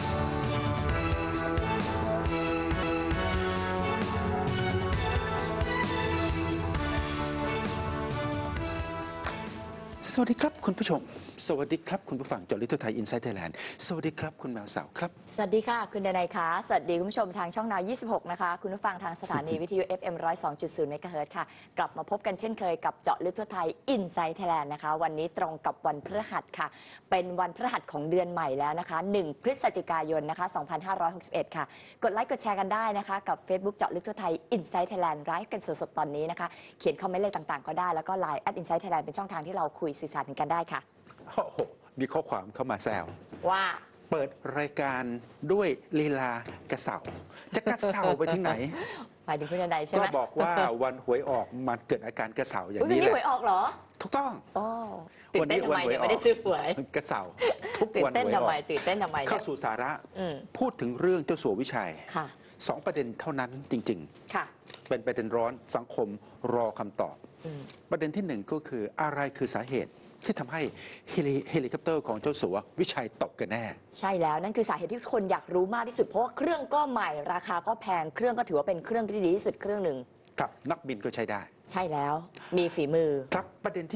สวัสดีครับคุณผู้ชมสวัสดีครับคุณผู้ฟังเจาะลึกทั่วไทยอินไซต์ไทยแลนด์สวัสดีครับคุณแมวสาวครับสวัสดีค่ะคุณดนัยคะสวัสดีคุณผู้ชมทางช่องนาว26นะคะคุณผู้ฟังทางสถานีวิทยุ FM 102.0 เมกะเฮิรตซ์ค่ะกลับมาพบกันเช่นเคยกับเจาะลึกทั่วไทยอินไซต์ไทยแลนด์นะคะวันนี้ตรงกับวันพฤหัสค่ะเป็นวันพฤหัสของเดือนใหม่แล้วนะคะ1 พฤศจิกายนนะคะ2561ค่ะกดไลค์กดแชร์กันได้นะคะกับ Facebook เจาะลึกทั่วไทยอินไซต์ไทยแลนด์ไลฟ์กันสดๆตอนนี้นะคะเขียนคอมเมนต์อะไรต่างๆก็ได้แล้วก็ LINE @insightthailand เป็นช่องทางที่เราคุยสื่อสารกันได้ค่ะโอ้โหมีข้อความเข้ามาแซวว่าเปิดรายการด้วยลีลากระเสาจะกระเสาไปถึงไหนหมายถึงคุณดนัยใช่ไหมก็บอกว่าวันหวยออกมันเกิดอาการกระเสาอย่างนี้เลยเลยหวยออกเหรอถูกต้องวันนี้วันหวยออกไม่ได้ซื้อหวยกระเสาทุกวันหวยออกตื่นเต้นทำไมเข้าสู่สาระพูดถึงเรื่องเจ้าสัววิชัย2 ประเด็นเท่านั้นจริงๆเป็นประเด็นร้อนสังคมรอคำตอบประเด็นที่1ก็คืออะไรคือสาเหตุที่ทำให้เฮลิคอปเตอร์ของเจ้าสัววิชัยตกกันแน่ใช่แล้วนั่นคือสาเหตุที่คนอยากรู้มากที่สุดเพราะว่าเครื่องก็ใหม่ราคาก็แพงเครื่องก็ถือว่าเป็นเครื่องที่ดีที่สุดเครื่องหนึ่งครับนักบินก็ใช้ได้ใช่แล้วมีฝีมือครับประเด็นที่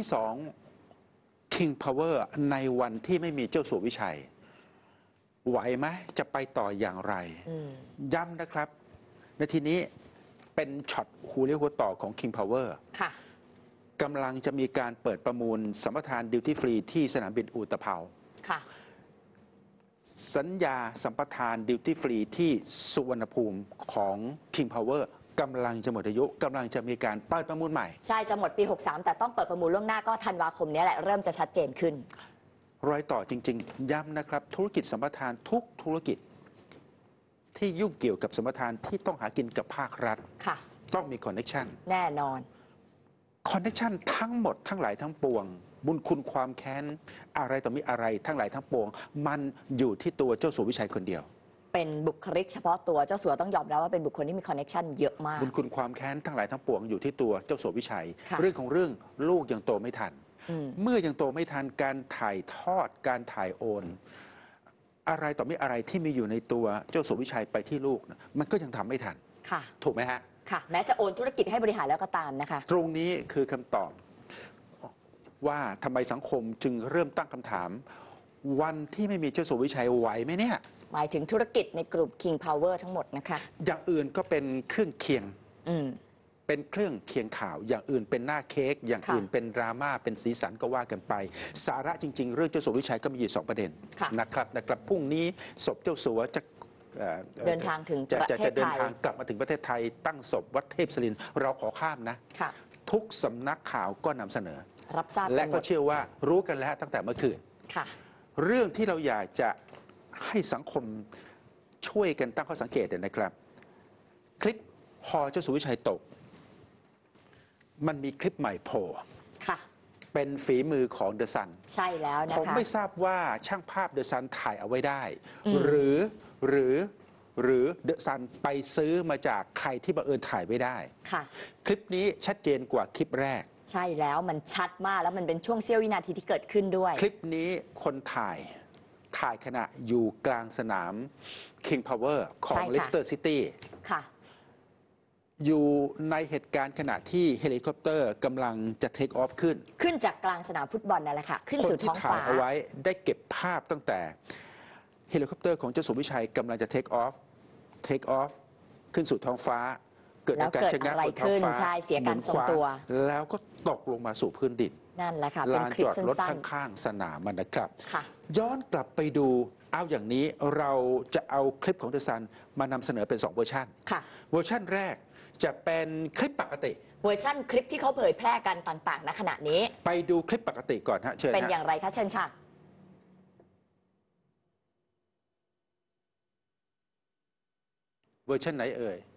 2 King Power ในวันที่ไม่มีเจ้าสัววิชัยไหวไหมจะไปต่ออย่างไรย้ำนะครับในทีนี้เป็นช็อตหูเรียกหัวต่อของ King Power ค่ะกำลังจะมีการเปิดประมูลสัมปทานดิวตี้ฟรีที่สนามบินอุตภเปาค่ะสัญญาสัมปทานดิวตี้ฟรีที่สุวรรณภูมิของ King Power กำลังจะหมดอายุกำลังจะมีการเปิดประมูลใหม่ใช่จะหมดปี63แต่ต้องเปิดประมูลล่วงหน้าก็ธันวาคมนี้แหละเริ่มจะชัดเจนขึ้นรอยต่อจริงๆย้ำนะครับธุรกิจสัมปทานทุกธุรกิจที่ยุ่งเกี่ยวกับสัมปทานที่ต้องหากินกับภาครัฐต้องมีคอนเนคชั่นแน่นอนคอนเนคชั่นทั้งหมดทั้งหลายทั้งปวงบุญคุณความแค้นอะไรต่อมีอะไรทั้งหลายทั้งปวงมันอยู่ที่ตัวเจ้าสัววิชัยคนเดียวเป็นบุคลิกเฉพาะตัวเจ้าสัวต้องยอมรับว่าเป็นบุคคลที่มีคอนเนคชั่นเยอะมากบุญคุณความแค้นทั้งหลายทั้งปวงอยู่ที่ตัวเจ้าสัววิชัยเรื่องของเรื่องลูกยังโตไม่ทันเมื่อยังโตไม่ทันการถ่ายทอดการถ่ายโอนอะไรต่อมีอะไรที่มีอยู่ในตัวเจ้าสัววิชัยไปที่ลูกมันก็ยังทำไม่ทันถูกไหมฮะค่ะแม้จะโอนธุรกิจให้บริหารแล้วก็ตามนะคะตรงนี้คือคำตอบว่าทำไมสังคมจึงเริ่มตั้งคำถามวันที่ไม่มีเจ้าสัววิชัยไหวไหมเนี่ยหมายถึงธุรกิจในกลุ่ม King Power ทั้งหมดนะคะอย่างอื่นก็เป็นเครื่องเคียงเป็นเครื่องเคียงข่าวอย่างอื่นเป็นหน้าเค้กอย่างอื่นเป็นดราม่าเป็นสีสันก็ว่ากันไปสาระจริงๆเรื่องเจ้าสัววิชัยก็มีอยู่2 ประเด็นนะครับพรุ่งนี้ศพเจ้าสัวจะเดินทางถึงประเทศไทยจะเดินทางกลับมาถึงประเทศไทยตั้งศพวัดเทพศิรินทร์เราขอข้ามนะทุกสำนักข่าวก็นำเสนอรับทราบและก็เชื่อว่ารู้กันแล้วตั้งแต่เมื่อคืนเรื่องที่เราอยากจะให้สังคมช่วยกันตั้งข้อสังเกตนะครับคลิปพอเจ้าสัววิชัยตกมันมีคลิปใหม่โผล่เป็นฝีมือของเดอะซันใช่แล้วนะคะผมไม่ทราบว่าช่างภาพเดอะซันถ่ายเอาไว้ได้หรือเดอะซันไปซื้อมาจากใครที่บังเอิญถ่ายไว้ได้คลิปนี้ชัดเจนกว่าคลิปแรกใช่แล้วมันชัดมากแล้วมันเป็นช่วงเสี้ยววินาทีที่เกิดขึ้นด้วยคลิปนี้คนถ่ายขณะอยู่กลางสนาม King Power ของ Leicester City อยู่ในเหตุการณ์ขณะที่เฮลิคอปเตอร์กำลังจะเทคออฟขึ้นจากกลางสนามฟุตบอลนั่นแหละค่ะขึ้นสู่ท้องฟ้าคนที่ถ่ายเอาไว้ได้เก็บภาพตั้งแต่เฮลิคอปเตอร์ของเจ้าสัววิชัยกำลังจะเทคออฟขึ้นสู่ท้องฟ้าเกิดอาการชะงักบนท้องฟ้าเสียการทรงตัวแล้วก็ตกลงมาสู่พื้นดินนั่นแหละค่ะลานจอดรถข้างๆสนามมันนะครับย้อนกลับไปดูเอาอย่างนี้เราจะเอาคลิปของเดอะซันมานำเสนอเป็น2 เวอร์ชันเวอร์ชันแรกจะเป็นคลิปปกติเวอร์ชันคลิปที่เขาเผยแพร่กันต่างๆณขณะนี้ไปดูคลิปปกติก่อนฮะเชิญเป็นอย่างไรคะเชิญค่ะเวอร์ชันไหนเอ่ย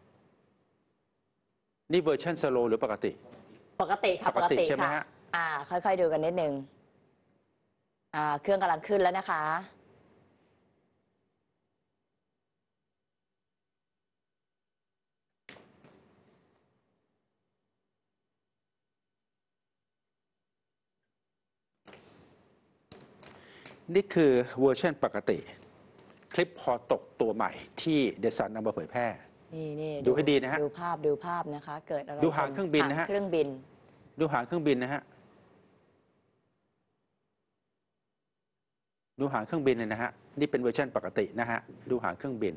นี่เวอร์ชันสโลว์หรือปกติค่ะปกติใช่ไหมฮะค่อยๆดูกันนิดนึงเครื่องกำลังขึ้นแล้วนะคะนี่คือเวอร์ชันปกติคลิปฮอตกตัวใหม่ที่เดซันนำมาเผยแพร่นี่ดูให้ดีนะฮะดูภาพนะคะเกิดอะไรดูหางเครื่องบินนะฮะเครื่องบินดูหางเครื่องบินนะฮะดูหางเครื่องบินเลยนะฮะนี่เป็นเวอร์ชันปกตินะฮะดูหางเครื่องบิน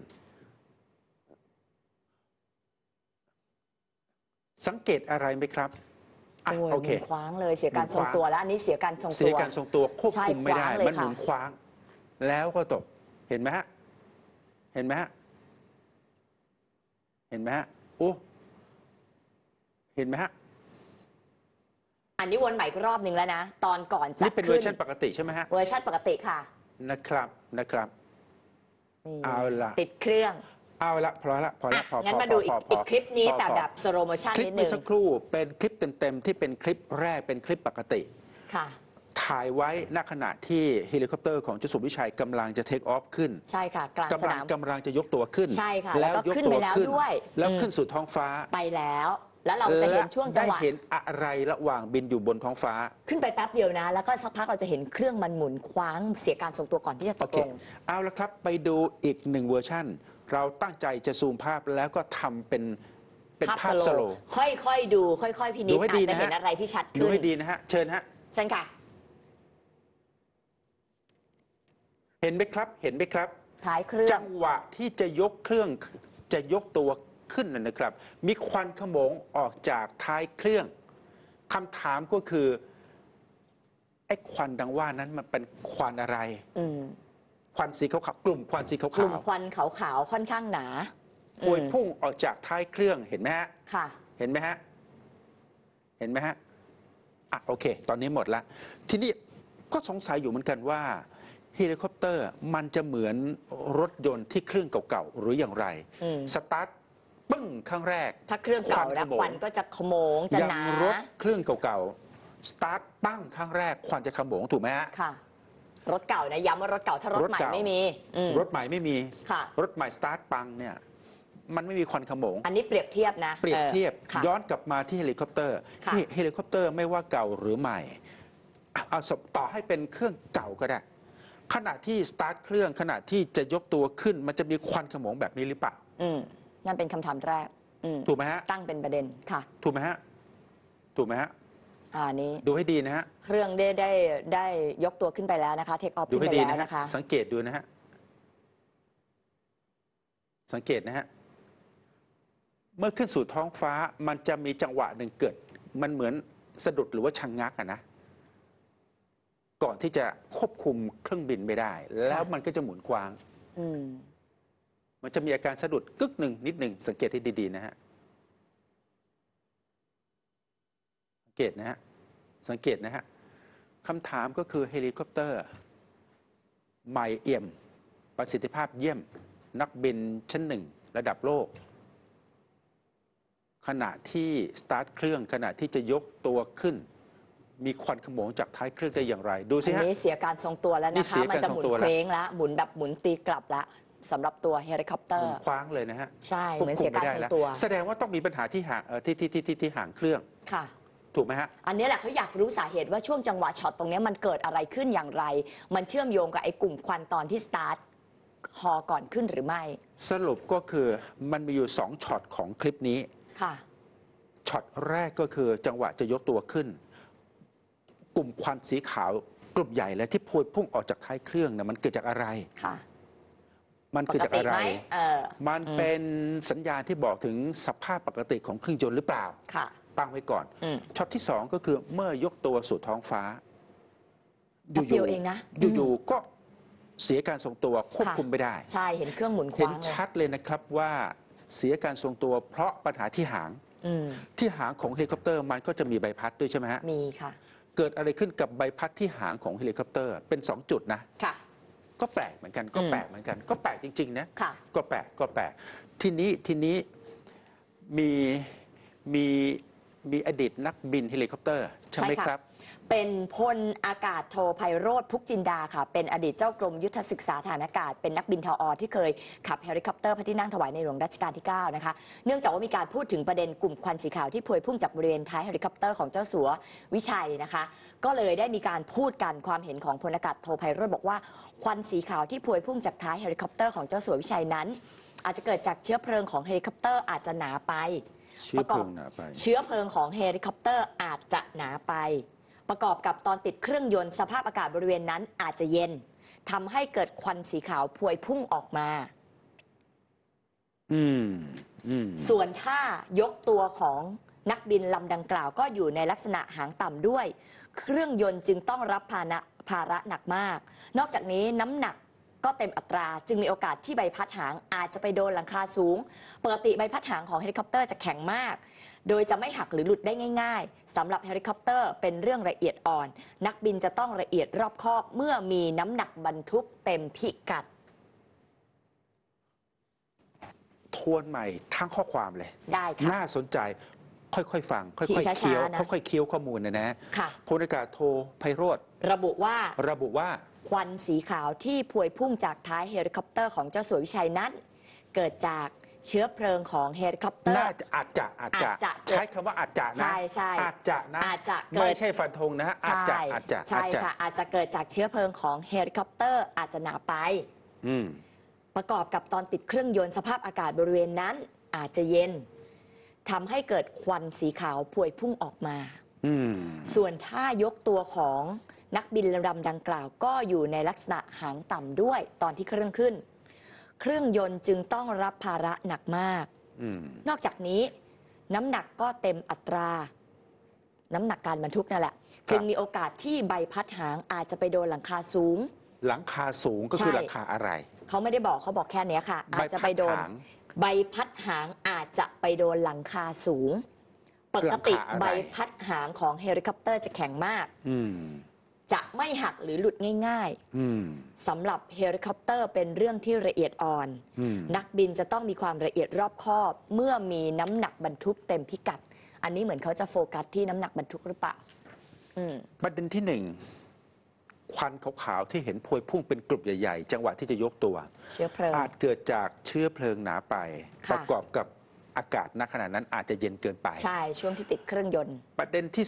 สังเกตอะไรไหมครับโอเคคว้างเลยเสียการทรงตัวแล้วอันนี้เสียการทรงตัวเสียการทรงตัวควบคุมไม่ได้มันหมุนคว้างว้างแล้วก็ตกเห็นไหมฮะเห็นไหมฮะเห็นไหมฮะโอ้เห็นไหมฮะอันนี้วนใหม่อีกรอบหนึ่งแล้วนะตอนก่อนจะนี่เป็นเวอร์ชันปกติใช่ไหมฮะเวอร์ชันปกติค่ะนะครับเอาละติดเครื่องเอาละพองั้นมาดูอีกคลิปนี้แต่แบบสโลโมชั่นนิดนึงคลิปเมื่อสักครู่เป็นคลิปเต็มๆที่เป็นคลิปแรกเป็นคลิปปกติค่ะถ่ายไว้ณขณะที่เฮลิคอปเตอร์ของเจ้าสุวิชัยกำลังจะเทคออฟขึ้นใช่ค่ะกลางสนามกำลังจะยกตัวขึ้นใช่ค่ะแล้วยกตัวขึ้นแล้วขึ้นสู่ท้องฟ้าไปแล้วเราจะเห็นช่วงจังหวะได้เห็นอะไรระหว่างบินอยู่บนท้องฟ้าขึ้นไปแป๊บเดียวนะแล้วก็สักพักเราจะเห็นเครื่องมันหมุนคว้างเสียการทรงตัวก่อนที่จะตกลงเอาละครับไปดูอีกหนึ่งเวอร์ชั่นเราตั้งใจจะซูมภาพแล้วก็ทำเป็นภาพสโลว์ค่อยๆดูค่อยๆพินิจอาจจะเห็นอะไรที่ชัดขึ้นดูให้ดีนะฮะเชิญฮะเชิญค่ะเห็นไหมครับท้ายเครื่องจังหวะที่จะยกเครื่องจะยกตัวขึ้นนะครับมีควันขโมงออกจากท้ายเครื่องคำถามก็คือไอ้ควันดังว่านั้นมันเป็นควันอะไรควันสีขาวๆกลุ่มควันสีขาวๆกลุ่มควันขาวๆค่อนข้างหนาพวยพุ่งออกจากท้ายเครื่องเห็นไหมฮะค่ะเห็นไหมฮะโอเคตอนนี้หมดละทีนี้ก็สงสัยอยู่เหมือนกันว่าเฮลิคอปเตอร์มันจะเหมือนรถยนต์ที่เครื่องเก่าๆหรืออย่างไรสตาร์ทปึ้งครั้งแรกถ้าเครื่องเก่าแล้วควันก็จะขโมงจะหนาอย่างรถเครื่องเก่าๆสตาร์ทปั้งครั้งแรกควันจะขโมงถูกไหมฮะค่ะรถเก่านะย้ำว่ารถเก่าถ้ารถใหม่ไม่มีรถใหม่ไม่มีรถใหม่สตาร์ทปังเนี่ยมันไม่มีควันขโมงอันนี้เปรียบเทียบนะเปรียบเทียบย้อนกลับมาที่เฮลิคอปเตอร์เฮลิคอปเตอร์ไม่ว่าเก่าหรือใหม่เอาต่อให้เป็นเครื่องเก่าก็ได้ขณะที่สตาร์ทเครื่องขณะที่จะยกตัวขึ้นมันจะมีควันขโมงแบบนี้หรือเปล่านั่นเป็นคำถามแรกถูกไหมฮะตั้งเป็นประเด็นค่ะถูกไหมฮะนี้ดูให้ดีนะฮะเครื่องได้ยกตัวขึ้นไปแล้วนะคะเทคออฟขึ้นไปแล้วนะคะสังเกตดูนะฮะสังเกตนะฮะเมื่อขึ้นสู่ท้องฟ้ามันจะมีจังหวะหนึ่งเกิดมันเหมือนสะดุดหรือว่าชะงักนะก่อนที่จะควบคุมเครื่องบินไม่ได้ แล้วมันก็จะหมุนคว้างมันจะมีอาการสะดุดกึกหนึ่งนิดหนึ่งสังเกตให้ดีๆนะฮะสังเกตนะฮะคำถามก็คือเฮลิคอปเตอร์ใหม่เอี่ยมประสิทธิภาพเยี่ยมนักบินชั้นหนึ่งระดับโลกขณะที่สตาร์ทเครื่องขณะที่จะยกตัวขึ้นมีควันขโมงจากท้ายเครื่องได้อย่างไรดูสิฮะอันนี้เสียการทรงตัวแล้วนะคะมันจะหมุนเคว้งแล้วหมุนแบบหมุนตีกลับละสำหรับตัวเฮลิคอปเตอร์หมุนคว้างเลยนะฮะใช่เหมือนเสียการทรงตัวแสดงว่าต้องมีปัญหาที่หางที่หางเครื่องค่ะถูกไหมฮะอันนี้แหละเขาอยากรู้สาเหตุว่าช่วงจังหวะช็อตตรงนี้มันเกิดอะไรขึ้นอย่างไรมันเชื่อมโยงกับไอ้กลุ่มควันตอนที่สตาร์ทฮอก่อนขึ้นหรือไม่สรุปก็คือมันมีอยู่2ช็อตของคลิปนี้ค่ะช็อตแรกก็คือจังหวะจะยกตัวขึ้นกลุ่มควันสีขาวกลุ่มใหญ่เลยที่พวยพุ่งออกจากท้ายเครื่องนะมันเกิดจากอะไรค่ะมันเกิดจากอะไรมันเป็นสัญญาณที่บอกถึงสภาพปกติของเครื่องยนต์หรือเปล่าค่ะตั้งไว้ก่อนช็อตที่2ก็คือเมื่อยกตัวสู่ท้องฟ้าอยู่ก็เสียการทรงตัวควบคุมไม่ได้ใช่เห็นเครื่องหมุนคว้างเห็นชัดเลยนะครับว่าเสียการทรงตัวเพราะปัญหาที่หางของเฮลิคอปเตอร์มันก็จะมีใบพัดด้วยใช่ไหมฮะมีค่ะเกิดอะไรขึ้นกับใบพัดที่หางของเฮลิคอปเตอร์เป็น2จุดนะค่ะก็แปลกเหมือนกันก็แปลกจริงๆนะค่ะก็แปลกทีนี้มีอดีตนักบินเฮลิคอปเตอร์ใช่ไหมครับเป็นพลอากาศโทไพโรจน์พุกจินดาค่ะเป็นอดีตเจ้ากรมยุทธศึกษาฐานอากาศเป็นนักบินทอที่เคยขับเฮลิคอปเตอร์พระที่นั่งถวายในหลวงรัชกาลที่9นะคะเนื่องจากว่ามีการพูดถึงประเด็นกลุ่มควันสีขาวที่พวยพุ่งจากบริเวณท้ายเฮลิคอปเตอร์ของเจ้าสัววิชัยนะคะก็เลยได้มีการพูดกันความเห็นของพลอากาศโทไพโรจน์บอกว่าควันสีขาวที่พวยพุ่งจากท้ายเฮลิคอปเตอร์ของเจ้าสัววิชัยนั้นอาจจะเกิดจากเชื้อเพลิงของเฮลิคอปเตอร์อาจจะหนาไปเชื้อเพลิงของเฮลิคอปเตอร์อาจจะหนาไปประกอบกับตอนติดเครื่องยนต์สภาพอากาศบริเวณนั้นอาจจะเย็นทำให้เกิดควันสีขาวพวยพุ่งออกมาส่วนถ้ายกตัวของนักบินลำดังกล่าวก็อยู่ในลักษณะหางต่ำด้วยเครื่องยนต์จึงต้องรับภาระหนักมากนอกจากนี้น้ำหนักก็เต็มอัตราจึงมีโอกาสที่ใบพัดหางอาจจะไปโดนหลังคาสูงปกติใบพัดหางของเฮลิคอปเตอร์จะแข็งมากโดยจะไม่หักหรือหลุดได้ง่ายๆสำหรับเฮลิคอปเตอร์เป็นเรื่องละเอียดอ่อนนักบินจะต้องละเอียดรอบคอบเมื่อมีน้ำหนักบรรทุกเต็มพิกัดทวนใหม่ทั้งข้อความเลยได้ค่ะน่าสนใจค่อยๆฟังค่อยๆเคี้ยวค่อยๆเคี้ยวข้อมูลนะพลอากาศโทไพโรจน์ระบุว่าควันสีขาวที่พวยพุ่งจากท้ายเฮลิคอปเตอร์ของเจ้าสัววิชัยนั้นเกิดจากเชื้อเพลิงของเฮลิคอปเตอร์อาจจะใช้คำว่าอาจจะนะอาจจะนะไม่ใช่ฟันธงนะฮะอาจจะใช่ค่ะอาจจะเกิดจากเชื้อเพลิงของเฮลิคอปเตอร์อาจจะหนาไปประกอบกับตอนติดเครื่องยนต์สภาพอากาศบริเวณนั้นอาจจะเย็นทำให้เกิดควันสีขาวพวยพุ่งออกมาส่วนถ้ายกตัวของนักบินลำดังกล่าวก็อยู่ในลักษณะหางต่ำด้วยตอนที่เครื่องขึ้นเครื่องยนต์จึงต้องรับภาระหนักมากนอกจากนี้น้ำหนักก็เต็มอัตราน้ำหนักการบรรทุกนั่นแหละจึงมีโอกาสที่ใบพัดหางอาจจะไปโดนหลังคาสูงหลังคาสูงก็คือหลังคาอะไรเขาไม่ได้บอกเขาบอกแค่นี้ค่ะอาจจะไปโดนใบพัดหางอาจจะไปโดนหลังคาสูงปกติใบพัดหางของเฮลิคอปเตอร์จะแข็งมากจะไม่หักหรือหลุดง่ายๆสำหรับเฮลิคอปเตอร์เป็นเรื่องที่ละเอียดอ่อนนักบินจะต้องมีความละเอียดรอบคอบเมื่อมีน้ำหนักบรรทุกเต็มพิกัดอันนี้เหมือนเขาจะโฟกัสที่น้ำหนักบรรทุกหรือเปล่าประเด็นที่1ควันขาวๆที่เห็นพวยพุ่งเป็นกลุ่มใหญ่ๆจังหวะที่จะยกตัวเชื้อเพลิงอาจเกิดจากเชื้อเพลิงหนาไปประกอบกับอากาศณขณะนั้นอาจจะเย็นเกินไปใช่ช่วงที่ติดเครื่องยนต์ประเด็นที่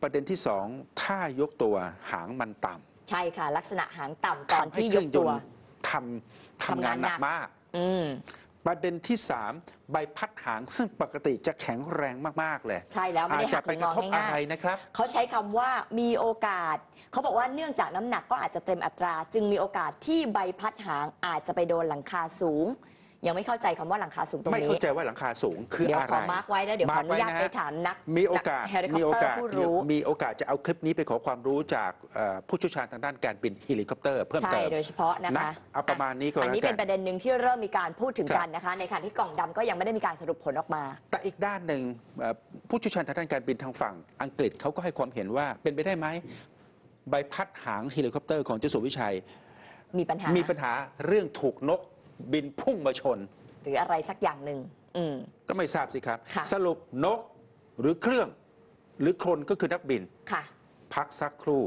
2ถ้ายกตัวหางมันต่ำใช่ค่ะลักษณะหางต่ำตอนที่ยกตัวทำงานหนักมากประเด็นที่3ใบพัดหางซึ่งปกติจะแข็งแรงมากๆเลยใช่แล้วไม่ได้หักไปกระทบอะไรนะครับเขาใช้คำว่ามีโอกาสเขาบอกว่าเนื่องจากน้ำหนักก็อาจจะเต็มอัตราจึงมีโอกาสที่ใบพัดหางอาจจะไปโดนหลังคาสูงยังไม่เข้าใจคำว่าหลังคาสูงตรงนี้ไม่เข้าใจว่าหลังคาสูงคืออะไรเดี๋ยวขอมาร์กไว้แล้วเดี๋ยวขออนุญาตไปถามนักมีโอกาสเฮลิคอปเตอร์ผู้รู้มีโอกาสจะเอาคลิปนี้ไปขอความรู้จากผู้เชี่ยวชาญทางด้านการบินเฮลิคอปเตอร์เพิ่มเติมใช่โดยเฉพาะนะคะเอาประมาณนี้ก็แล้วกันอันนี้เป็นประเด็นหนึ่งที่เริ่มมีการพูดถึงกันนะคะในขณะที่กล่องดำก็ยังไม่ได้มีการสรุปผลออกมาแต่อีกด้านหนึ่งผู้เชี่ยวชาญทางด้านการบินทางฝั่งอังกฤษเขาก็ให้ความเห็นว่าเป็นไปได้ไหมใบพัดหางเฮลิคอปเตอร์ของเจ้าสัววิชัยมีปัญหาเรื่องถูกนกบินพุ่งมาชนหรืออะไรสักอย่างหนึ่งก็ไม่ทราบสิครับสรุปนกหรือเครื่องหรือคนก็คือนักบินค่ะพักสักครู่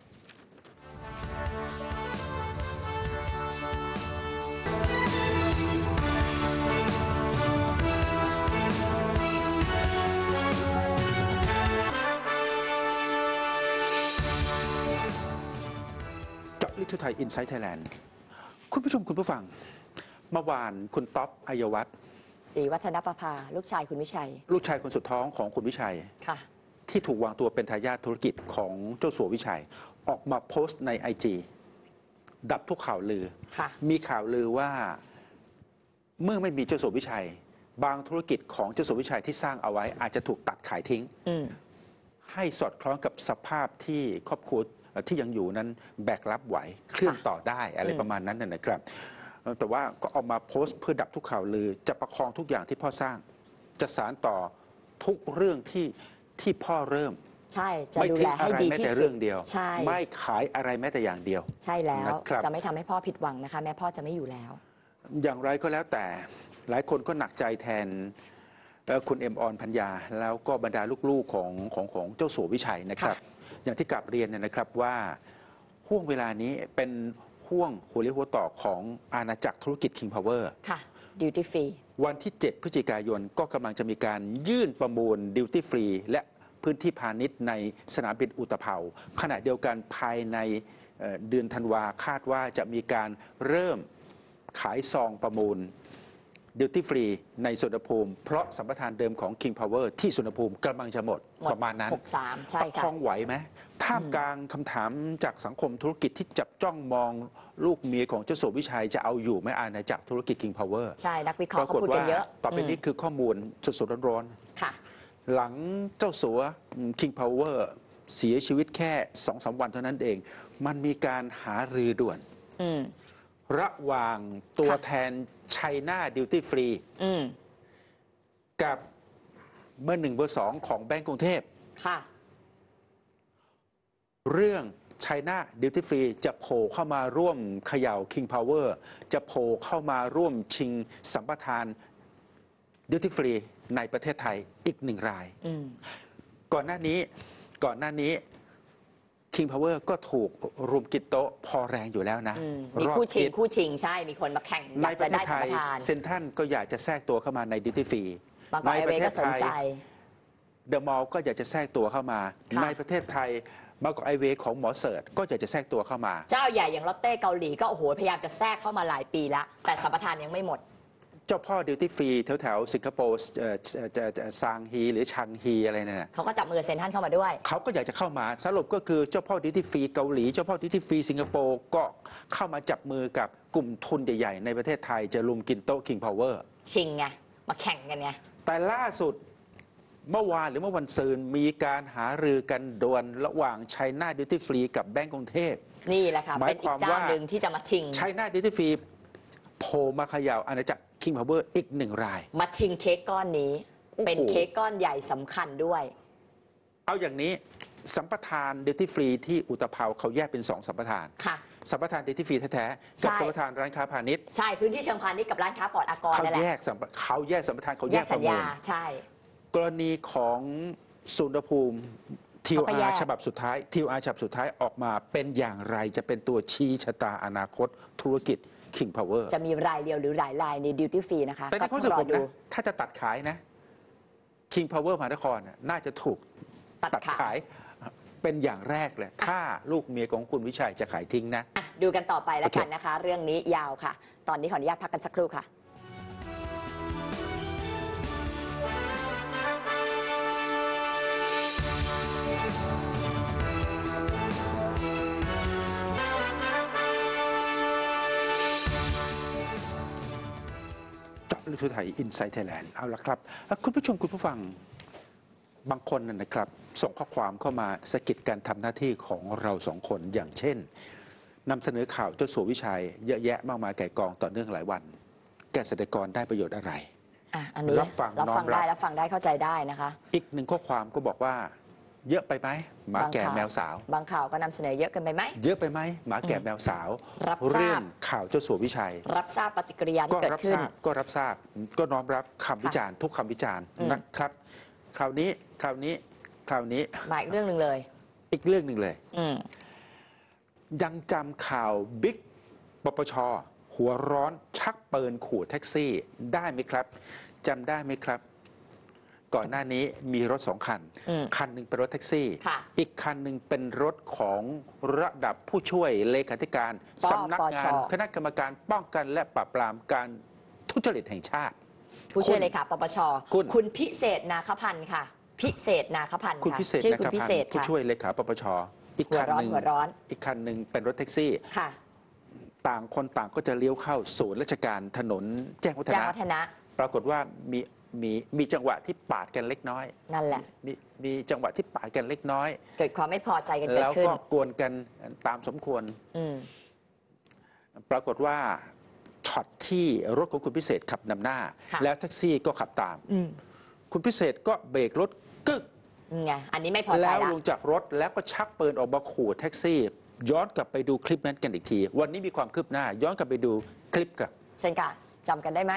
เจาะลึกทั่วไทย Inside Thailand คุณผู้ชมคุณผู้ฟังเมื่อวานคุณต๊อปอัยวัฒน์ศรีวัฒนประภาลูกชายคุณวิชัยลูกชายคนสุดท้องของคุณวิชัยค่ะที่ถูกวางตัวเป็นทายาทธุรกิจของเจ้าสัววิชัยออกมาโพสต์ใน IG ดับทุกข่าวลือมีข่าวลือว่าเมื่อไม่มีเจ้าสัววิชัยบางธุรกิจของเจ้าสัววิชัยที่สร้างเอาไว้อาจจะถูกตัดขายทิ้งให้สอดคล้องกับสภาพที่ครอบครัวที่ยังอยู่นั้นแบกรับไหวเคลื่อนต่อได้อะไรประมาณนั้นนะครับแต่ว่าก็ออกมาโพสต์เพื่อดับทุกข่าวลือจะประคองทุกอย่างที่พ่อสร้างจะสานต่อทุกเรื่องที่พ่อเริ่มใช่จะดูแลให้ดีที่สุดไม่ทิ้งอะไรแม้แต่เรื่องเดียวใช่ไม่ขายอะไรแม้แต่อย่างเดียวใช่แล้วจะไม่ทำให้พ่อผิดหวังนะคะแม่พ่อจะไม่อยู่แล้วอย่างไรก็แล้วแต่หลายคนก็หนักใจแทนคุณเอ็มออนพัญญาแล้วก็บรรดาลูกๆของเจ้าสัววิชัยนะครับอย่างที่กลับเรียนเนี่ยนะครับว่าห่วงเวลานี้เป็นห่วงหัวเลี้ยวหัวต่อของอาณาจักรธุรกิจ King Power ค่ะ duty free วันที่ 7 พฤศจิกายนก็กำลังจะมีการยื่นประมูลดิวตี้ฟรีและพื้นที่พาณิชย์ในสนามบินอุตภเปาขณะเดียวกันภายในเดือนธันวาคาดว่าจะมีการเริ่มขายซองประมูลดิวตี้ฟรีในสุวรรณภูมิเพราะสัมปทานเดิมของ King Power ที่สุวรรณภูมิกำลังจะหมดประมาณนั้น 63ใช่ประคค่ะองไหวไหมท่ามกลางคำถามจากสังคมธุรกิจที่จับจ้องมองลูกเมียของเจ้าสัววิชัยจะเอาอยู่ไหมอาณาจักรธุรกิจ King Power ใช่นักวิเคราะห์เขาพูดกันเยอะต่อไปนี้คือข้อมูลสดๆร้อนค่ะๆหลังเจ้าสัว King Power เสียชีวิตแค่ 2-3 วันเท่านั้นเอง มันมีการหารือด่วนอืมระหว่างตัวแทนไชน่าดิวตี้ฟรีกับเบอร์ 1 เบอร์ 2 ของแบงก์กรุงเทพค่ะเรื่องไชน่าดิวตี้ฟรีจะโผล่เข้ามาร่วมเขย่า King Power จะโผล่เข้ามาร่วมชิงสัมปทานดิวตี้ฟรีในประเทศไทยอีก1 รายก่อนหน้านี้ King Power ก็ถูกรุมกินโต๊ะพอแรงอยู่แล้วนะมีคู่ชิงใช่มีคนมาแข่งในประเทศไทยเซ็นทรัลก็อยากจะแทรกตัวเข้ามาในดิวตี้ฟรีในประเทศไทยเดอะมอลล์ก็อยากจะแทรกตัวเข้ามาในประเทศไทยบางกอกไอเวย์ของหมอเสิร์ชก็อยากจะแทรกตัวเข้ามาเจ้าใหญ่อย่างลอตเต้เกาหลีก็โอ้โหพยายามจะแทรกเข้ามาหลายปีแล้วแต่สัมปทานยังไม่หมดเจ้าพ่อดิวตี้ฟรีแถวสิงคโปร์ซางฮีหรือชังฮีอะไรเนี่ยเขาก็จับมือเซ็นทรัลเข้ามาด้วยเขาก็อยากจะเข้ามาสรุปก็คือเจ้าพ่อดิวตี้ฟรีเกาหลีเจ้าพ่อดิวตี้ฟรีสิงคโปร์ก็เข้ามาจับมือกับกลุ่มทุนใหญ่ๆในประเทศไทยจะลุมกินโต๊ะ King Power ชิงไงมาแข่งกันไงแต่ล่าสุดเมื่อวานหรือเมื่อวันซืนมีการหารือกันด่วนระหว่างไชน่าดิวตี้ฟรีกับแบงก์กรุงเทพนี่แหละค่ะเป็นอีกเจ้าหนึ่งที่จะมาชิงไชน่าดิวตี้ฟรีโผล่มาเขย่าอาณาจักร King Power อีก1 รายมาชิงเค้กก้อนนี้เป็นเค้กก้อนใหญ่สำคัญด้วยเอาอย่างนี้สัมปทานดิวตี้ฟรีที่อุตภเปาเขาแยกเป็น2 สัมปทานค่ะสัมปทานดิวตี้ฟรีแท้ๆกับสัมปทานร้านค้าพาณิชย์ใช่พื้นที่เชิงพาณิชย์กับร้านค้าปลอดอากรนั่นแหละเขาแยกสัมปทานเขาแยกประมูลใช่กรณีของสุวรรณภูมิTOR ฉบับสุดท้าย TOR ฉบับสุดท้ายออกมาเป็นอย่างไรจะเป็นตัวชี้ชะตาอนาคตธุรกิจ King Power จะมีรายเดียวหรือหลายรายในดิวตี้ฟรีนะคะแต่ในความรู้สึกผมนะถ้าจะตัดขายนะ King Power มหานครน่าจะถูกตัดขายเป็นอย่างแรกเลยถ้าลูกเมียของคุณวิชัยจะขายทิ้งนะดูกันต่อไปแล้วกันนะคะ เรื่องนี้ยาวค่ะ ตอนนี้ขออนุญาตพักกันสักครู่ค่ะลึกทั่วไทยอินไซต์ไทยแลนด์เอาละครับคุณผู้ชมคุณผู้ฟังบางคนนะครับส่งข้อความเข้ามาสะกิดการทำหน้าที่ของเรา2 คนอย่างเช่นนำเสนอข่าวเจ้าสัววิชัยเยอะแยะมากมายไก่กองต่อเนื่องหลายวันเกษตรกรได้ประโยชน์อะไรอันนี้รับฟังได้เข้าใจได้นะคะอีก1 ข้อความก็บอกว่าเยอะไปไหมหมาแก่แมวสาวบางข่าวก็นำเสนอเยอะกันไปไหมเยอะไปไหมหมาแก่แมวสาวเรื่องข่าวเจ้าสัววิชัยรับทราบปฏิกิริยาที่เกิดขึ้นก็รับทราบก็น้อมรับคำวิจารณ์ทุกคำวิจารณ์นะครับคราวนี้มาอีกเรื่องหนึ่งเลยอีกเรื่องหนึ่งเลยยังจำข่าวบิ๊กปปช.หัวร้อนชักปืนขู่แท็กซี่ได้ไหมครับจำได้ไหมครับก่อนหน้านี้มีรถ2 คันคันหนึ่งเป็นรถแท็กซี่อีกคันหนึ่งเป็นรถของระดับผู้ช่วยเลขาธิการสำนักงานคณะกรรมการป้องกันและปราบปรามการทุจริตแห่งชาติผู้ช่วยเลขาปปช.คุณพิเศษนาคพันธ์ค่ะพิเศษนาคพันธ์คุณพิเศษนาคพันธ์ผู้ช่วยเลขาปปช.อีกคันหนึ่งเป็นรถแท็กซี่ต่างคนต่างก็จะเลี้ยวเข้าศูนย์ราชการถนนแจ้งวัฒนะปรากฏว่ามีจังหวะที่ปาดกันเล็กน้อยนั่นแหละมีจังหวะที่ปาดกันเล็กน้อยเกิดความไม่พอใจกันเกิดขึ้นแล้วก็กวนกันตามสมควรปรากฏว่าช็อตที่รถของคุณพิเศษขับนำหน้าแล้วแท็กซี่ก็ขับตามคุณพิเศษก็เบรกรถกึกไงอันนี้ไม่พอใจแล้วลงจากรถแล้วก็ชักปืนออกมาขู่แท็กซี่ย้อนกลับไปดูคลิปนั้นกันอีกทีวันนี้มีความคืบหน้าย้อนกลับไปดูคลิปกันเช่นกันจำกันได้ไหม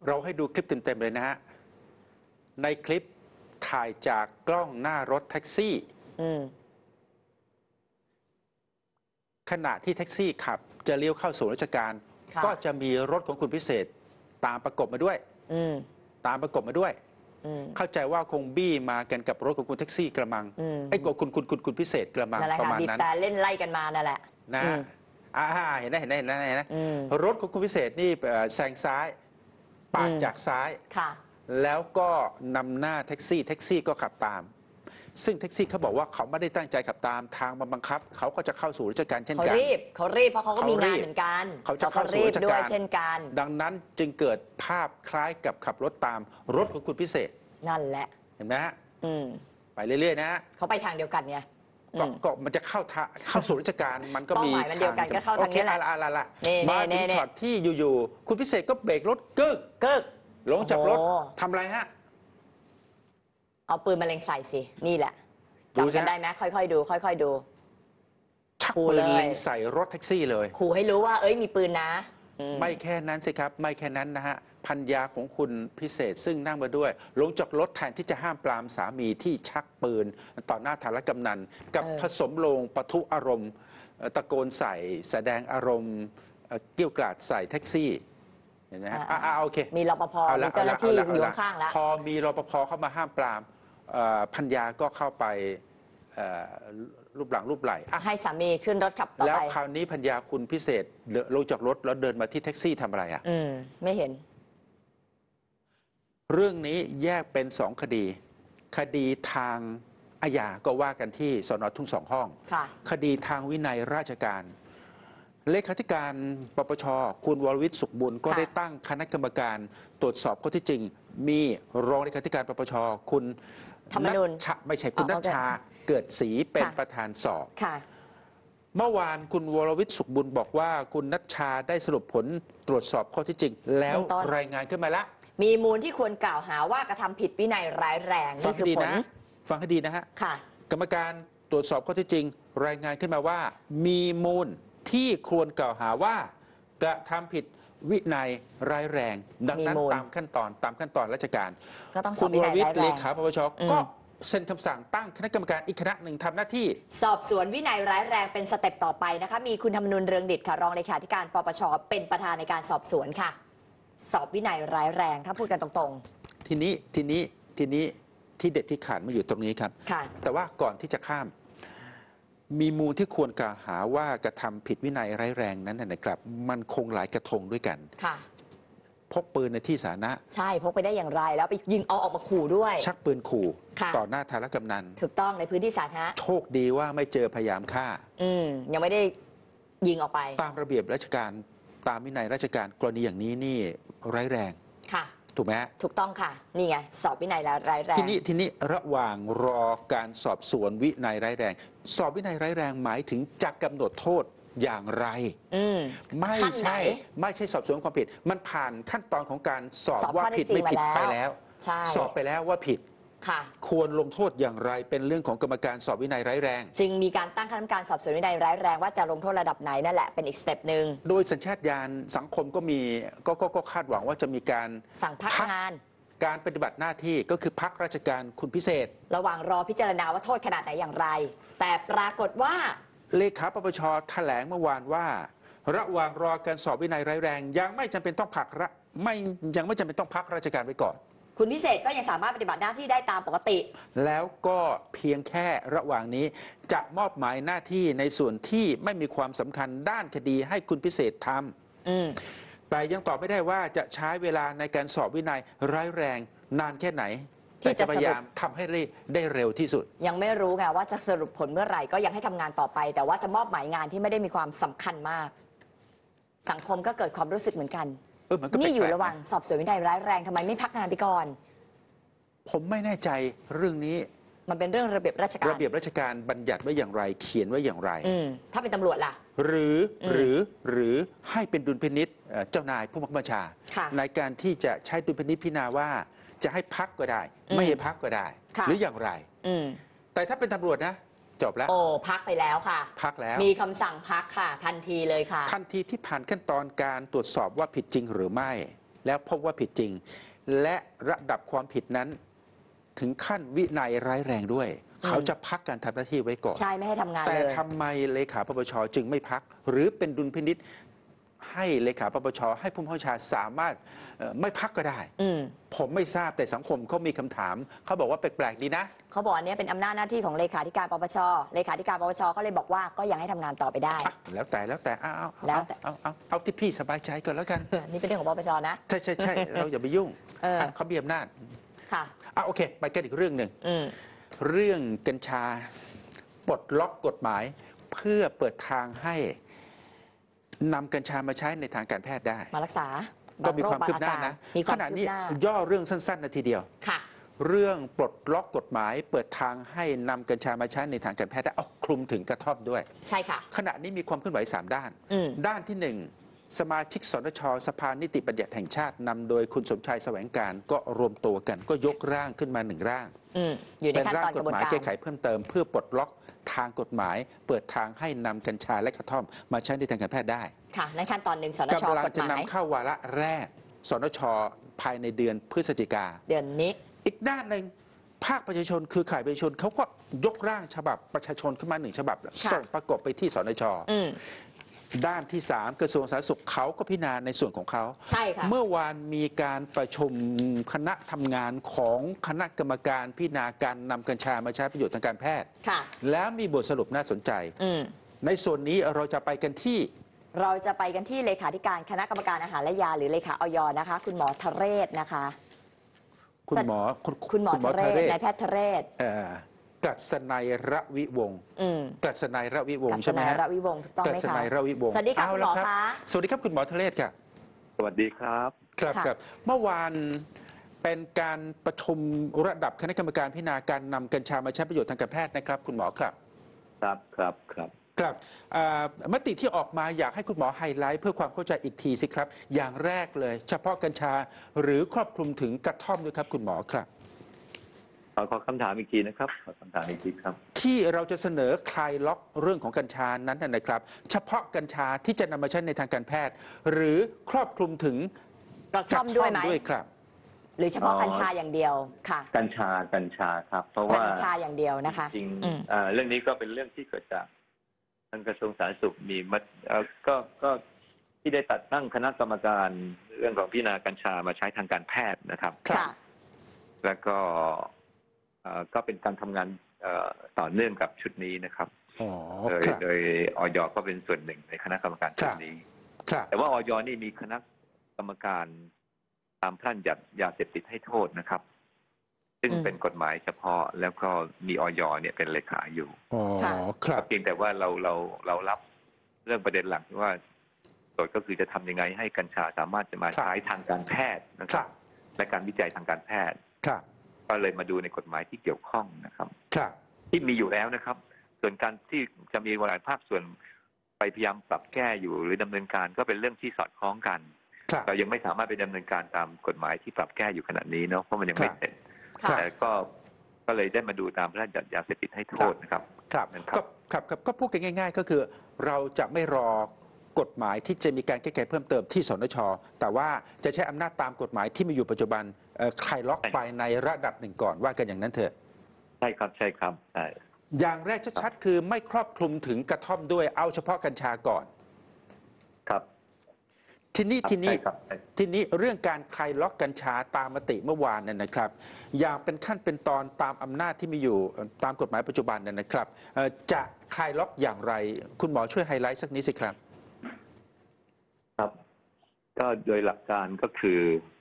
เราให้ดูคลิปเต็มๆเลยนะฮะในคลิปถ่ายจากกล้องหน้ารถแท็กซี่ขณะที่แท็กซี่ขับจะเลี้ยวเข้าสู่ราชการก็จะมีรถของคุณพิเศษตามประกบมาด้วยตามประกบมาด้วยเข้าใจว่าคงบี้มากันกับรถของคุณแท็กซี่กระมังไอ้คุณพิเศษกระมังประมาณนั้นแต่เล่นไล่กันมานั่นแหละนะเห็นนะรถของคุณพิเศษนี่แซงซ้ายปาดจากซ้ายแล้วก็นำหน้าแท็กซี่ก็ขับตามซึ่งแท็กซี่เขาบอกว่าเขาไม่ได้ตั้งใจขับตามทางมาบังคับเขาก็จะเข้าสู่ราชการเช่นกันเขารีบเพราะเขาก็มีงานเหมือนกันเขาจะเข้าสู่ราชการเช่นกันดังนั้นจึงเกิดภาพคล้ายกับขับรถตามรถของคุณพิเศษนั่นแหละเห็นไหมฮะไปเรื่อยๆนะเขาไปทางเดียวกันไงก็มันจะเข้าสู่ราชการมันก็มีเป้าหมายมันเดียวกันก็เข้าทางนี้แหละมาถึงช็อตที่อยู่ๆคุณพิเศษก็เบรกรถกึกลงจากรถทำอะไรฮะเอาปืนมาเล็งใส่สินี่แหละจำกันได้ไหมค่อยๆดูชักปืนเล็งใส่รถแท็กซี่เลยขู่ให้รู้ว่ามีปืนนะไม่แค่นั้นสิครับไม่แค่นั้นนะฮะภรรยาของคุณพิเศษซึ่งนั่งมาด้วยลงจากรถแทนที่จะห้ามปรามสามีที่ชักปืนต่อหน้าฐานกำนันกับผสมลงปะทุอารมณ์ตะโกนใส่แสดงอารมณ์เกี่ยวกราดใส่แท็กซี่เห็นไหมฮะโอเคมีรปภมีเจ้าหน้าที่อยู่ข้างแล้วพอมีรปภเข้ามาห้ามปรามภรรยาก็เข้าไปรูปหลังรูปไหล่ให้สามีขึ้นรถขับต่อไปแล้วคราวนี้ภรรยาคุณพิเศษลงจากรถแล้วเดินมาที่แท็กซี่ทำอะไรไม่เห็นเรื่องนี้แยกเป็น2คดีคดีทางอาญาก็ว่ากันที่สน.ทุ่ง2 ห้องคดีทางวินัยราชการเลขาธิการปปช.คุณวรวิทย์สุขบุญก็ได้ตั้งคณะกรรมการตรวจสอบข้อเท็จจริงมีรองเลขาธิการปปช.คุณไม่ใช่คุณณัชชาเกิดศรีเป็นประธานสอบเมื่อวานคุณวรวิทย์สุขบุญบอกว่าคุณณัชชาได้สรุปผลตรวจสอบข้อเท็จจริงแล้วรายงานขึ้นมาแล้วมีมูลที่ควรกล่าวหาว่ากระทำผิดวินัยร้ายแรงนี่คือผลฟังให้ดีนะฮะกรรมการตรวจสอบข้อเท็จจริงรายงานขึ้นมาว่ามีมูลที่ควรกล่าวหาว่ากระทำผิดวินัยร้ายแรงดังนั้นตามขั้นตอนราชการคุณวรวิทย์เลขาปปชก็เซ็นคำสั่งตั้งคณะกรรมการอีกคณะหนึ่งทำหน้าที่สอบสวนวินัยร้ายแรงเป็นสเต็ปต่อไปนะคะมีคุณธรรมนูญเรืองฤทธิ์ค่ะรองเลขาธิการปปชเป็นประธานในการสอบสวนค่ะสอบวินัยร้ายแรงถ้าพูดกันตรงๆทีนี้ที่เด็ดที่ขาดมาอยู่ตรงนี้ครับแต่ว่าก่อนที่จะข้ามมีมูลที่ควรกล่าวหาว่ากระทำผิดวินัยร้ายแรงนั้นนะครับมันคงหลายกระทงด้วยกันพกปืนในที่สาธารณะใช่พกไปได้อย่างไรแล้วไปยิงเอาออกมาขู่ด้วยชักปืนขู่ต่อหน้าฐานกำนันถูกต้องในพื้นที่สาธารณะโชคดีว่าไม่เจอพยายามฆ่ายังไม่ได้ยิงออกไปตามระเบียบราชการตามวินัยราชการกรณีอย่างนี้นี่ร้ายแรงค่ะถูกไหมถูกต้องค่ะนี่ไงสอบวินัยร้ายแรงทีนี้ระหว่างรอการสอบสวนวินัยร้ายแรงสอบวินัยร้ายแรงหมายถึงจะกำหนดโทษอย่างไรไม่ใช่สอบสวนความผิดมันผ่านขั้นตอนของการสอบว่าผิดไม่ผิดไปแล้วสอบไปแล้วว่าผิดควรลงโทษอย่างไรเป็นเรื่องของกรรมการสอบวินัยร้ายแรงจึงมีการตั้งคณะกรรมการสอบสวนวินัยร้ายแรงว่าจะลงโทษระดับไหนนั่นแหละเป็นอีกสเต็ปหนึ่งโดยสัญชาตญาณสังคมก็มีก็คาดหวังว่าจะมีการสั่งพักงานการปฏิบัติหน้าที่ก็คือพักราชการคุณพิเศษระหว่างรอพิจารณาว่าโทษขนาดไหนอย่างไรแต่ปรากฏว่าเลขาปปช.แถลงเมื่อวานว่าระหว่างรอการสอบวินัยร้ายแรงยังไม่จำเป็นต้องพักราชการไว้ก่อนคุณพิเศษก็ยังสามารถปฏิบัติหน้าที่ได้ตามปกติแล้วก็เพียงแค่ระหว่างนี้จะมอบหมายหน้าที่ในส่วนที่ไม่มีความสำคัญด้านคดีให้คุณพิเศษทำแต่ยังตอบไม่ได้ว่าจะใช้เวลาในการสอบวินัยร้ายแรงนานแค่ไหนที่จะพยายามทำให้ได้เร็วที่สุดยังไม่รู้ไงว่าจะสรุปผลเมื่อไหร่ก็ยังให้ทำงานต่อไปแต่ว่าจะมอบหมายงานที่ไม่ได้มีความสำคัญมากสังคมก็เกิดความรู้สึกเหมือนกันนี่อยู่ระหว่างสอบสวนวินัยร้ายแรงทำไมไม่พักงานไปก่อนผมไม่แน่ใจเรื่องนี้มันเป็นเรื่องระเบียบราชการบัญญัติไว้อย่างไรเขียนไว้อย่างไรถ้าเป็นตำรวจล่ะหรือให้เป็นดุลพินิจเจ้านายผู้บังคับบัญชาในการที่จะใช้ดุลพินิจพิจารณาว่าจะให้พักก็ได้ไม่ให้พักก็ได้หรืออย่างไรแต่ถ้าเป็นตำรวจนะจบแล้วพักไปแล้วค่ะพักแล้วมีคำสั่งพักค่ะทันทีเลยค่ะทันทีที่ผ่านขั้นตอนการตรวจสอบว่าผิดจริงหรือไม่แล้วพบว่าผิดจริง และระดับความผิดนั้นถึงขั้นวินัยร้ายแรงด้วย เขาจะพักการทำหน้าที่ไว้ก่อนใช่ไม่ให้ทำงานแต่เลยทำไมเลขาปปชจึงไม่พัก หรือเป็นดุลพินิษให้เลขาปปชให้ผู้บังคับบัญชาสามารถไม่พักก็ได้ ผมไม่ทราบแต่สังคมเขามีคำถามเขาบอกว่าแปลกๆดีนะเขาบอกอันนี้เป็นอำนาจหน้าที่ของเลขาธิการปปชเลขาธิการปปชก็เลยบอกว่าก็ยังให้ทำงานต่อไปได้แล้วแต่เอาที่พี่สบายใจก่อนแล้วกันนี่เป็นเรื่องของปปชนะใช่ เราอย่าไปยุ่งเขามีอำนาจค่ะโอเคไปกันอีกเรื่องหนึ่งเรื่องกัญชาปลดล็อกกฎหมายเพื่อเปิดทางให้นำกัญชามาใช้ในทางการแพทย์ได้มารักษาก็มีความคืบหน้านะขณะนี้ย่อเรื่องสั้นๆนาทีเดียวค่ะเรื่องปลดล็อกกฎหมายเปิดทางให้นำกัญชามาใช้ในทางการแพทย์ได้คลุมถึงกระท่อมด้วยใช่ค่ะขณะนี้มีความเคลื่อนไหว3ด้านด้านที่1สมาชิกสนช.สภานิติบัญญัติแห่งชาตินำโดยคุณสมชายแสวงการก็รวมตัวกันก็ยกร่างขึ้นมา1ร่างเป็นร่างกฎหมายแก้ไขเพิ่มเติมเพื่อปลดล็อกทางกฎหมายเปิดทางให้นำกัญชาและกระท่อมมาใช้ในทางการแพทย์ได้ค่ะในขั้นตอน1สนช. กำลังจะนำเข้าวาระแรกสนช.ภายในเดือนพฤศจิกาเดือนนี้อีกด้านหนึ่งภาคประชาชนคือข่ายประชาชนเขาก็ยกร่างฉบับประชาชนขึ้นมา1ฉบับส่งประกบไปที่สนช.ด้านที่3กระทรวงสาธารณสุขเขาก็พิจารณาในส่วนของเขาใช่ค่ะเมื่อวานมีการประชุมคณะทำงานของคณะกรรมการพิจารณาการนำกัญชามาใช้ประโยชน์ทางการแพทย์แล้วมีบทสรุปน่าสนใจในส่วนนี้เราจะไปกันที่เลขาธิการคณะกรรมการอาหารและยาหรือเลขาอย.นะคะคุณหมอทเรศนะคะคุณหมอทเรศนายแพทย์ทเรศกฤษณัยระวิวงศ์กฤษณัยระวิวงศ์ใช่ไหมฮะระวิวงศ์ถูกต้องไหมคะกฤษณัยระวิวงศ์สวัสดีครับคุณหมอคะสวัสดีครับคุณหมอทเรศครับสวัสดีครับครับเมื่อวานเป็นการประชุมระดับคณะกรรมการพิจารณาการนำกัญชามาใช้ประโยชน์ทางการแพทย์นะครับคุณหมอครับครับมติที่ออกมาอยากให้คุณหมอไฮไลท์เพื่อความเข้าใจอีกทีสิครับอย่างแรกเลยเฉพาะกัญชาหรือครอบคลุมถึงกระท่อมด้วยครับคุณหมอครับขอคำถามอีกทีนะครับขอคำถามอีกทีครับที่เราจะเสนอคลายล็อกเรื่องของกัญชานั้นนะครับเฉพาะกัญชาที่จะนำมาใช้ในทางการแพทย์หรือครอบคลุมถึงกระท่อมด้วยไหมครับหรือเฉพาะกัญชาอย่างเดียวค่ะกัญชาครับเพราะว่ากัญชาอย่างเดียวนะคะจริงเรื่องนี้ก็เป็นเรื่องที่เกิดจากทางกระทรวงสาธารณสุขมีก็ที่ได้ตัดตั้งคณะกรรมการเรื่องของพิจารณากัญชามาใช้ทางการแพทย์นะครับแล้วก็เป็นการทำงานต่อเนื่องกับชุดนี้นะครับโดยอย.ก็เป็นส่วนหนึ่งในคณะกรรมการชุดนี้แต่ว่าอย.นี่มีคณะกรรมการตามพระราชบัญญัติยาเสพติดให้โทษนะครับซึ่งเป็นกฎหมายเฉพาะแล้วก็มีอย.เนี่ยเป็นเลขาอยู่เพียงแต่ว่าเรารับเรื่องประเด็นหลักว่าโจทย์ก็คือจะทำยังไงให้กัญชาสามารถจะมาใช้ทางการแพทย์นะครับและการวิจัยทางการแพทย์ก็เลยมาดูในกฎหมายที่เกี่ยวข้องนะครับที่มีอยู่แล้วนะครับส่วนการที่จะมีหลายภาคส่วนไปพยายามปรับแก้อยู่หรือดำเนินการก็เป็นเรื่องที่สอดคล้องกันเรายังไม่สามารถไปดำเนินการตามกฎหมายที่ปรับแก้อยู่ขณะนี้เนาะเพราะมันยังไม่เสร็จแต่ก็เลยได้มาดูตามพระราชบัญญัติยาเสพติดให้โทษนะครับก็พูดกันง่ายๆก็คือเราจะไม่รอกฎหมายที่จะมีการแก้ไขเพิ่มเติมที่สนช.แต่ว่าจะใช้อำนาจตามกฎหมายที่มีอยู่ปัจจุบันคลายล็อกไปในระดับหนึ่งก่อนว่ากันอย่างนั้นเถอะใช่ครับอย่างแรกชัดๆคือไม่ครอบคลุมถึงกระท่อมด้วยเอาเฉพาะกัญชาก่อนครับทีนี้เรื่องการคลายล็อกกัญชาตามมติเมื่อวานนั่นนะครับอย่างเป็นขั้นเป็นตอนตามอำนาจที่มีอยู่ตามกฎหมายปัจจุบันนั่นนะครับจะคลายล็อกอย่างไรคุณหมอช่วยไฮไลท์สักนิดสิครับก็โดยหลักการก็คือ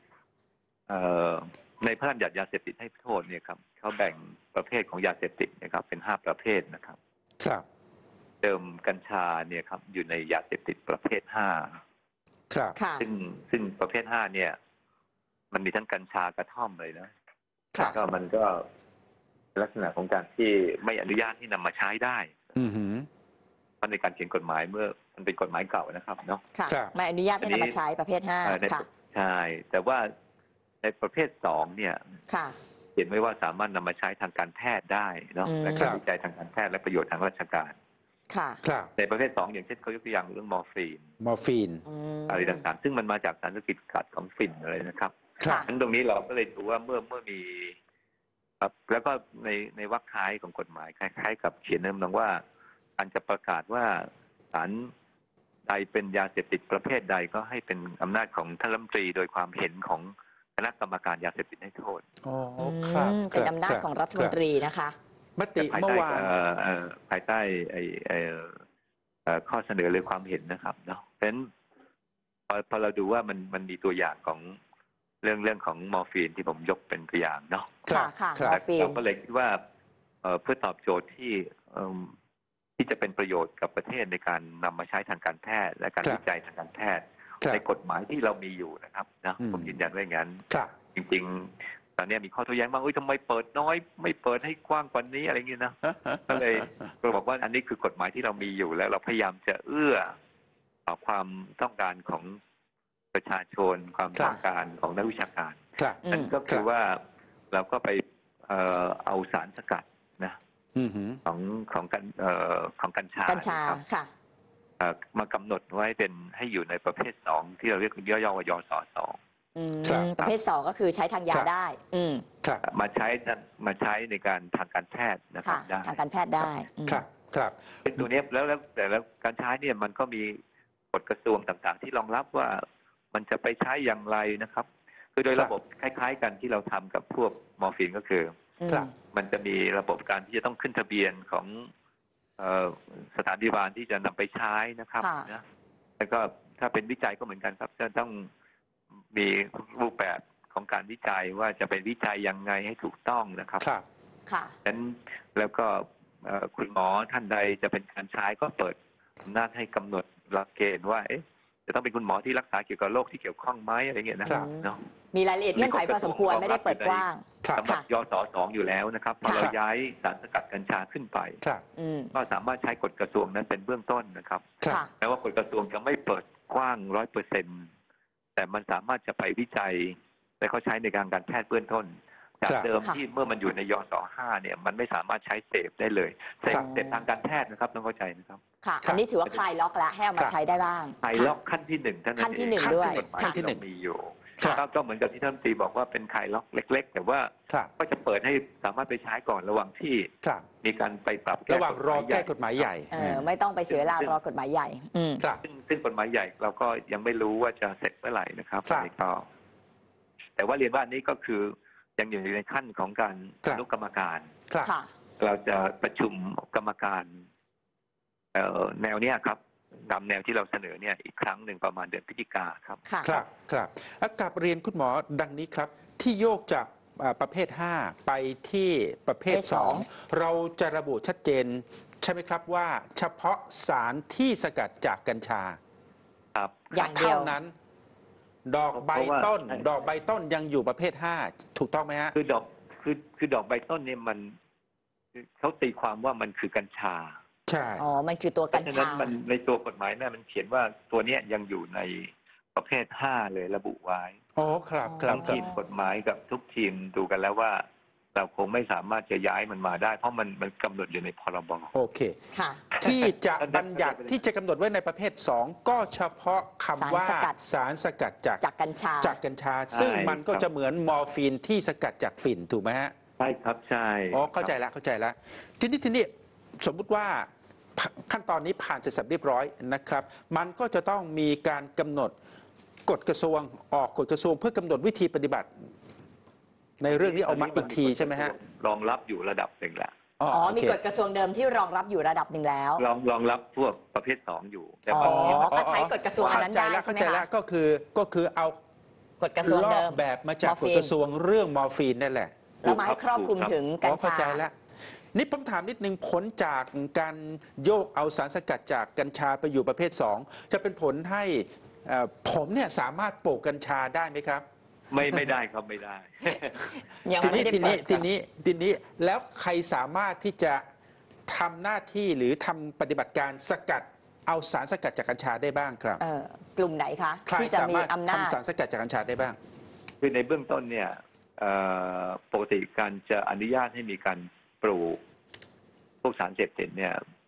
ในพระราชบัญญัติยาเสพติดให้โทษเนี่ยครับเขาแบ่งประเภทของยาเสพติดนะครับเป็น5ประเภทนะครับเดิมกัญชาเนี่ยครับอยู่ในยาเสพติดประเภท5ซึ่งประเภท5เนี่ยมันมีทั้งกัญชากระท่อมเลยนะก็มันก็ลักษณะของการที่ไม่อนุญาตที่นำมาใช้ได้มันในการเขียนกฎหมายเมื่อมันเป็นกฎหมายเก่านะครับเนาะไม่อนุญาตให้นำมาใช้ประเภท5ค่ะใช่แต่ว่าในประเภท2เนี่ยเขียนไว้ว่าสามารถนำมาใช้ทางการแพทย์ได้เนาะและการวิจัยทางการแพทย์และประโยชน์ทางราชการค่ะครับในประเภท2อย่างเช่นเขายกตัวอย่างเรื่องมอร์ฟีนมอร์ฟีนอะไรต่างๆซึ่งมันมาจากสารสกัดของฝิ่นอะไรนะครับครับทั้งตรงนี้เราก็เลยดูว่าเมื่อมีครับแล้วก็ในวรรคท้ายของกฎหมายคล้ายๆกับเขียนเริ่มนองว่าการจะประกาศว่าสารใดเป็นยาเสพติดประเภทใดก็ให้เป็นอำนาจของท่านรัฐมนตรีโดยความเห็นของคณะกรรมการยาเสพติดให้โทษอ๋อครับเป็นอำนาจของรัฐมนตรีนะคะมติเมื่อวานภายใต้ข้อเสนอหรือความเห็นนะครับเนาะเพราะฉะนั้นพอเราดูว่ามันมีตัวอย่างของเรื่องของมอร์ฟีนที่ผมยกเป็นตัวอย่างเนาะค่ะค่ะมอร์ฟีนเราก็เลยคิดว่าเพื่อตอบโจทย์ที่จะเป็นประโยชน์กับประเทศในการนำมาใช้ทางการแพทย์และการวิจัยทางการแพทย์ในกฎหมายที่เรามีอยู่นะครับนะผมยืนยันว่าอย่างนั้นจริงๆตอนนี้มีข้อโต้แย้งบ้างทำไมเปิดน้อยไม่เปิดให้กว้างกว่านี้อะไรเงี้ยนะก็เลยบอกว่าอันนี้คือกฎหมายที่เรามีอยู่แล้วเราพยายามจะเอื้อต่อความต้องการของประชาชนความต้องการของนักวิชาการนั่นก็คือว่าเราก็ไปเอาสารสกัดนะของกัญชาครับค่ะมากำหนดไว้เป็นให้อยู่ในประเภท2ที่เราเรียกย่อๆว่ายศ2 ประเภท2ก็คือใช้ทางยาได้มาใช้ในการทางการแพทย์นะครับได้ทางการแพทย์ได้ครับเป็นตัวนี้แล้วการใช้เนี่ยมันก็มีกฎกระทรวงต่างๆที่รองรับว่ามันจะไปใช้อย่างไรนะครับคือโดยระบบคล้ายๆกันที่เราทำกับพวกมอร์ฟีนก็คือมันจะมีระบบการที่จะต้องขึ้นทะเบียนของสถานพยาบาลที่จะนำไปใช้นะครับนะแล้วก็ถ้าเป็นวิจัยก็เหมือนกันครับจะต้องมีรูปแบบของการวิจัยว่าจะไปวิจัยยังไงให้ถูกต้องนะครับค่ะฉะนั้นแล้วก็คุณหมอท่านใดจะเป็นการใช้ก็เปิดอำนาจให้กำหนดหลักเกณฑ์ว่าจะต้องเป็นคุณหมอที่รักษาเกี่ยวกับโรคที่เกี่ยวข้องไหมอะไรเงี้ยนะครับเนาะมีรายละเอียดเงื่อนไขพอสมควรไม่ได้เปิดกว้างสำหรับยศ2อยู่แล้วนะครับพอเราย้ายสารสกัดกัญชาขึ้นไปก็สามารถใช้กฎกระทรวงนั้นเป็นเบื้องต้นนะครับแม้ว่ากฎกระทรวงจะไม่เปิดกว้าง 100%แต่มันสามารถจะไปวิจัยและเขาใช้ในการแพทย์เบื้องต้นจากเดิมที่เมื่อมันอยู่ในยศ5เนี่ยมันไม่สามารถใช้เสพได้เลยเสพทางการแพทย์นะครับต้องเข้าใจนะครับค่ะอันนี้ถือว่าคลายล็อกแล้วให้เอามาใช้ได้บ้างคลายล็อกขั้นที่1ท่านขั้นที่1ด้วยขั้นที่1มีอยู่ก็เหมือนกับที่ท่านตีบอกว่าเป็นคลายล็อกเล็กๆแต่ว่าก็จะเปิดให้สามารถไปใช้ก่อนระหว่างที่มีการไปปรับระหว่างรอแก้กฎหมายใหญ่ไม่ต้องไปเสียเวลารอกฎหมายใหญ่ซึ่งกฎหมายใหญ่เราก็ยังไม่รู้ว่าจะเสร็จเมื่อไหร่นะครับแต่ว่าเรียนว่านี้ก็คือยังอยู่ในขั้นของการอนุกรรมการเราจะประชุมกรรมการแนวเนี้ยครับตามแนวที่เราเสนอเนี่ยอีกครั้งหนึ่งประมาณเดือนพฤศจิกาครับครับกลับเรียนคุณหมอดังนี้ครับที่โยกจากประเภท5ไปที่ประเภท2เราจะระบุชัดเจนใช่ไหมครับว่าเฉพาะสารที่สกัดจากกัญชาครับอย่างเดียวเท่านั้นดอกใบต้นยังอยู่ประเภท5ถูกต้องไหมฮะคือดอกใบต้นเนี่ยมันเขาตีความว่ามันคือกัญชาใช่มันคือตัวกัญชาฉะนั้นมันในตัวกฎหมายเนี่ยมันเขียนว่าตัวเนี้ยยังอยู่ในประเภท5เลยระบุไว้ครับทั้งทีมกฎหมายกับทุกทีมดูกันแล้วว่าเราคงไม่สามารถจะย้ายมันมาได้เพราะมันกำหนดอยู่ในพรบโอเคที่จะบัญญัติที่จะกำหนดไว้ในประเภท2ก็เฉพาะคำว่าสารสกัดจากกัญชาซึ่งมันก็จะเหมือนมอร์ฟีนที่สกัดจากฝิ่นถูกไหมฮะใช่ครับใช่เข้าใจแล้วทีนี้สมมุติว่าขั้นตอนนี้ผ่านเสร็จสับเรียบร้อยนะครับมันก็จะต้องมีการกำหนดกฎกระทรวงออกกฎกระทรวงเพื่อกำหนดวิธีปฏิบัติในเรื่องนี้เอามาอีกทีใช่ไหมฮะรองรับอยู่ระดับหนึ่งแล้วมีกฎกระทรวงเดิมที่รองรับอยู่ระดับหนึ่งแล้วรองรับพวกประเภท2อยู่แต่ก็ใช้กฎกระทรวงนั้นได้เข้าใจแล้วก็คือเอากฎกระทรวงเดิมแบบมาจากกฎกระทรวงเรื่องมอร์ฟีนนั่นแหละแล้วมาให้ครอบคลุมถึงกัญชาเข้าใจแล้วนี่ผมถามนิดนึงผลจากการโยกเอาสารสกัดจากกัญชาไปอยู่ประเภท2จะเป็นผลให้ผมเนี่ยสามารถปลูกกัญชาได้ไหมครับไม่ได้ครับไม่ได้ทีนี้แล้วใครสามารถที่จะทำหน้าที่หรือทำปฏิบัติการสกัดเอาสารสกัดจากกัญชาได้บ้างครับกลุ่มไหนคะที่จะมีอำนาจทำสารสกัดจากกัญชาได้บ้างคือในเบื้องต้นเนี่ยปกติการจะอนุญาตให้มีการปลูกพวกสารเสพติดเนี่ย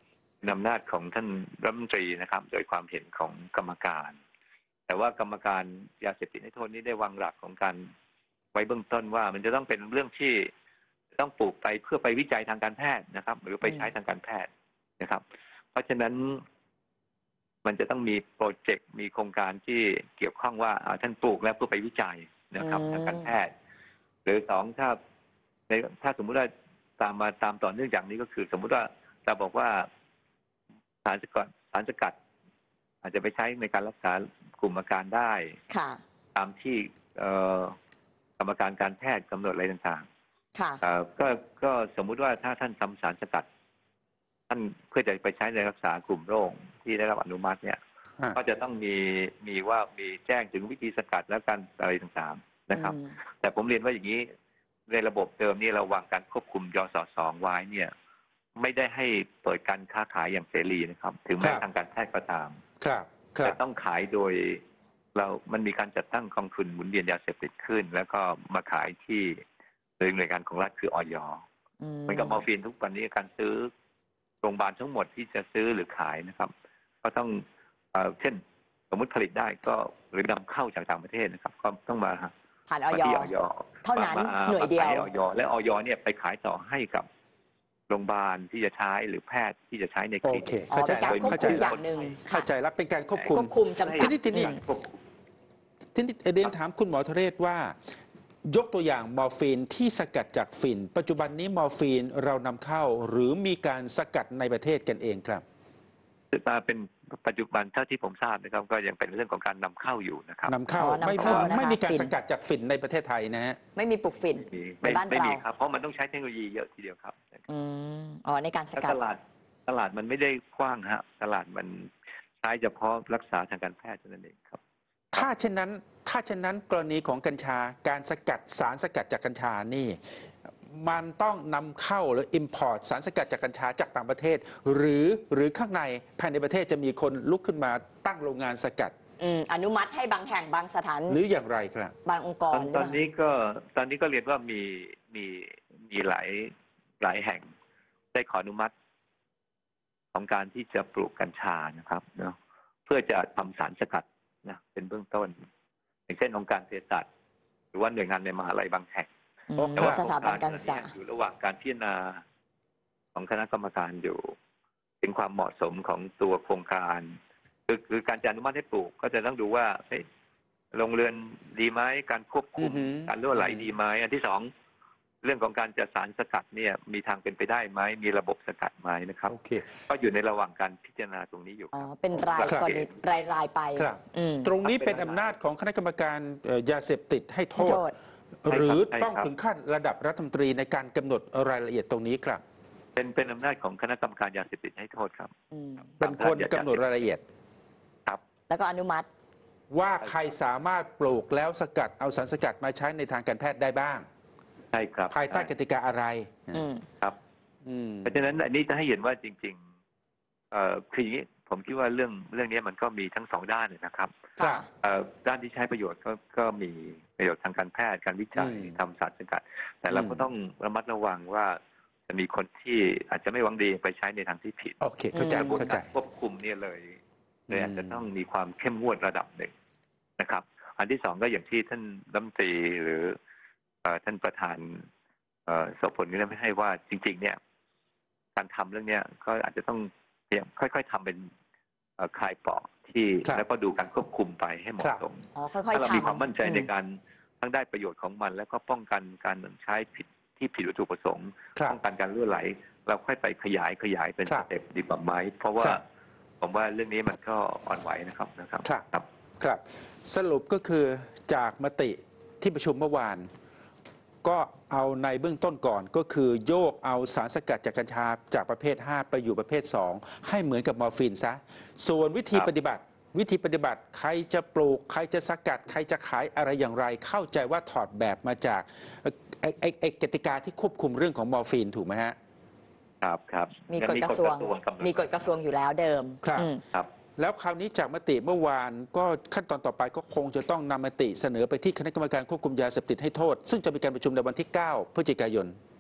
เป็นอำนาจของท่านรัฐมนตรีนะครับโดยความเห็นของกรรมการ แต่ว่ากรรมการยาเสพติดให้โทษนี้ได้วางหลักของการไว้เบื้องต้นว่ามันจะต้องเป็นเรื่องที่ต้องปลูกไปเพื่อไปวิจัยทางการแพทย์นะครับ หรือไปใช้ทางการแพทย์นะครับ เพราะฉะนั้นมันจะต้องมีโปรเจกต์มีโครงการที่เกี่ยวข้องว่าท่านปลูกแล้วเพื่อไปวิจัยนะครับทางการแพทย์ หรือสองถ้าสมมุติว่าตามต่อเนื่องจากนี้ก็คือ สมมุติว่าเราบอกว่าสารสกัดอาจจะไปใช้ในการรักษากลุ่มอาการได้ตามที่กรรมการการแพทย์กำหนดอะไรต่างๆก็สมมุติว่าถ้าท่านทำสารสกัดท่านเพื่อจะไปใช้ในรักษากลุ่มโรคที่ได้รับอนุมัติเนี่ยก็จะต้องมีแจ้งถึงวิธีสกัดและการอะไรต่างๆนะครับ แต่ผมเรียนว่าอย่างนี้ในระบบเดิมนี่เราวางการควบคุมยศ2ไว้เนี่ยไม่ได้ให้เปิดการค้าขายอย่างเสรีนะครับถึงแม้ทางการแพทย์ก็ตามแต่ต้องขายโดยมันมีการจัดตั้งกองทุนหมุนเวียนยาเสพติดขึ้นแล้วก็มาขายที่โดยหน่วยงานของรัฐคืออย.มันกับมอร์ฟีนทุกวันนี้การซื้อโรงพยาบาลทั้งหมดที่จะซื้อหรือขายนะครับก็ต้องเช่นสมมุติผลิตได้ก็หรือนำเข้าจากต่างประเทศนะครับก็ต้องมาผ่านอย.เท่านั้นหน่วยเดียวและอย.เนี่ยไปขายต่อให้กับโรงพยาบาลที่จะใช้หรือแพทย์ที่จะใช้ในคลินิกเข้าใจแล้วอย่างหนึ่งเข้าใจแล้วเป็นการควบคุมจำกัดทีนี้เรียนถามคุณหมอธเรศว่ายกตัวอย่างมอร์ฟีนที่สกัดจากฝิ่นปัจจุบันนี้มอร์ฟีนเรานำเข้าหรือมีการสกัดในประเทศกันเองครับเป็นปัจจุบันเท่าที่ผมทราบนะครับก็ยังเป็นเรื่องของการนำเข้าอยู่นะครับนำเข้าไม่มีการสกัดจากฝิ่นในประเทศไทยนะฮะไม่มีปลูกฝิ่นในบ้านเราไม่มีครับเพราะมันต้องใช้เทคโนโลยีเยอะทีเดียวครับในการสกัดตลาดมันไม่ได้กว้างฮะตลาดมันใช้เฉพาะรักษาทางการแพทย์เท่านั้นเองครับถ้าเช่นนั้นกรณีของกัญชาการสกัดสารสกัดจากกัญชานี่มันต้องนำเข้าหรือ import สารสกัดจากกัญชาจากต่างประเทศหรือข้างในภายในประเทศจะมีคนลุกขึ้นมาตั้งโรงงานสกัดอนุมัติให้บางแห่งบางสถานหรืออย่างไรครับบางองค์กรตอนนี้ก็เรียนว่ามีหลายแห่งได้ขออนุมัติของการที่จะปลูกกัญชานะครับเนาะเพื่อจะทำสารสกัดนะเป็นเบื้องต้นอย่างเช่นองค์การเภสัชหรือว่าหน่วยงานในมหาลัยบางแห่งแต่ว่าสถาบันการศึกษาอยู่ระหว่างการพิจารณาของคณะกรรมการอยู่เป็นความเหมาะสมของตัวโครงการคือการจะอนุมัติให้ปลูกก็จะต้องดูว่าโรงเรือนดีไหมการควบคุมการรั่วไหลดีไหมอันที่สองเรื่องของการจัดสารสกัดเนี่ยมีทางเป็นไปได้ไหมมีระบบสกัดไหมนะครับก็อยู่ในระหว่างการพิจารณาตรงนี้อยู่เป็นรายกรณีรายไปตรงนี้เป็นอำนาจของคณะกรรมการยาเสพติดให้โทษหรือต้องถึงขั้นระดับรัฐมนตรีในการกำหนดรายละเอียดตรงนี้ครับเป็นอำนาจของคณะกรรมการยาเสพติดให้โทษครับเป็นคนกำหนดรายละเอียดครับแล้วก็อนุมัติว่าใครสามารถปลูกแล้วสกัดเอาสารสกัดมาใช้ในทางการแพทย์ได้บ้างใช่ครับภายใต้กติกาอะไรครับเพราะฉะนั้นอันนี้จะให้เห็นว่าจริงๆคืออย่างนี้ผมคิดว่าเรื่องนี้มันก็มีทั้งสองด้านนะครับด้านที่ใช้ประโยชน์ก็มีประโยชน์ทางการแพทย์การวิจัยทำสารสกัดแต่เราก็ต้องระมัดระวังว่าจะมีคนที่อาจจะไม่หวังดีไปใช้ในทางที่ผิดโอเคเข้าใจควบคุมเนี่ยเลยอาจจะต้องมีความเข้มงวดระดับหนึ่งนะครับอันที่สองก็อย่างที่ท่านรัฐมนตรีหรือท่านประธานโสพลก็ได้ไม่ให้ว่าจริงๆเนี่ยการทำเรื่องนี้ก็อาจจะต้องค่อยๆทำเป็นคลายปอกที่แล้วก็ดูการควบคุมไปให้เหมาะสมถ้าเรามีความมั่นใจในการทั้งได้ประโยชน์ของมันแล้วก็ป้องกันการใช้ผิดวัตถุประสงค์ป้องกันการรั่วไหลเราค่อยไปขยายเป็นสเต็ปดีกว่าไหมเพราะว่าผมว่าเรื่องนี้มันก็อ่อนไหวนะครับครับสรุปก็คือจากมติที่ประชุมเมื่อวานก็เอาในเบื้องต้นก่อนก็คือโยกเอาสารสกัดจากกัญชาจากประเภท5ไปอยู่ประเภท2ให้เหมือนกับมอร์ฟีนซะส่วนวิธีปฏิบัติใครจะปลูกใครจะสกัดใครจะขายอะไรอย่างไรเข้าใจว่าถอดแบบมาจากกติกาที่ควบคุมเรื่องของมอร์ฟีนถูกไหมฮะครับมีกฎกระทรวงอยู่แล้วเดิมครับแล้วคราวนี้จากมติเมื่อวานก็ขั้นตอนต่อไปก็คงจะต้องนำมติเสนอไปที่คณะกรรมการควบคุมยาเสพติดให้โทษซึ่งจะมีการประชุมในวันที่9 พฤศจิกายน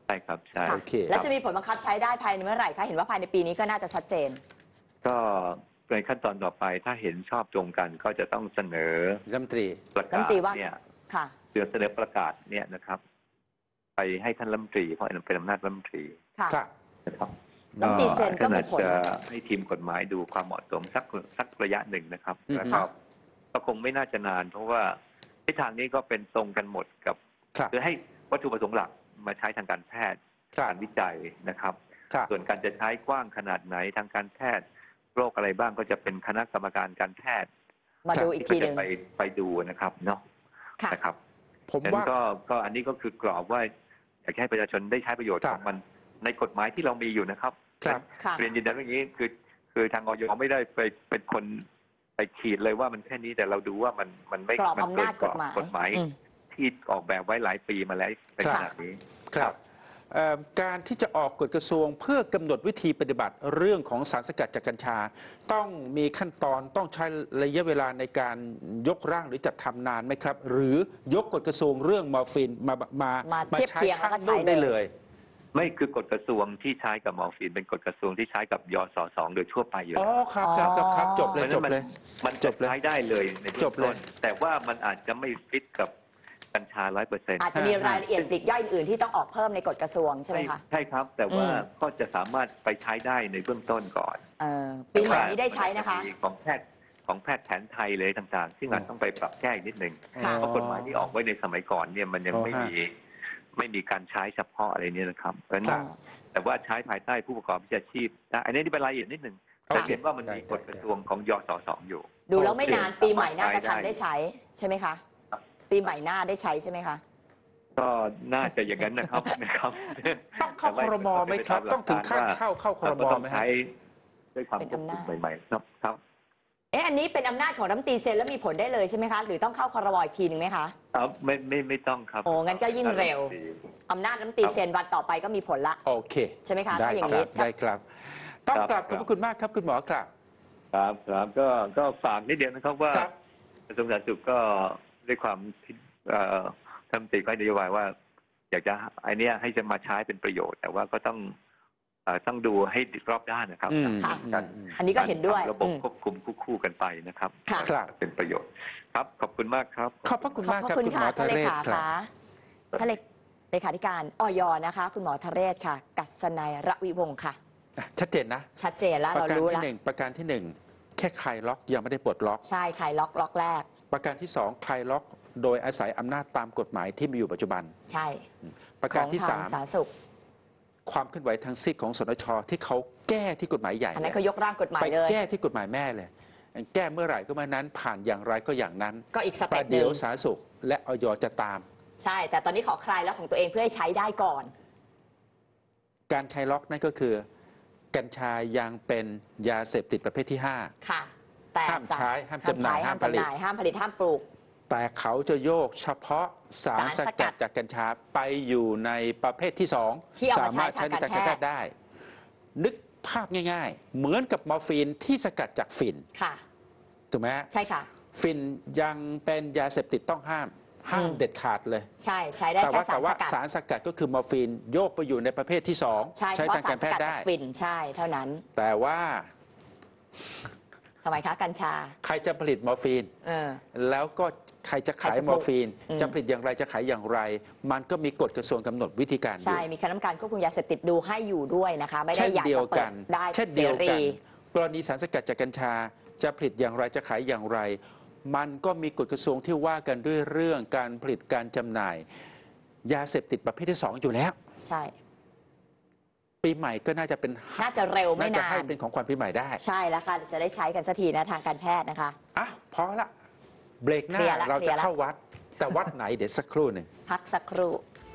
ใช่ครับใช่ค่ะโอเคแล้วจะมีผลบังคับใช้ได้ภายในเมื่อไหร่คะเห็นว่าภายในปีนี้ก็น่าจะชัดเจนก็ในขั้นตอนต่อไปถ้าเห็นชอบตรงกันก็จะต้องเสนอรัฐมนตรีประรัฐมกาน ศตรีว่าเนี่ยค่ะเสนอประกาศเนี่ยนะครับ ไปให้ท่านรัฐมนตรีเพราะเป็นอำนาจรัฐมนตรีค่ะครับนะครับรัฐมนตรีเซ็นก็มีผลท่านอาจจะให้ทีมกฎหมายดูความเหมาะสมสักระยะหนึ่งนะครับอืมแล้วก็ก็คงไม่น่าจะนาน เพราะว่าทิศทางนี้ก็เป็นตรงกันหมดกับครับคือให้วัตถุประสงค์หลักมาใช้ทางการแพทย์ครับการวิจัยนะครับครับส่วนการจะใช้กว้างขนาดไหนทางการแพทย์โรคอะไรบ้างก็จะเป็นคณะกรรมการการแพทย์มาดูอีกที่ทีหจะนึ่งไปดูนะครับเนาะค่ะนะครับผมฉะนั้นว่าก็อันนี้ก็คือกรอบว่าอยากให้ประชาชนได้ใช้ประโยชน์ครัขบองมันในกฎหมายที่เรามีอยู่นะครับครับค่ะเรียนยืนยันอย่างนี้คือทางอยไม่ได้ไปเป็นคนไปขีดเลยว่ามันแค่นี้แต่เราดูว่ามันไม่กรอบมัอำนาจเกิกฎหมาย อืมที่ออกแบบไว้หลายปีมาแล้วในขนาดนี้ครับการที่จะออกกฎกระทรวงเพื่อกำหนดวิธีปฏิบัติเรื่องของสารสกัดจากกัญชา ต้องมีขั้นตอนต้องใช้ระยะเวลาในการยกร่างหรือจัดทำนานไหมครับ หรือยกกฎกระทรวงเรื่องมอร์ฟีนมาเทียบใช้เคียงข้างแล้วก็ใช้นู่นได้เลเลย ยไม่คือกฎกระทรวงที่ใช้กับมอร์ฟีนเป็นกฎกระทรวงที่ใช้กับยศ2โดยทั่วไปอยู่อ๋อแล้วครับครับจบเลยเพราะฉะนั้นจบเลยมันจจะบเลยใช้ได้เลยในเบื้จองบเลต้ยนแต่ว่ามันอาจจะไม่ฟิตกับกัญชา 100% อาจจะมีรายละเอียดปลีกย่อยอื่นๆที่ต้องออกเพิ่มในกฎกระทรวงใช่ไหมคะใช่ครับ แต่ว่าอืมก็จะสามารถไปใช้ได้ในเบื้องต้นก่อนปีใหม่นี้ได้ใช้นะคะแต่ว่ามัจมีของแพทย์แผนไทยเลยต่างๆ ซึ่งอาจต้องไปปรับแก้อีกนิดหนึ่งค่ะเพราะกฎหมายที่ออกไว้ในสมัยก่อนเนี่ยมันยังไม่มีการใช้เฉพาะอะไรเนี่ยนะครับเพราะฉะนั้นแต่ว่าใช้ภายใต้ผู้ประกอบวิชาชีพนะอันนี้เป็นรายละเอียดนิดหนึ่งโอจะเคเห็นว่ามันมีกฎกระทรวงของยศ2อยู่ดูแล้วไม่นานปีใหม่น่าจะทันได้ใช้ใช่ไหมคะครับปีใหม่หน้าได้ใช้ใช่ไหมคะก็น่าจะอย่างนั้นนะครับต้องเข้าครมไหมครับ ต้องถึงขั้นเข้าครมต้องไหมฮะใช้ด้วยความควบคุมใหม่ๆครับอันนี้เป็นอำนาจของรัฐมนตรีเซ็นแล้วมีผลได้เลยใช่ไหมคะ หรือต้องเข้าครมอีกทีหนึ่งไหมคะไม่ต้องครับโอ้งั้นก็ยิ่งเร็ว อำนาจรัฐมนตรีเซ็นวันต่อไปก็มีผลละโอเคใช่ไหมคะได้ถ้าอย่างคนี้รับได้ครับ ต้องครับกลับขอบพระคุณมากครับคุณหมอครับครับก็ฝากนิดเดียวนะครับว่าครับกระทรวงสาธารณสุขก็ด้วยความคิดท่านรัฐมนตรีก็ให้นโยบายว่า อยากจะไอเนี้ยให้จะมาใช้เป็นประโยชน์ แต่ว่าก็ต้องดูให้รอบด้านนะครับค่ะการอันนี้ก็เห็นด้วยทำระบบควบคุมคู่กันไปนะครับค่ะครับเป็นประโยชน์ครับขอบคุณมากครับขอบพระคุณขอบมากพระครับคุณคุณหมค่ะอทท่านเรเลศขาครับค่ะท่านเลขาธิการอยนะคะ คุณหมอทเรศค่ะ กัศนัยระวิวงศ์ค่ะชัดเจนนะชัดเจนแล้วประเราการรู้ที่แล้วหนึ่งประการที่หนึ่งแค่คลายล็อกยังไม่ได้ปลดล็อกใช่ใครล็อกแรกประการที่สองคลายล็อกโดยอาศัยอำนาจตามกฎหมายที่มีอยู่ปัจจุบันใช่ประขการองที่ทาสาง มสาธารณสุขความเคลื่อนไหวทางซีกของสนชที่เขาแก้ที่กฎหมายใหญ่อันนั้นเลเขายยกร่างกฎหมาไปยเลยแก้ที่กฎหมายแม่เลย แก้เมื่อไหร่ก็เมื่อนั้นผ่านอย่างไรก็อย่างนั้นก็อีกสปเต็ระปหเดี๋นึ่ยวงสาธารณสุขและอยจะตามใช่ แต่ตอนนี้ขอคลายแล้วของตัวเองเพื่อให้ใช้ได้ก่อนการคลายล็อกนั่นก็คือ กัญชายังเป็นยาเสพติดประเภทที่ค่ะ แต่ห้ามใช้ห้ามจำหน่ายห้ามจำหน่าย ห้ามผลิต ห้ามปลูก 5 แต่เขาจะโยกเฉพาะสารสารสสกักัดดจากกัญชาไปอยู่ในประเภทที่ที่เอา 2 มาสามารถใช้ใช้ในทางทางการการแพแพททย์ย์ได้ นึกภาพง่ายๆ เหมือนกับมอร์ฟีนที่สกัดจากฝิ่นค่ะถูกไหมฮะใช่ค่ะฝิ่นยังเป็นยาเสพติดต้องห้าม ห้ามอืมเด็ดขาดเลยใช่ ใช้ได้แต่แค่ว่าสารสกัดสารสกัดก็คือมอร์ฟีนโยกไปอยู่ในประเภทที่ 2 ใช่เฉใช้พาะทางสาการ รสแพทกัดย์จาได้กฝิ่นใช่เท่านั้นแต่ว่าทำไมคะกัญชาใครจะผลิตมอร์ฟีนเออแล้วก็ใครจะขายใครจะมอร์ฟีนอืมจะผลิตอย่างไรจะขายอย่างไร มันก็มีกฎกระทรวงกำหนดวิธีการอยู่ใช่ มีคณะกรรมการควบคุมยาเสพติดดูให้อยู่ด้วยนะคะ ไม่ได้เช่นอยากเดียจะวเปิกัดนได้เช่นเสเดียวกัรีน กรณีสารสกัดจากกัญชา จะผลิตอย่างไรจะขายอย่างไร มันก็มีกฎกระทรวงที่ว่ากันด้วยเรื่องการผลิตการจำหน่าย ยาเสพติดประเภทที่ 2 อยู่แล้วใช่ปีใหม่ก็น่าจะเป็นน่าจะเร็วไม่น่าจะนาให้นเป็นของขวัญปีใหม่ได้ใช่แล้วค่ะ จะได้ใช้กันสักทีนะทางการแพทย์นะคะอ่ะพอละเบรกหน้าเคลียร์ละเราเคลีจะยร์ละเข้าวัด แต่วัดไหนเดี๋ยวสักครู่หนึ่งพักสักครู่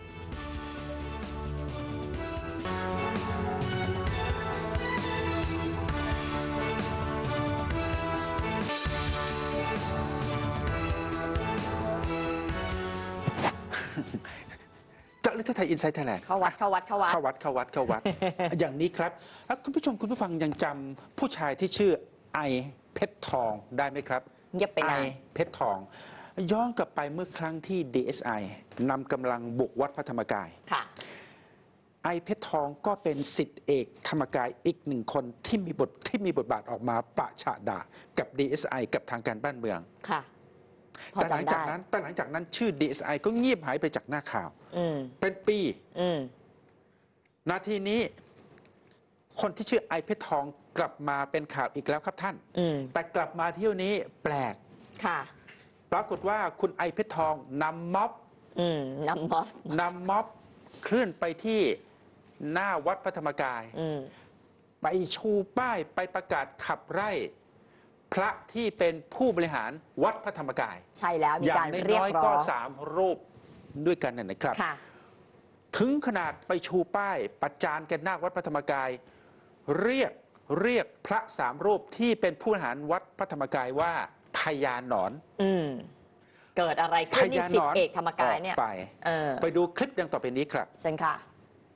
เจาะลึกทั่วไทยอินไซต์ไทยแลนด์เข้าวัด เข้าวัด เข้าวัดเข้าวัดเข้าวัดเข้าวัด อย่างนี้ครับคุณผู้ชมคุณผู้ฟังยังจำผู้ชายที่ชื่อไอเพชรทองได้ไหมครับเงียบไปไอนานเพชรทอง ย้อนกลับไปเมื่อครั้งที่ DSI นำกำลังบุกวัดพระธรรมกายค่ะไอเพชรทองก็เป็นศิษย์เอกธรรมกายอีกหนึ่งคนที่มีบทบาทออกมาปะฉะด่ากับ DSI กับทางการบ้านเมืองค่ะพอแต่หลังจำจากได้นั้นชื่อ DSI ก็เงียบหายไปจากหน้าข่าว เป็นปี นาทีนี้คนที่ชื่อไอเพชรทองกลับมาเป็นข่าวอีกแล้วครับท่าน แต่กลับมาเที่ยวนี้แปลกค่ะปรากฏว่าคุณไอเพชรทองนำม็อบนำม็อบเคลื่อนไปที่หน้าวัดพระธรรมกาย ไปชูป้ายไปประกาศขับไล่พระที่เป็นผู้บริหารวัดพระธรรมกายใช่แล้วมีอย่าการงเรียน้กอยร้ๆก็อง 3 รูปด้วยกันนะครับค่ะถึงขนาดไปชูป้ายประจานกันหน้าวัดพระธรรมกาย เรียกพระ3 รูปที่เป็นผู้บริหารวัดพระธรรมกายว่าพญาหนอนเกิดอะไรขึ้นที่ศิษย์เอกธรรมกายเนี่ยไปดูคลิปดังต่อไปนี้ครับเชิญค่ะ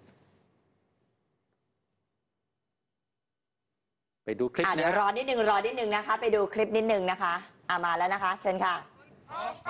ไปดูคลิปเดี๋ยวนะรอนิดนึงนะคะ ไปดูคลิปนิดนึงนะคะมาแล้วนะคะ เชิญค่ะออกไป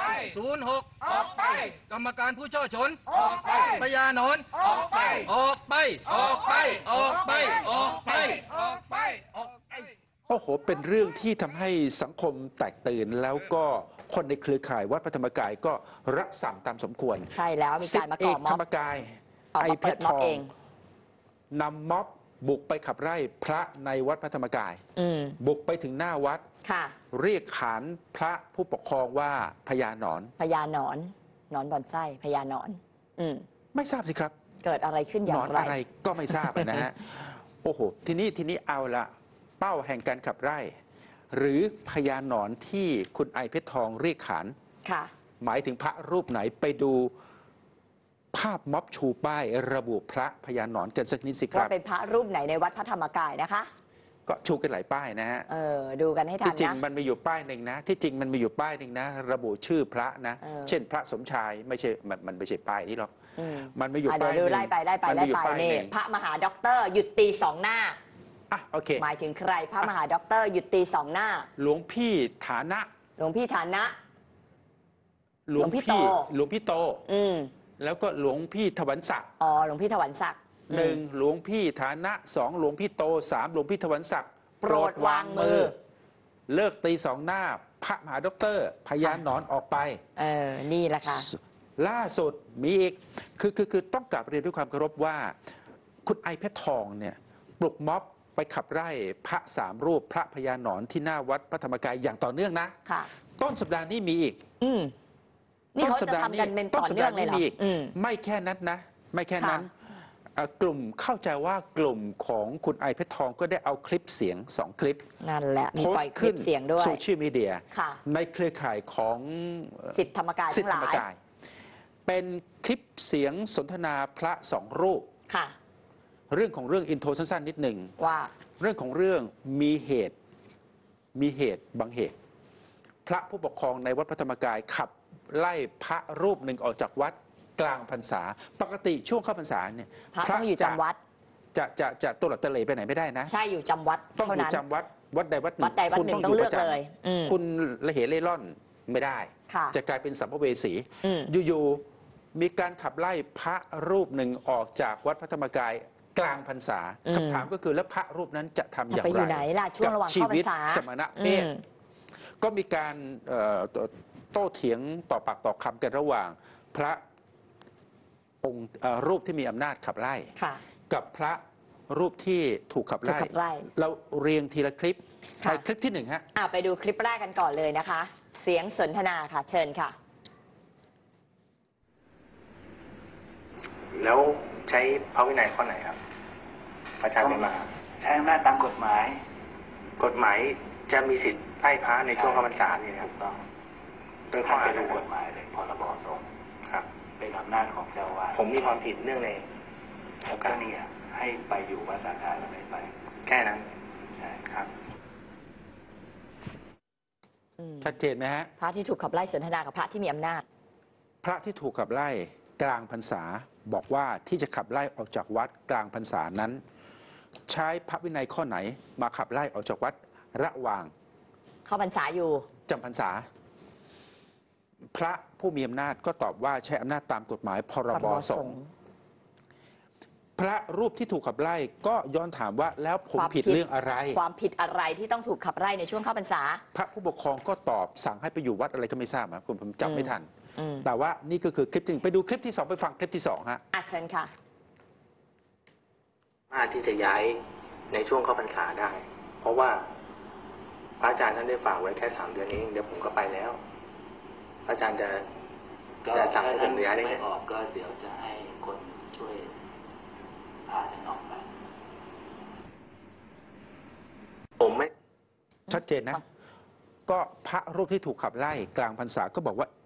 06ออกไป กรรมการผู้ช่อชนออกไปพญาหนอนออกไปออกไปออกไปออกไปออกไปออกไปออกไปโอ้โห เป็นเรื่องที่ทำให้สังคมแตกตื่นแล้วก็คนในเครือข่ายวัดพระธรรมกายก็ระส่ำตามสมควรใช่แล้วมีการมาศิษย์เอก่อก ม็ธรอบรมกายออกไอมาเพเปิชดรม็ทอบอเอง งนำม็อบบุกไปขับไล่พระในวัดพระธรรมกาย บุกไปถึงหน้าวัดค่ะเรียกขานพระผู้ปกครองว่าพญาหนอนพญาหนอนหนอนบอนไส้พญาหนอนไม่ทราบสิครับเกิดอะไรขึ้นอหนย่าอง นไรอะไรก็ไม่ทราบนะ ฮะ โอ้โห ทีนี้เอาละเป้าแห่งการขับไล่ หรือพญาหนอนที่คุณไอเพชรทองเรียกขานค่ะหมายถึงพระรูปไหนไปดูภาพม็อบชูป้ายระบุพระพญาหนอนกันสักนิดสิครัว่าบเป็นพระรูปไหนในวัดพระธรรมกายนะคะก็ชูกันหลายป้ายนะฮะดูกันให้ทัที่นจริงนะมันมีอยู่ป้ายหนึ่งนะ ที่จริงมันมีอยู่ป้ายหนึ่งนะ ระบุชื่อพระนะ เช่นพระสมชายไม่ใช่มันไม่ใช่ป้ายนี้หรอกมันไม่อยู่เดี๋ป้ายยวดูหนึ่งไล่ไปมันมีอยู่ป้ายหนี่นึ่งพระมหาด็อกเตอร์หยุดตีสองหน้าอ่ะโอเคหมายถึงใครพระมหาด็อกเตอร์หยุดตีสองหน้าหลวงพี่ฐานะหลวงพี่ฐานะหลวงพี่หลวงพี่โตแล้วก็หลวงพี่ถวันศักดิ์หลวงพี่ถวันศักดิ์ 1หลวงพี่ฐานะ2หลวงพี่โต3หลวงพี่ถวันศักดิ์โปรดวางมือเลิกตีสองหน้า พระมหาด็อกเตอร์พญาหนอนออกไปนี่แหละค่ะล่าสุดมีอีกคือต้องกลับเรียนด้วยความเคารพว่า คุณไอเพชรทองเนี่ยปลุกม็อบไปขับไล่พระ3 รูปพระพญาหนอนที่หน้าวัดพระธรรมกายอย่างต่อเนื่องนะค่ะต้นสัปดาห์นี้มีอีกนี่เขาจะทำกันเป็นต่อเนื่องเลยเหรอไม่แค่นั้นนะ ไม่แค่นั้นกลุ่มเข้าใจว่ากลุ่มของคุณไอเพชรทองก็ได้เอาคลิปเสียง2 คลิปนั่นแหละมีโพปสล่อยต์คลิขึ้ปนเสียงด้วยโซเชียลมีเดียค่ะในเครือข่ายของศิษย์ธรรมกายศิษทั้งย์ห ลายธรรมกาย เป็นคลิปเสียงสนทนาพระ2 รูปค่ะเรื่องของเรื่องอินโทรสั้นๆนิดหนึ่งว่าเรื่องของเรื่องมีเหตุบางเหตุ พระผู้ปกครองในวัดพระธรรมกายขับไล่พระรูปหนึ่งออกจากวัดกลางพรรษา ปกติช่วงเข้าพรรษาเนี่ยพระต้องอยู่จำวัดจะตัวหลักตะเลไปไหนไม่ได้นะใช่อยู่จำวัดต้องเท่าอยู่นั้นจำวัดใดวัดหนึ่วัดใดวัดหนึ่งคุณต้องเลือกประจำเลยคุณละเหเล่ร่อนไม่ได้ค่ะจะกลายเป็นสัมภเวสีอืมอยู่ๆมีการขับไล่พระรูปหนึ่งออกจากวัดพระธรรมกายกลางพรรษาคำถามก็คือแล้วพระรูปนั้นจะทำอจะย่างไปไรอยู่ไหนล่ะช่วงระหว่างชีเข้าพรวิตรษาสมณะเพศก็มีการโต้เถียงต่อปากต่อคำกันระหว่างพระองค์รูปที่มีอำนาจขับไล่ค่ะกับพระรูปที่ถูกขับไล่ถูกขับไล่เราเรียงทีละคลิปค่ะไปคลิปที่1ฮะไปดูคลิปแรกกันก่อนเลยนะคะ เสียงสนทนาค่ะ เชิญค่ะแล้วใช้พระวินัยข้อไหนครับ ประชาชนมาใช้อำนาจตามกฎหมายกฎหมายจะมีสิทธิ์ไล่พระในช่วงเข้าพรรษาเนี่ยครับถูกต้องโดยข้อถ้าหาไปอะไรดูคกรับฎหมายเลยพรบสงฆ์ครับเป็นอำนาจของเจ้าอาวาสผมมีความผิดเนื่องในโอกาก็สนี้เนี่ยให้ไปอยู่วัดสาขาแล้วไม่ไปแค่นั้นใช่ครับชัดเจนไหมฮะพระที่ถูกขับไล่สนทนากับพระที่มีอำนาจพระที่ถูกขับไล่กลางพรรษาบอกว่าที่จะขับไล่ออกจากวัดกลางพรรษานั้น ใช้พระวินัยข้อไหนมาขับไล่ออกจากวัดระหว่างเข้าพรรษาอยู่จำพรรษา พระผู้มีอำนาจก็ตอบว่าใช้อำนาจตามกฎหมายพรบสงฆ์พระรูปที่ถูกขับไล่ก็ย้อนถามว่าแล้วผมผิดเรื่องอะไรความผิดอะไรที่ต้องถูกขับไล่ในช่วงเข้าพรรษาพระผู้ปกครองก็ตอบสั่งให้ไปอยู่วัดอะไรก็ไม่ทราบครับผมจำไม่ทันอืมแต่ว่านี่ก็คือคลิปที่หนึ่งไปดูคลิปที่สองไปฟังคลิปที่สองฮะเชิญค่ะสามารถที่จะย้ายในช่วงเข้าพรรษาได้ เพราะว่าพระอาจารย์ท่านได้ฝากไว้แค่3 เดือนเองเดี๋ยวผมก็ไปแล้วพระอาจารย์จะสั่งให้ผมย้ายได้ไงไม่ออกก็เดี๋ยวจะให้คนช่วยพาท่านออกไปผมไม่ชัดเจนนะ ก็พระรูปที่ถูกขับไล่กลางพรรษาก็บอกว่า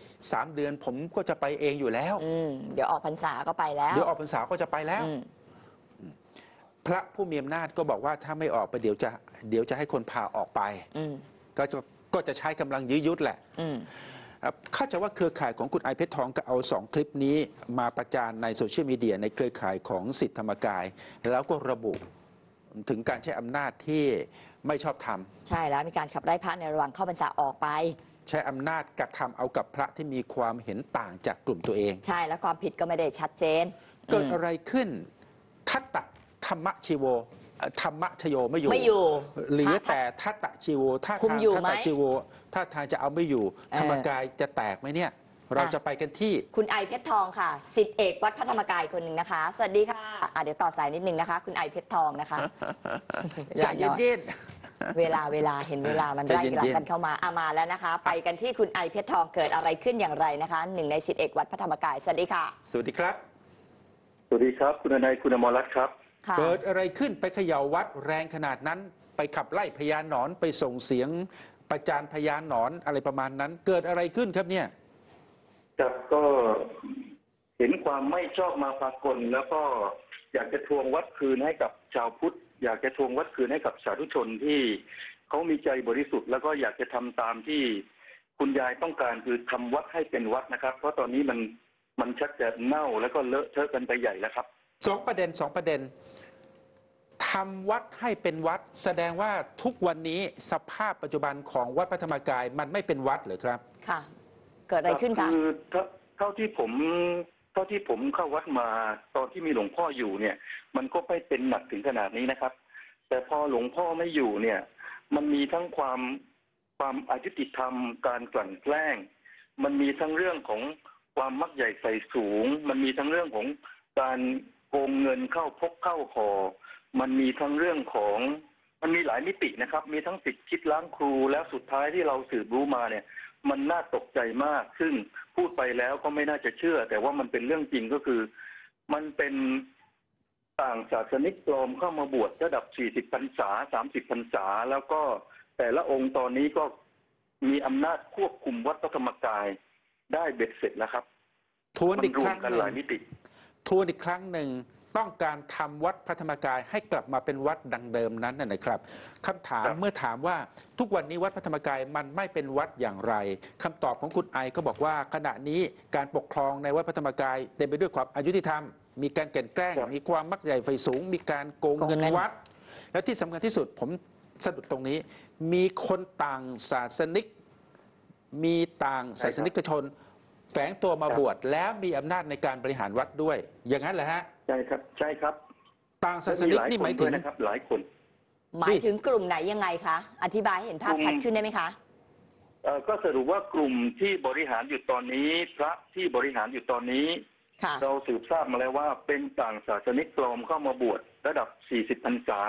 3 เดือนผมก็จะไปเองอยู่แล้วเดี๋ยวออกพรรษาก็ไปแล้วเดี๋ยวออกพรรษาก็จะไปแล้วอืมพระผู้มีอำนาจก็บอกว่าถ้าไม่ออกไปเดี๋ยวจะให้คนพาออกไปอืมก็จะใช้กำลังยื้อยุดแหละอืมเข้าใจว่าเครือข่ายของคุณไอเพชรทองก็เอา2 คลิปนี้มาประจานในโซเชียลมีเดียในเครือข่ายของศิษย์ธรรมกาย แล้วก็ระบุถึงการใช้อำนาจที่ไม่ชอบธรรมใช่แล้วมีการขับไล่พระในระหว่างเข้าพรรษาออกไปใช้อำนาจกระทำเอากับพระที่มีความเห็นต่างจากกลุ่มตัวเองใช่แล้วความผิดก็ไม่ได้ชัดเจนเกิดอะไรขึ้นทัตตะธรรมชีโวธรรมชโยไม่อยู่ไม่อยู่เหลือแต่ทัตตะชีโวถ้าคุมทางอยู่ทัตไหมตะชีโวถ้าทางจะเอาไม่อยู่ ธรรมกายจะแตกไหมเนี่ย เราจะไปกันที่คุณไอเพชรทองค่ะศิษย์เอกวัดพระธรรมกายคนหนึ่งนะคะ สวัสดีค่ะเดี๋ยวต่อสายนิดนึงนะคะ คุณไอเพชรทองนะคะใจเย็นเวลาเห็นเวลามันใจไล่เย็นๆหลังกันเข้ามามาแล้วนะคะ ไปกันที่คุณไอเพชรทองเกิดอะไรขึ้นอย่างไรนะคะหนึ่งในศิษย์เอกวัดพระธรรมกายสวัสดีค่ะสวัสดีครับสวัสดีครับ คุณนายคุณอมรรัตน์ครับค่ะเกิดอะไรขึ้นไปเขย่าวัดแรงขนาดนั้น ไปขับไล่พญาหนอนไปส่งเสียงประจานพญาหนอนอะไรประมาณนั้น เกิดอะไรขึ้นครับเนี่ยครับก็เห็นความไม่ชอบมาพากลแล้วก็อยากจะทวงวัดคืนให้กับชาวพุทธ อยากจะทวงวัดคืนให้กับสาธุชนที่เขามีใจบริสุทธิ์แล้วก็อยากจะทำตามที่คุณยายต้องการคือทำวัดให้เป็นวัดนะครับ เพราะตอนนี้มันชักจะเน่าแล้วก็เลอะเทอะกันไปใหญ่แล้วครับสองประเด็นทำวัดให้เป็นวัด แสดงว่าทุกวันนี้สภาพปัจจุบันของวัดพระธรรมกายมันไม่เป็นวัดเหรือครับค่ะ เกิดอะไรขึ้นคะคือเท่าที่ผมเข้าวัดมาตอนที่มีหลวงพ่ออยู่เนี่ย มันก็ไม่เป็นหนักถึงขนาดนี้นะครับ แต่พอหลวงพ่อไม่อยู่เนี่ย มันมีทั้งความอยุติธรรมการกลั่นแกล้ง มันมีทั้งเรื่องของความมักใหญ่ใส่สูง มันมีทั้งเรื่องของการโกงเงินเข้าพกเข้าคอมันมีทั้งเรื่องของมันมีหลายมิตินะครับ มีทั้งติดคิดล้างครูแล้วสุดท้ายที่เราสืบรู้มาเนี่ย มันน่าตกใจมาก ซึ่งพูดไปแล้วก็ไม่น่าจะเชื่อ แต่ว่ามันเป็นเรื่องจริงก็คือ มันเป็นต่างศาสนิกปลอมเข้ามาบวชระดับ40 พรรษา30 พรรษาแล้วก็แต่ละองค์ตอนนี้ก็มีอำนาจควบคุมวัดพระธรรมกายได้เบ็ดเสร็จแล้วครับทวนอีกรคว รั้มงกันหนึ่หลายงมิติทวนอีกครั้งหนึ่งต้องการทำวัดพระธรรมกายให้กลับมาเป็นวัดดังเดิมนั้นนะครับคำถามครับเมื่อถามว่าทุกวันนี้วัดพระธรรมกายมันไม่เป็นวัดอย่างไรคำตอบของคุณไอก็บอกว่าขณะนี้การปกครองในวัดพระธรรมกายเต็มไปด้วยความอายุติธรรม มีการกลั่นแกล้ง มีความมักใหญ่ไฟสูง มีการโกงเงินวัด และที่สำคัญที่สุดผมสะดุดตรงนี้ มีคนต่างศาสนิก มีต่างศาสนิกชน แฝงตัวมาบวชแล้วมีอำนาจในการบริหารวัดด้วย อย่างนั้นแหละฮะใช่ครับใช่ครับต่างศาสนิกนี่หมายถึด้วงนะครับ หลายคนหมายถึงกลุ่มไหนยังไงคะอธิบายให้เห็นภาพชัดขึ้นได้ไหมคะก็สรุปว่ากลุ่มที่บริหารอยู่ตอนนี้ พระที่บริหารอยู่ตอนนี้ค่ะเราสืบทราบมาแล้วว่าเป็นต่างศาสนิกปลอมเข้ามาบวชระดับ40 พรรษา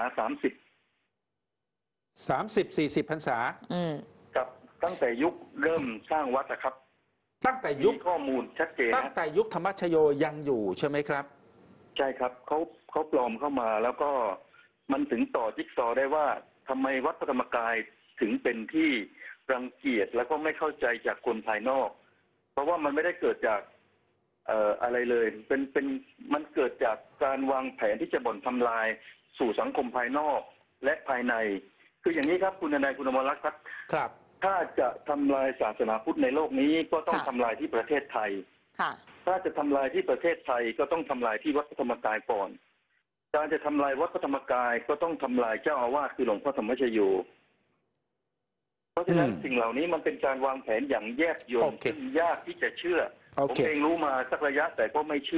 30-40 พรรษากับตั้งแต่ยุคเริ่มสร้างวัดนะครับตั้งแต่ยุคมีข้อมูลชัดเจนตั้งนะแต่ยุคธรรมชโยยังอยู่ใช่ไหมครับใช่ครับเขาปลอมเข้ามาแล้วก็มันถึงต่อจิ๊กซอว์ได้ว่าทำไมวัดพระธรรมกายถึงเป็นที่รังเกียจแล้วก็ไม่เข้าใจจากคนภายนอก เพราะว่ามันไม่ได้เกิดจากอะไรเลยเป็นมันเกิดจากการวางแผนที่จะบ่อนทำลายสู่สังคมภายนอกและภายใน คืออย่างนี้ครับคุณนายคุณอมรรัตน์ครับครับถ้าจะทำลายศาสนาพุทธในโลกนี้ก็ต้องค่ะทำลายที่ประเทศไทยค่ะถ้าจะทำลายที่ประเทศไทยก็ต้องทำลายที่วัดพระธรรมกายก่อน การจะทำลายวัดพระธรรมกายก็ต้องทำลายเจ้าอาวาสคือหลวงพ่อธรรมชโย เพราะฉะนั้น สิ่งเหล่านี้มันเป็นการวางแผนอย่างแยบยลโอเคซึ่งยากที่จะเชื่อโอผมเคเองรู้มาสักระยะแต่ก็ไม่เชื่อ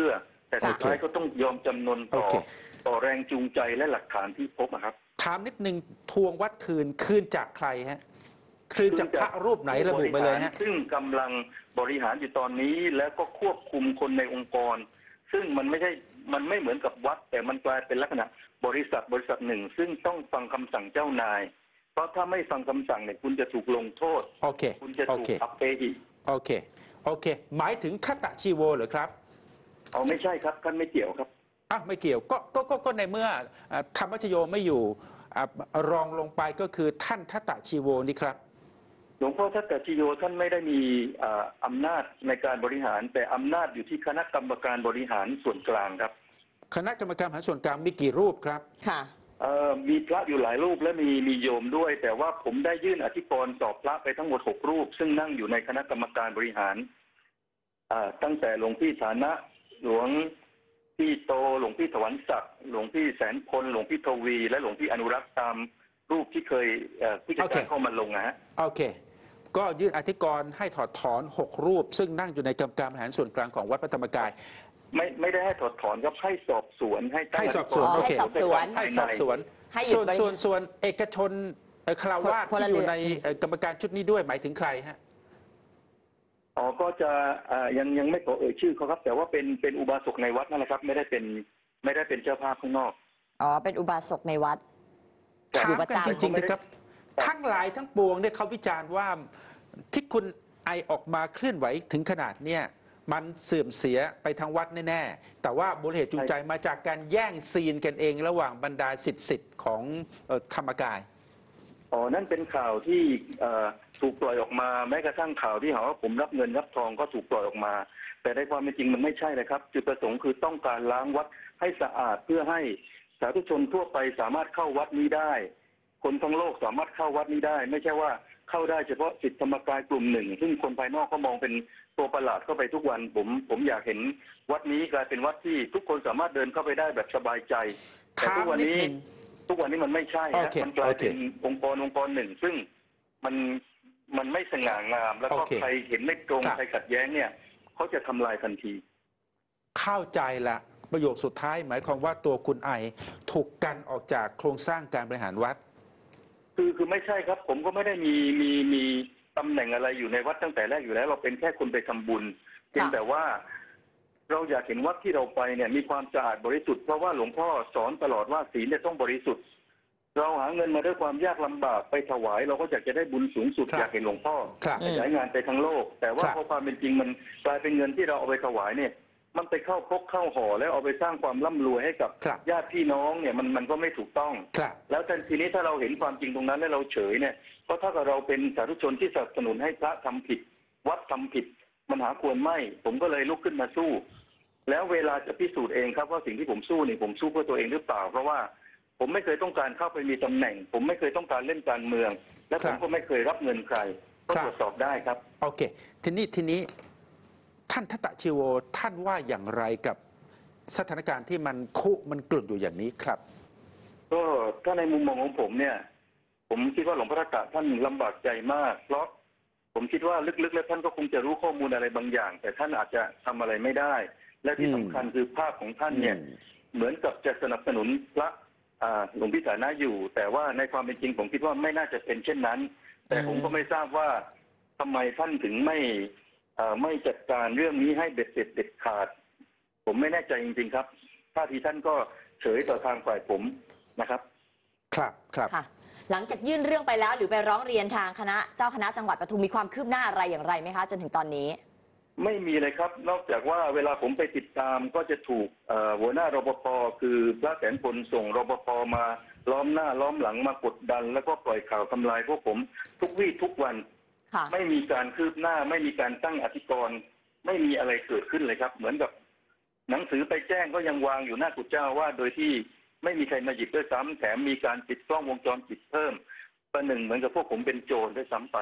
แต่สุดท้ายก็ต้องยอมจำนนต่อแรงจูงใจและหลักฐานที่พบครับถามนิดนึงทวงวัดคืนจากใครฮะคืนจากพระรูปไหนระบุไปเลยฮะซึ่งกำลังบริหารอยู่ตอนนี้แล้วก็ควบคุมคนในองค์กร ซึ่งมันไม่เหมือนกับวัดแต่มันกลายเป็นลักษณะบริษัทหนึ่งซึ่งต้องฟังคำสั่งเจ้านายเพราะถ้าไม่ฟังคำสั่งเนี่ยคุณจะถูกลงโทษคุณจะถูกอัปเปอีกโอเคหมายถึงคัตตะชีโวเหรอครับไม่ใช่ครับท่านไม่เกี่ยวครับไม่เกี่ยวก็ในเมื่อธรรมชโยไม่อยู่รองลงไปก็คือท่านทัตตะชีโวนี่ครับหลวงพ่อทัตตะชีโยท่านไม่ได้มีอำนาจในการบริหารแต่อำนาจอยู่ที่คณะกรรมการบริหารส่วนกลางครับคณะกรรมการบริหารส่วนกลางมีกี่รูปครับค่ะมีพระอยู่หลายรูปและมีโยมด้วยแต่ว่าผมได้ยื่นอธิกรณ์สอบพระไปทั้งหมด6รูปซึ่งนั่งอยู่ในคณะกรรมการบริหารตั้งแต่หลวงพี่ฐานะหลวงพี่โตหลวงพี่ถวันศักดิ์หลวงพี่แสนพลหลวงพี่ทวีและหลวงพี่อนุรักษ์ตามรูปที่เคยผู้จัดการเข้ามาลงนะฮะโอเคก็ยื่นอธิกรณ์ให้ถอดถอน6รูปซึ่งนั่งอยู่ในกรรมการบริหารส่วนกลางของวัดพระธรรมกายไม่ได้ให้ถอดถอนครับให้สอบสวนให้สอบสวนโอเคให้สอบสวนส่วนเอกชนคารวาสที่อยู่ในกรรมการชุดนี้ด้วยหมายถึงใครฮะก็จะยังไม่ขอเอ่ยชื่อเขาครับแต่ว่าเป็นอุบาสกในวัดนั่นแหละครับไม่ได้เป็นเจ้าภาพข้างนอกเป็นอุบาสกในวัดถามกันจริงๆนะครับทั้งหลายทั้งปวงเนี่ยเขาวิจารณ์ว่าที่คุณไอออกมาเคลื่อนไหวถึงขนาดเนี่ยมันเสื่อมเสียไปทางวัดแน่ๆแต่ว่ามูลเหตุจูงใจมาจากการแย่งซีนกันเองระหว่างบรรดาศิษย์ของธรรมกายนั่นเป็นข่าวที่ถูกปล่อยออกมาแม้กระทั่งข่าวที่หาว่าผมรับเงินรับทองก็ถูกปล่อยออกมาแต่ในความเป็นจริงมันไม่ใช่เลยครับจุดประสงค์คือต้องการล้างวัดให้สะอาดเพื่อให้สาธุชนทั่วไปสามารถเข้าวัดนี้ได้คนทั้งโลกสามารถเข้าวัดนี้ได้ไม่ใช่ว่าเข้าได้เฉพาะศิษย์ธรรมกายกลุ่มหนึ่งซึ่งคนภายนอกก็มองเป็นตัวประหลาดเข้าไปทุกวันผมอยากเห็นวัดนี้กลายเป็นวัดที่ทุกคนสามารถเดินเข้าไปได้แบบสบายใจแต่ทุกวันนี้มันไม่ใช่มันกลายเป็นองค์กรหนึ่งซึ่งมันไม่สง่างามแล้วก็ใครเห็นไม่ตรงใครขัดแย้งเนี่ยเขาจะทำลายทันทีเข้าใจละประโยคสุดท้ายหมายความว่าตัวคุณไอถูกกันออกจากโครงสร้างการบริหารวัดคือไม่ใช่ครับผมก็ไม่ได้มีตำแหน่งอะไรอยู่ในวัดตั้งแต่แรกอยู่แล้วเราเป็นแค่คนไปทำบุญเพียงแต่ว่าเราอยากเห็นวัดที่เราไปเนี่ยมีความสะอาดบริสุทธิ์เพราะว่าหลวงพ่อสอนตลอดว่าศีลเนี่ยต้องบริสุทธิ์เราหาเงินมาด้วยความยากลำบากไปถวายเราก็อยากจะได้บุญสูงสุดอยากเห็นหลวงพ่อขยายงานไปทั้งโลกแต่ว่าพอความเป็นจริงมันกลายเป็นเงินที่เราเอาไปถวายเนี่ยมันไปเข้าพกเข้าห่อแล้วเอาไปสร้างความร่ำรวยให้กับญาติพี่น้องเนี่ยมันก็ไม่ถูกต้องแล้วทีนี้ถ้าเราเห็นความจริงตรงนั้นแล้วเราเฉยเนี่ยก็ถ้ากับเราเป็นสาธุชนที่สนับสนุนให้พระทำผิดวัดทำผิดมันหาควรไม่ผมก็เลยลุกขึ้นมาสู้แล้วเวลาจะพิสูจน์เองครับว่าสิ่งที่ผมสู้นี่ผมสู้เพื่อตัวเองหรือเปล่าเพราะว่าผมไม่เคยต้องการเข้าไปมีตำแหน่งผมไม่เคยต้องการเล่นการเมืองและผมก็ไม่เคยรับเงินใครก็ตรวจสอบได้ครับโอเคทีนี้ท่านทัตตะชีโวท่านว่าอย่างไรกับสถานการณ์ที่มันกลุ่นอยู่อย่างนี้ครับก็ถ้าในมุมมองของผมเนี่ยผมคิดว่าหลวงพ่อทัตตะท่านลำบากใจมากเพราะผมคิดว่าลึกๆแล้วท่านก็คงจะรู้ข้อมูลอะไรบางอย่างแต่ท่านอาจจะทำอะไรไม่ได้และที่สำคัญคือภาพของท่านเนี่ยเหมือนกับจะสนับสนุนพระหลวงพี่ฐานะอยู่แต่ว่าในความเป็นจริงผมคิดว่าไม่น่าจะเป็นเช่นนั้นแต่ผมก็ไม่ทราบว่าทำไมท่านถึงไม่จัดการเรื่องนี้ให้เด็ดขาดผมไม่แน่ใจจริงๆครับท่าทีท่านก็เฉยต่อทางฝ่ายผมนะครับครับค่ะหลังจากยื่นเรื่องไปแล้วหรือไปร้องเรียนทางเจ้าคณะจังหวัดปทุมมีความคืบหน้าอะไรอย่างไรไหมคะจนถึงตอนนี้ไม่มีเลยครับนอกจากว่าเวลาผมไปติดตามก็จะถูกหัวหน้ารปภคือพระแสนพลส่งรปภมาล้อมหน้าล้อมหลังมากดดันแล้วก็ปล่อยข่าวทำลายพวกผมทุกวี่ทุกวันไม่มีการคืบหน้าไม่มีการตั้งอธิกรณ์ไม่มีอะไรเกิดขึ้นเลยครับเหมือนกับหนังสือไปแจ้งก็ยังวางอยู่หน้ากุฏิเจ้าว่าโดยที่ไม่มีใครมาหยิบด้วยซ้ำแถมมีการติดกล้องวงจรปิดเพิ่มประหนึ่งเหมือนกับพวกผมเป็นโจรด้วยซ้ำไป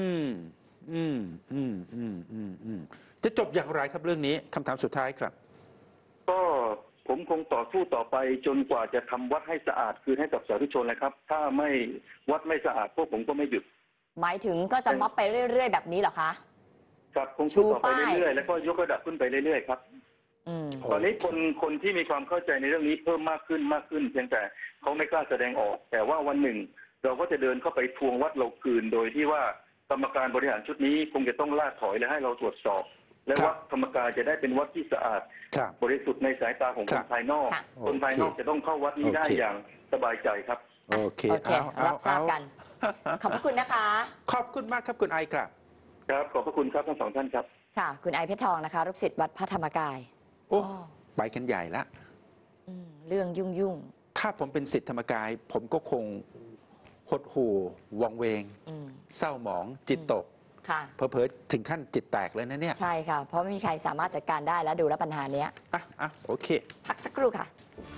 จะจบอย่างไรครับเรื่องนี้คำถามสุดท้ายครับก็ผมคงต่อสู้ต่อไปจนกว่าจะทำวัดให้สะอาดคืนให้กับสาธุชนเลยครับถ้าไม่วัดไม่สะอาดพวกผมก็ไม่หยุดหมายถึงก็จะม็อบไปเรื่อยๆแบบนี้เหรอคะครับคงสู้ต่อไปเรื่อยๆแล้วก็ยกระดับขึ้นไปเรื่อยๆครับตอนนี้คนที่มีความเข้าใจในเรื่องนี้เพิ่มมากขึ้นเพียงแต่เขาไม่กล้าแสดงออกแต่ว่าวันหนึ่งเราก็จะเดินเข้าไปทวงวัดเราคืนโดยที่ว่ากรรมการบริหารชุดนี้คงจะต้องล่าถอยและให้เราตรวจสอบและวัดธรรมกายจะได้เป็นวัดที่สะอาดบริสุทธิ์ในสายตาของคนภายนอกคนภายนอกจะต้องเข้าวัดนี้ได้อย่างสบายใจครับโอเครับทราบกันขอบพระคุณนะคะขอบคุณมากครับคุณไอครับครับขอบพระคุณครับทั้งสองท่านครับค่ะคุณไอเพชรทองนะคะลูกศิษย์วัดพระธรรมกายโอ้ไปกันใหญ่ละเรื่องยุ่งถ้าผมเป็นศิษย์ธรรมกายผมก็คงหดหู่วังเวงเศร้าหมองจิตตกเผลอๆถึงขั้นจิตแตกเลยนะเนี่ยใช่ค่ะเพราะไม่มีใครสามารถจัดการได้แล้วดูแลปัญหาเนี้ยโอเคพักสักครู่ค่ะ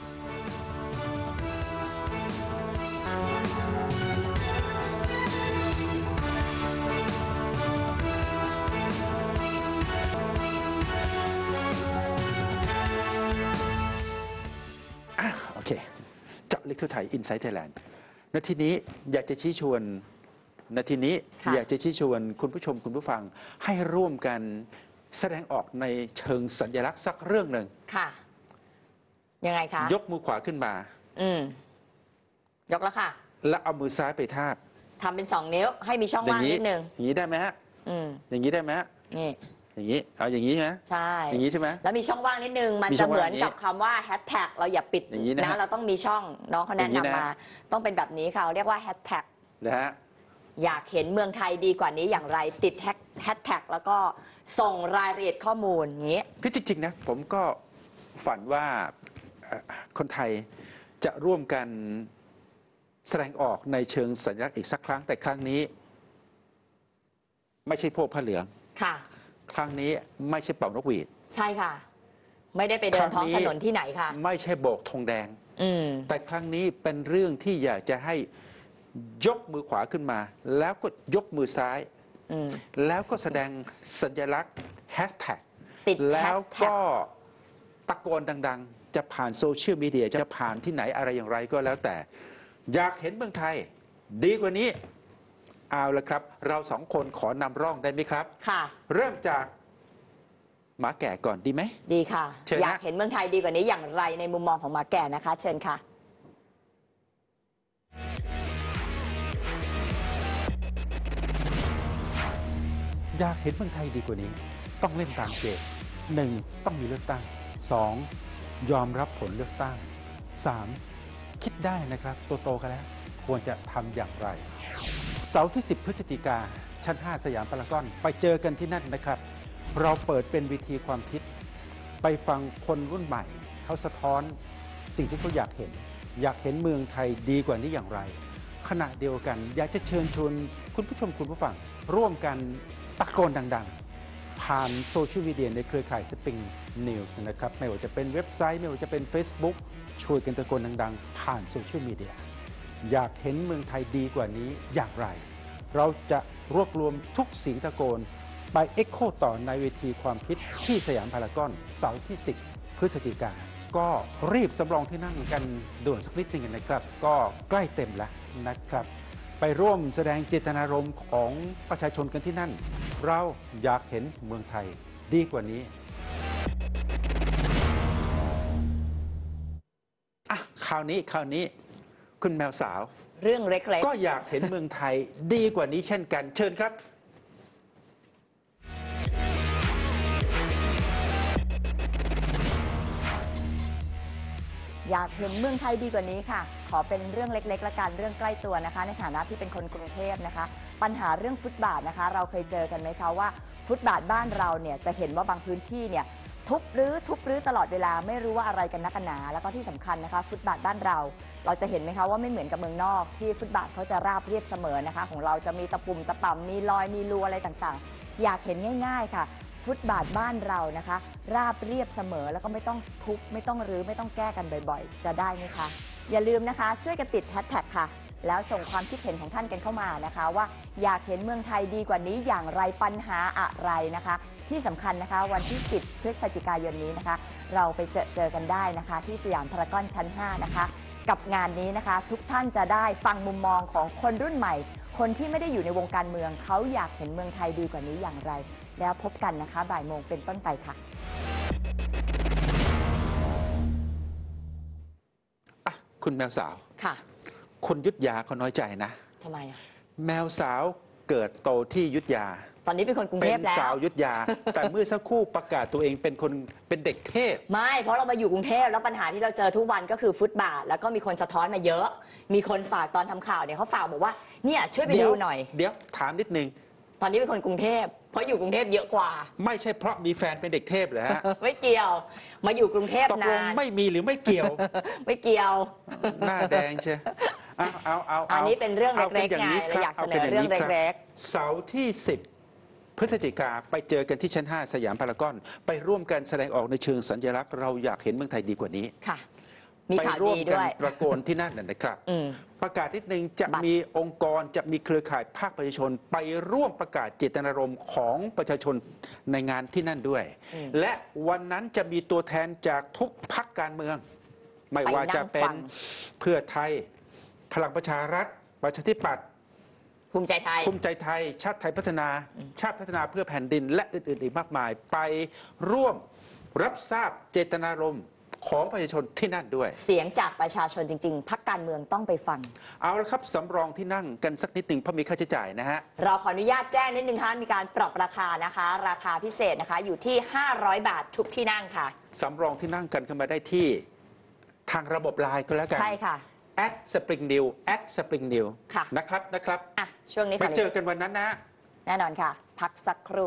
โอเคเจาะลึกทั่วไทย Inside Thailand นาทีนี้อยากจะชี้ชวนอยากจะชี้ชวนคุณผู้ชมคุณผู้ฟังให้ร่วมกันแสดงออกในเชิงสัญลักษณ์สักเรื่องหนึ่งค่ะยังไงคะยกมือขวาขึ้นมายกแล้วค่ะแล้วเอามือซ้ายไปทาบทำเป็น2 นิ้วให้มีช่องว่างนิดนึงอย่างนี้ได้ไหมฮะอย่างนี้ได้ไหมนี่อย่างนี้เอาอย่างนี้ใช่ไหมใช่อย่างนี้ใช่ไหมแล้วมีช่องว่างนิดนึงมันจะเหมือนกับคำว่าแฮชแท็กเราอย่าปิดนะเราต้องมีช่องน้องเขาแนะนำมาต้องเป็นแบบนี้ค่ะเรียกว่าแฮชแท็กนะฮะอยากเห็นเมืองไทยดีกว่านี้อย่างไรติดแฮชแท็กแล้วก็ส่งรายละเอียดข้อมูลอย่างนี้คือจริงๆนะผมก็ฝันว่าคนไทยจะร่วมกันแสดงออกในเชิงสัญลักษณ์อีกสักครั้งแต่ครั้งนี้ไม่ใช่พวกผ้าเหลืองค่ะครั้งนี้ไม่ใช่เป่านกหวีดใช่ค่ะไม่ได้ไปเดินท้องถนนที่ไหนค่ะไม่ใช่โบกธงแดงแต่ครั้งนี้เป็นเรื่องที่อยากจะให้ยกมือขวาขึ้นมาแล้วก็ยกมือซ้ายแล้วก็แสดงสัญลักษณ์แฮชแท็กแล้วก็ตะโกนดังๆจะผ่านโซเชียลมีเดียจะผ่านที่ไหนอะไรอย่างไรก็แล้วแต่อยากเห็นเมืองไทยดีกว่านี้เอาละครับเรา2 คนขอนำร่องได้ไหมครับค่ะเริ่มจากหมาแก่ก่อนดีไหมดีค่ะอยากเห็นเมืองไทยดีกว่านี้อย่างไรในมุมมองของหมาแก่นะคะเชิญค่ะอยากเห็นเมืองไทยดีกว่านี้ต้องเล่นตามเกม1ต้องมีเลือกตั้ง2ยอมรับผลเลือกตั้ง3คิดได้นะครับโตๆกันแล้วควรจะทำอย่างไรเสาร์ที่10 พฤศจิกาชั้น 5 สยามพารากอนไปเจอกันที่นั่นนะครับเราเปิดเป็นวิธีความคิดไปฟังคนรุ่นใหม่เขาสะท้อนสิ่งที่เขาอยากเห็นเมืองไทยดีกว่านี้อย่างไรขณะเดียวกันอยากจะเชิญชวนคุณผู้ชมคุณผู้ฟังร่วมกันตะโกนดังๆผ่านโซเชียลมีเดียในเครือข่ายสปริงนิวส์นะครับไม่ว่าจะเป็นเว็บไซต์ไม่ว่าจะเป็น Facebook ช่วยกันตะโกนดังๆผ่านโซเชียลมีเดียอยากเห็นเมืองไทยดีกว่านี้อย่างไรเราจะรวบรวมทุกเสียงตะโกนไปเอ็กโคต่อในเวทีความคิดที่สยามพารากอนเสาร์ที่10 พฤศจิกายนก็รีบสำรองที่นั่งกันด่วนสักนิดหนึ่งนะครับก็ใกล้เต็มแล้วนะครับไปร่วมแสดงเจตนารมณ์ของประชาชนกันที่นั่นเราอยากเห็นเมืองไทยดีกว่านี้คราวนี้คุณแมวสาวเรื่องเล็กๆก็อยากเห็นเมืองไทยดีกว่านี้เช่นกันเชิญครับอยากเห็นเมืองไทยดีกว่านี้ค่ะขอเป็นเรื่องเล็กๆละกันเรื่องใกล้ตัวนะคะในฐานะที่เป็นคนกรุงเทพนะคะปัญหาเรื่องฟุตบาทนะคะเราเคยเจอกันไหมคะว่าฟุตบาทบ้านเราเนี่ยจะเห็นว่าบางพื้นที่เนี่ยทุบรื้อตลอดเวลาไม่รู้ว่าอะไรกันนักกันหนาแล้วก็ที่สำคัญนะคะฟุตบาทบ้านเราจะเห็นไหมคะว่าไม่เหมือนกับเมืองนอกที่ฟุตบาทเขาจะราบเรียบเสมอนะคะของเราจะมีตะปุ่มตะป่ำมีรอยมีรูอะไรต่างๆอยากเห็นง่ายๆค่ะฟุตบาทบ้านเรานะคะราบเรียบเสมอแล้วก็ไม่ต้องทุบไม่ต้องรื้อไม่ต้องแก้กันบ่อยๆจะได้ไหมคะอย่าลืมนะคะช่วยกันติดแฮชแท็กค่ะแล้วส่งความคิดเห็นของท่านกันเข้ามานะคะว่าอยากเห็นเมืองไทยดีกว่านี้อย่างไรปัญหาอะไรนะคะที่สำคัญนะคะวันที่10 พฤศจิกายนนี้นะคะเราไปเจอกันได้นะคะที่สยามพารากอนชั้น 5นะคะกับงานนี้นะคะทุกท่านจะได้ฟังมุมมองของคนรุ่นใหม่คนที่ไม่ได้อยู่ในวงการเมืองเขาอยากเห็นเมืองไทยดีกว่านี้อย่างไรแล้วพบกันนะคะบ่ายโมงเป็นต้นไปค่ะคุณแมวสาวค่ะคนยุทธยาเขาน้อยใจนะทำไมอ่ะแมวสาวเกิดโตที่ยุทธยาตอนนี้เป็นคนกรุงเป็เทนพแล้วสาวยุทธยา แต่เมื่อสักครู่ประกาศตัวเองเป็นเด็กเทพไม่เพราะเรามาอยู่กรุงเทพแล้วปัญหาที่เราเจอทุกวันก็คือฟุตบาทแล้วก็มีคนสะท้อนมาเยอะ มีคนฝากตอนทำข่าวเนี่ยเขาฝากบอกว่าเนี่ยช่วยไปดูหน่อยเดี๋ยวถามนิดนึงตอนนี้เป็นคนกรุงเทพเพราะอยู่กรุงเทพเยอะกว่าไม่ใช่เพราะมีแฟนเป็นเด็กเทพเหรอฮะไม่เกี่ยว มาอยู่กรุงเทพตกลนาง นไม่มีหรือไม่เกี่ยวไม่เกี่ยวหน้าแดงใช่เอาอันนี้เป็นเรื่องาเล็กๆย่างนี้ไงเราอยากคบเสนอเรื่องาป็ย่าเล็กเสาร์ที่ 10 พฤศจิกาไปเจอกันที่ชั้น 5 สยามพารากอนไปร่วมกันแสดงออกในเชิงสัญลักษณ์เราอยากเห็นเมืองไทยดีกว่านี้ค่ะ มีไปข่าวร่วดีมกัด้วยตะโกนที่นั่นนะครับอืมประกาศนิดนึงจะบัตรมีองค์กรจะมีเครือข่ายภาคประชาชน ไปร่วมประกาศเจตนารมณ์ของประชาชนในงานที่นั่นด้วย และวันนั้นจะมีตัวแทนจากทุกพรรคการเมือง ไม่ว่าจะเป็นเพื่อไทย พลังประชารัฐประชาธิปัตย์ภูมิใจไทยภูมิใจไทย ชาติไทยพัฒนา ชาติพัฒนาเพื่อแผ่นดิน และอื่นๆอีกมากมาย ไปร่วมรับทราบเจตนารมณ์ของประชาชนที่นั่นด้วยเสียงจากประชาชนจริงๆพรรคการเมืองต้องไปฟังเอาละครับสำรองที่นั่งกันสักนิดหนึ่งเพราะมีค่าใช้จ่ายนะฮะเราขออนุญาตแจ้งนิดนึงค่ะมีการปรับราคานะคะ ราคาพิเศษนะคะอยู่ที่ 500 บาททุกที่นั่งค่ะสำรองที่นั่งกันเข้ามาได้ที่ทางระบบไลน์ก็แล้วกันใช่ค่ะ @springnew @springnew ค่ะนะครับอ่ะช่วงนี้ไปค่ะเจอกันวันนั้นนะแน่นอนค่ะ พักสักครู่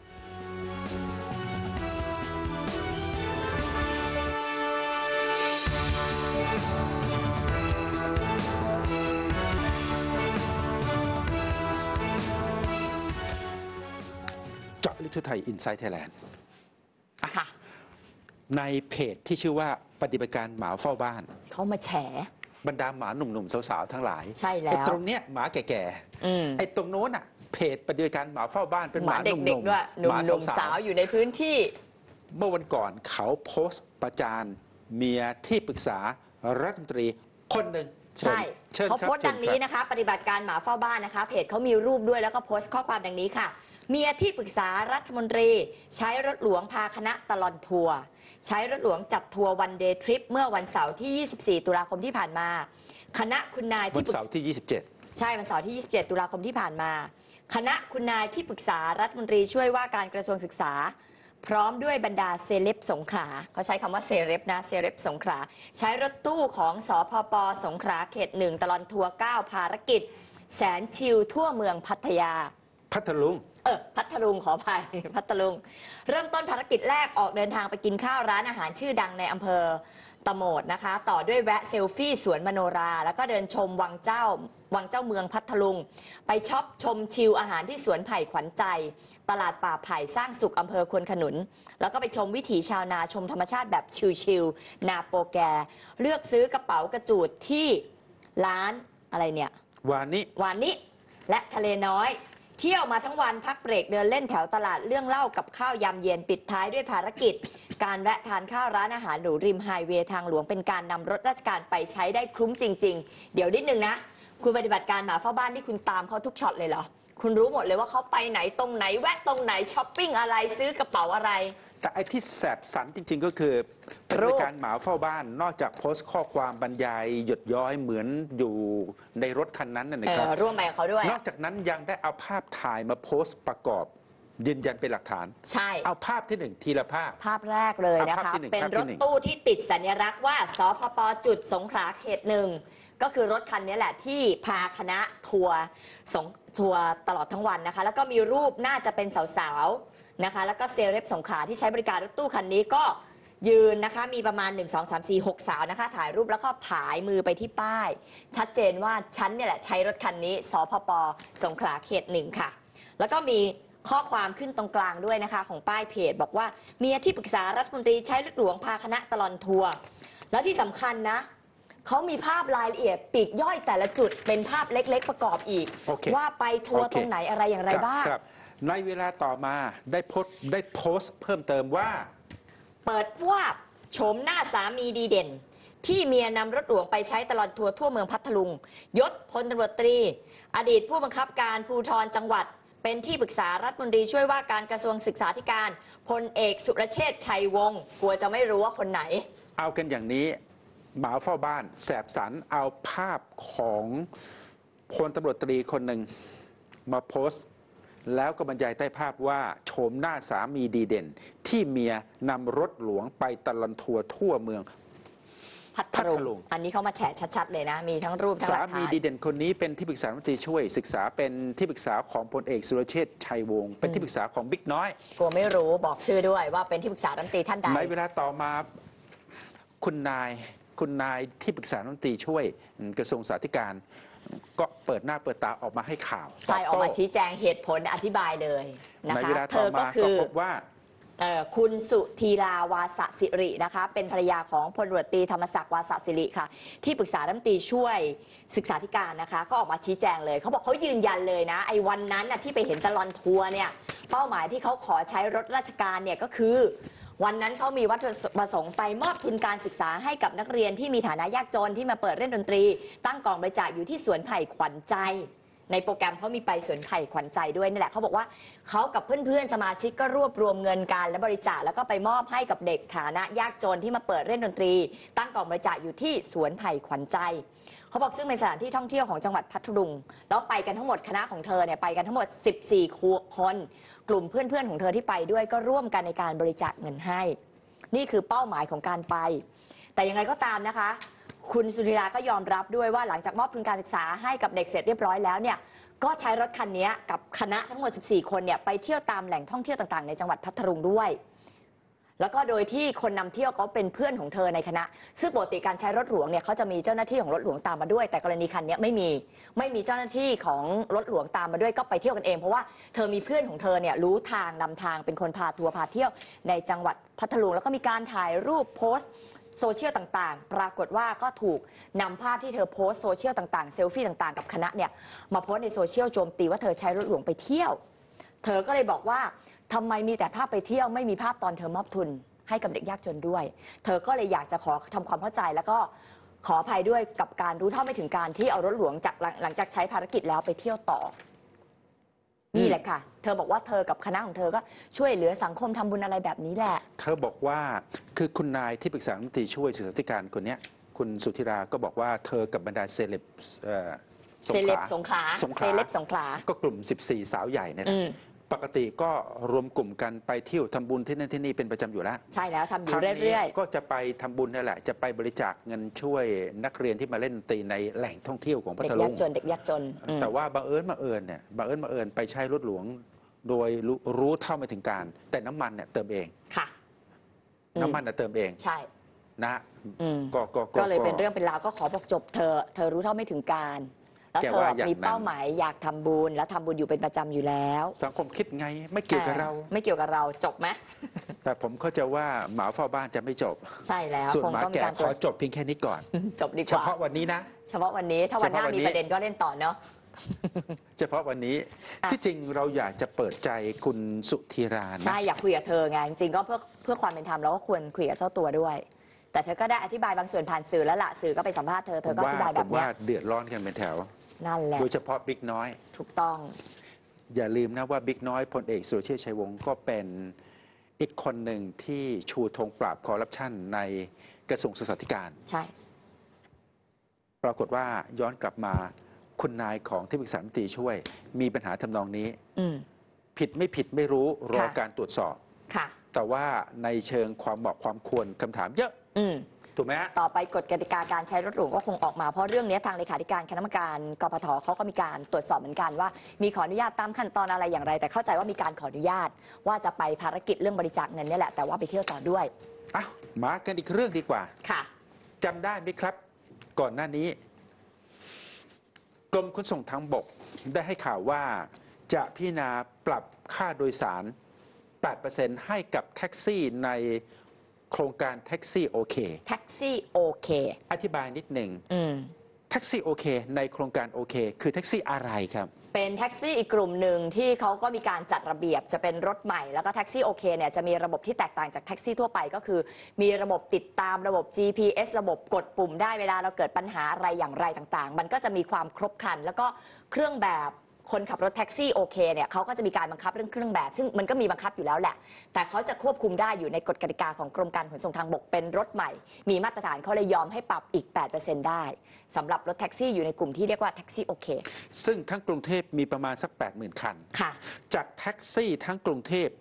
เจาะลึกทั่วไทยอินไซต์ไทยแลนด์ค่ะในเพจที่ชื่อว่าปฏิบัติการหมาเฝ้าบ้านเขามาแฉบรรดาหมาหนุ่มๆ สาวๆ ทั้งหลายใช่แล้วไอ้ตรงเนี้ยหมาแก่อืมๆไอ้ตรงโน้นอ่ะเพจปฏิบัติการหมาเฝ้าบ้านเป็นหหมามาหเด็นุ่กมๆด้วยหหมานุ่มๆสาสาว วอยู่ในพื้นที่ๆเมื่อวันก่อนเขาโพสต์ประจานเมียที่ปรึกษารัฐมนตรีคนหนึ่งเชิญใช่เชิญเขาครับโพสต์ดังนี้เชิญครับนะคะ ปฏิบัติการหมาเฝ้าบ้านนะคะ เพจเขามีรูปด้วยแล้วก็โพสต์ข้อความดังนี้ค่ะ เมียที่ปรึกษารัฐมนตรี ใช้รถหลวงพาคณะตลอดทัวร์ใช้รถหลวงจัดทัวร์วันเดย์ทริปเมื่อวันเสาร์ที่ 24 ตุลาคมที่ผ่านมา คณะคุณนายวัที่นปรึกเสาษาร์ที่ 27 ใช่วันเสาร์ที่ 27 ตุลาคมที่ผ่านมา คณะคุณนายที่ปรึกษารัฐมนตรีช่วยว่าการกระทรวงศึกษา พร้อมด้วยบรรดาเซเลบสงขลาเขาใช้คำว่าเซเลบนะเซเลบสงขลาใช้รถตู้ของสพปสงขลาเขต 1 ตลอดทัวร์ 9 ภารกิจ แสนชิลทั่วเมืองพัทยาพัทลุงพัทลุงขออภัย พัทลุง เริ่มต้นภารกิจแรกออกเดินทางไปกินข้าวร้านอาหารชื่อดังในอำเภอตะโหมดนะคะ ต่อด้วยแวะเซลฟี่สวนมโนรา แล้วก็เดินชมวังเจ้าเมืองพัทลุง ไปช็อปชมชิลอาหารที่สวนไผ่ขวัญใจ ตลาดป่าไผ่สร้างสุขอำเภอควนขนุน แล้วก็ไปชมวิถีชาวนาชมธรรมชาติแบบชิลๆนาโปแก เลือกซื้อกระเป๋ากระจูดที่ร้านอะไรเนี่ยวานนี้วานนี้และทะเลน้อย เที่ยวมาทั้งวันพักเบรกเดินเล่นแถวตลาดเรื่องเล่ากับข้าวยามเย็นปิดท้ายด้วยภารกิจ การแวะทานข้าวร้านอาหารหรูริมไฮเวย์ทางหลวงเป็นการนำรถราชการไปใช้ได้คุ้มจริง ๆ เดี๋ยวนิดนึงนะ คุณปฏิบัติการหมาเฝ้าบ้านที่คุณตามเขาทุกช็อตเลยเหรอ คุณรู้หมดเลยว่าเขาไปไหนตรงไหนแวะตรงไหนช้อปปิ้งอะไรซื้อกระเป๋าอะไรแต่ไอ้ที่แสบสันจริง ๆ ก็คือปฏิบัติการหมาเฝ้าบ้าน นอกจากโพสต์ข้อความบรรยายหยดย้อยเหมือนอยู่ในรถคันนั้นนะครับร่วมไปกับเขาด้วยนอกจากนั้นยังได้เอาภาพถ่ายมาโพสต์ประกอบยืนยันเป็นหลักฐานใช่เอาภาพที่หนึ่งทีละภาพภาพแรกเลยนะภาพคะที่หนึ่งเป็นภาพรที่ถหนึ่งตู้ที่ติดสัญลักษณ์ว่าสพปจุดสงขลาเขต 1 ก็คือรถคันนี้แหละที่พาคณะทัวร์ทัวร์ตลอดทั้งวันนะคะ แล้วก็มีรูปน่าจะเป็นสาวๆนะคะ แล้วก็เซเลบสงขลาที่ใช้บริการรถตู้คันนี้ก็ยืนนะคะมีประมาณ 1 2 3 4 6 สาวนะคะถ่ายรูปแล้วก็ผายมือไปที่ป้าย ชัดเจนว่าฉันเนี่ยแหละใช้รถคันนี้สพปสงขลาเขต 1 ค่ะ แล้วก็มีข้อความขึ้นตรงกลางด้วยนะคะของป้ายเพจบอกว่าเมียที่ปรึกษารัฐมนตรีใช้รถหลวงพาคณะตลอดทัวร์แล้วที่สำคัญนะเขามีภาพรายละเอียดปลีกย่อยแต่ละจุดเป็นภาพเล็กๆประกอบอีกโอเคว่าไปทัวร์โอเคตรงไหนอะไรอย่างไรบ้างครับในเวลาต่อมาได้โพสต์เพิ่มเติมว่าเปิดวาบโฉมหน้าสามีดีเด่น ที่เมียนำรถหลวงไปใช้ตลอดทัวร์ทั่วเมืองพัทลุงยศพลตำรวจตรี อดีตผู้บังคับการภูธรจังหวัด เป็นที่ปรึกษารัฐมนตรีช่วยว่าการกระทรวงศึกษาธิการพลเอกสุรเชษฐ์ชัยวงศ์กลัวจะไม่รู้ว่าคนไหนเอากันอย่างนี้หมาเฝ้าบ้านแสบสันเอาภาพของพลตำรวจตรีคนหนึ่งมาโพสต์ แล้วก็บรรยายใต้ภาพว่าโฉมหน้าสามีดีเด่น ที่เมียนำรถหลวงไปตลอดทัวร์ทั่วเมืองพัทลุงอันนี้เขามาแฉชัดๆเลยนะมีทั้งรูปทั้งหลักฐานสามีดีเด่นคนนี้เป็นที่ปรึกษารัฐมนตรีช่วยศึกษาเป็นที่ปรึกษาของพลเอกสุรเชษฐ์ชัยวงศ์เป็นที่ปรึกษาของบิ๊กน้อยกลัวไม่รู้บอกชื่อด้วยว่าเป็นที่ปรึกษารัฐมนตรีท่านใดในเวลาต่อมาคุณนายที่ปรึกษารัฐมนตรีช่วยกระทรวงสาธารณสุขก็เปิดหน้าเปิดตาออกมาให้ข่าวใช่ออกมาชี้แจงเหตุผลอธิบายเลยนะคะในเวลาต่อมาก็พบว่าคุณสุธีราวาสสิรินะคะเป็นภรรยาของพลตำรวจตรีธรรมศักดิ์วาสสิริค่ะที่ปรึกษารัฐมนตรีช่วยศึกษาธิการนะคะก็ออกมาชี้แจงเลยเขาบอกเขายืนยันเลยนะไอ้วันนั้นที่ไปเห็นตลอดทัวร์เนี่ยเป้าหมายที่เขาขอใช้รถราชการเนี่ยก็คือวันนั้นเขามีวัตถุประสงค์ไปมอบทุนการศึกษาให้กับนักเรียนที่มีฐานะยากจนที่มาเปิดเล่นดนตรีตั้งกองบริจาคอยู่ที่สวนไผ่ขวัญใจในโปรแกรมเขามีไปสวนไผ่ขวัญใจด้วยนี่แหละเขาบอกว่าเขากับเพื่อนๆสมาชิกก็รวบรวมเงินกันและบริจาคแล้วก็ไปมอบให้กับเด็กฐานะยากจนที่มาเปิดเล่นดนตรีตั้งกองบริจาคอยู่ที่สวนไผ่ขวัญใจเขาบอกซึ่งเป็นสถานที่ท่องเที่ยวของจังหวัดพัทลุงแล้วไปกันทั้งหมดคณะของเธอเนี่ยไปกันทั้งหมด14คนกลุ่มเพื่อนๆของเธอที่ไปด้วยก็ร่วมกันในการบริจาคเงินให้นี่คือเป้าหมายของการไปแต่อย่างไรก็ตามนะคะคุณสุธีราก็ยอมรับด้วยว่าหลังจากมอบทุนการศึกษาให้กับเด็กเสร็จเรียบร้อยแล้วเนี่ยก็ใช้รถคันนี้กับคณะทั้งหมด14คนเนี่ยไปเที่ยวตามแหล่งท่องเที่ยวต่างๆในจังหวัดพัทลุงด้วยแล้วก็โดยที่คนนำเที่ยวเขาเป็นเพื่อนของเธอในคณะซึ่งปกติการใช้รถหลวงเนี่ยเขาจะมีเจ้าหน้าที่ของรถหลวงตามมาด้วยแต่กรณีคันนี้ไม่มีเจ้าหน้าที่ของรถหลวงตามมาด้วยก็ไปเที่ยวกันเองเพราะว่าเธอมีเพื่อนของเธอเนี่ยรู้ทางนำทางเป็นคนพาทัวร์พาเที่ยวในจังหวัดพัทลุงแล้วก็มีการถ่ายรูปโพสต์โซเชียลต่างๆปรากฏว่าก็ถูกนำภาพที่เธอโพสต์โซเชียลต่างๆเซลฟี่ต่างๆกับคณะเนี่ยมาโพสต์ในโซเชียลโจมตีว่าเธอใช้รถหลวงไปเที่ยวเธอก็เลยบอกว่าทำไมมีแต่ภาพไปเที่ยวไม่มีภาพตอนเธอมอบทุนให้กับเด็กยากจนด้วยเธอก็เลยอยากจะขอทำความเข้าใจแล้วก็ขออภัยด้วยกับการรู้เท่าไม่ถึงการที่เอารถหลวงจากหลังจากใช้ภารกิจแล้วไปเที่ยวต่อนี่แหละค่ะเธอบอกว่าเธอกับคณะของเธอก็ช่วยเหลือสังคมทำบุญอะไรแบบนี้แหละเธอบอกว่าคือคุณนายที่ปรึกษารัฐมนตรีช่วยศึกษาธิการคนนี้คุณสุธีราก็บอกว่าเธอกับบรรดาเซเลบสงขลาก็กลุ่ม14สาวใหญ่เนี่ยนะปกติก็รวมกลุ่มกันไปเที่ยวทำบุญที่นั่นที่นี่เป็นประจำอยู่แล้วใช่แล้วทำอยู่เรื่อยๆก็จะไปทำบุญนั่นแหละจะไปบริจาคเงินช่วยนักเรียนที่มาเล่นดนตรีในแหล่งท่องเที่ยวของพัทลุงเด็กยากจนแต่ว่าบังเอิญไปใช้รถหลวงโดยรู้เท่าไม่ถึงการแต่น้ำมันเนี่ยเติมเองค่ะน้ำมันเติมเองใช่นะก็เลยเป็นเรื่องเป็นราวก็ขอบอกจบเธอรู้เท่าไม่ถึงการแล้วเธอมีเป้าหมายอยากทำบุญแล้วทำบุญอยู่เป็นประจำอยู่แล้วสังคมคิดไงไม่เกี่ยวกับเราจบไหมแต่ผมเข้าใจว่าหมาเฝ้าบ้านจะไม่จบใช่แล้วส่วนหมาแก่ขอจบเพียงแค่นี้ก่อนจบดีกว่าเฉพาะวันนี้นะเฉพาะวันนี้ถ้าวันหน้ามีประเด็นก็เล่นต่อเนาะเฉพาะวันนี้ที่จริงเราอยากจะเปิดใจคุณสุธีราใช่อยากคุยกับเธอไงจริงๆก็เพื่อความเป็นธรรมแล้วก็ควรคุยกับเจ้าตัวด้วยแต่เธอก็ได้อธิบายบางส่วนผ่านสื่อแล้วล่ะสื่อก็ไปสัมภาษณ์เธอก็อธิบายแบบนี้ว่าเดือดร้อนกันเป็นแถวนั่นแหละโดยเฉพาะบิ๊กน้อยถูกต้องอย่าลืมนะว่าบิ๊กน้อยพลเอกสุรเชษฐ์ชัยวงศ์ก็เป็นอีกคนหนึ่งที่ชูธงปราบคอร์รัปชันในกระทรวงศึกษาธิการใช่ปรากฏว่าย้อนกลับมาคุณนายของที่ปรึกษารัฐมนตรีช่วยมีปัญหาทำนองนี้ผิดไม่ผิดไม่รู้รอการตรวจสอบแต่ว่าในเชิงความเหมาะความควรคำถามเยอะถูกไหมต่อไปกฎกติกาการใช้รถหลวงก็คงออกมาเพราะเรื่องนี้ทางเลขาธิการคณะกรรมการกพทเขาก็มีการตรวจสอบเหมือนกันว่ามีขออนุญาตตามขั้นตอนอะไรอย่างไรแต่เข้าใจว่ามีการขออนุญาตว่าจะไปภารกิจเรื่องบริจาคเงินนี่แหละแต่ว่าไปเที่ยวต่อด้วยมากันอีกเรื่องดีกว่าค่ะจำได้ไหมครับก่อนหน้านี้กรมขนส่งทางบกได้ให้ข่าวว่าจะพิจารณาปรับค่าโดยสาร 8% ให้กับแท็กซี่ในโครงการแท็กซี่โอเคอธิบายนิดหนึ่งแท็กซี่โอเคในโครงการโอเคคือแท็กซี่อะไรครับเป็นแท็กซี่อีกกลุ่มหนึ่งที่เขาก็มีการจัดระเบียบจะเป็นรถใหม่แล้วก็แท็กซี่โอเคเนี่ยจะมีระบบที่แตกต่างจากแท็กซี่ทั่วไปก็คือมีระบบติดตามระบบ GPS ระบบกดปุ่มได้เวลาเราเกิดปัญหาอะไรอย่างไรต่างๆมันก็จะมีความครบครันแล้วก็เครื่องแบบคนขับรถแท็กซี่โอเคเนี่ยเขาก็จะมีการบังคับเรื่องเครื่องแบบซึ่งมันก็มีบังคับอยู่แล้วแหละแต่เขาจะควบคุมได้อยู่ในกฎกติกาของกรมการขนส่งทางบกเป็นรถใหม่มีมาตรฐานเขาเลยยอมให้ปรับอีก 8% ได้สำหรับรถแท็กซี่อยู่ในกลุ่มที่เรียกว่าแท็กซี่โอเคซึ่งทั้งกรุงเทพมีประมาณสัก 80,000 คันค่ะจากแท็กซี่ทั้งกรุงเทพ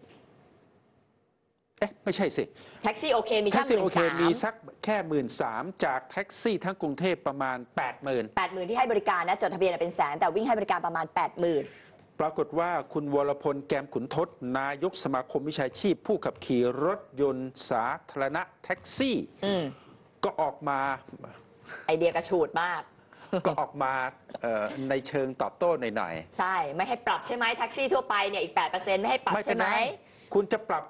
ไม่ใช่สิแท็กซี่โอเคมีแค่ 13,000มีสักแค่13,000จากแท็กซี่ทั้งกรุงเทพประมาณ 80,000 ที่ให้บริการนะจดทะเบียนเป็นแสนแต่วิ่งให้บริการประมาณ 80,000 ปรากฏว่าคุณวรพลแก้มขุนทดนายกสมาคมวิชาชีพผู้ขับขี่รถยนต์สาธารณะแท็กซี่ก็ออกมาไอเดียกระฉูดมากก็ออกมาในเชิงตอบโต้หน่อยๆใช่ไม่ให้ปรับใช่ไหมแท็กซี่ทั่วไปเนี่ยอีก 8% ไม่ให้ปรับใช่ไหมคุณจะปรับ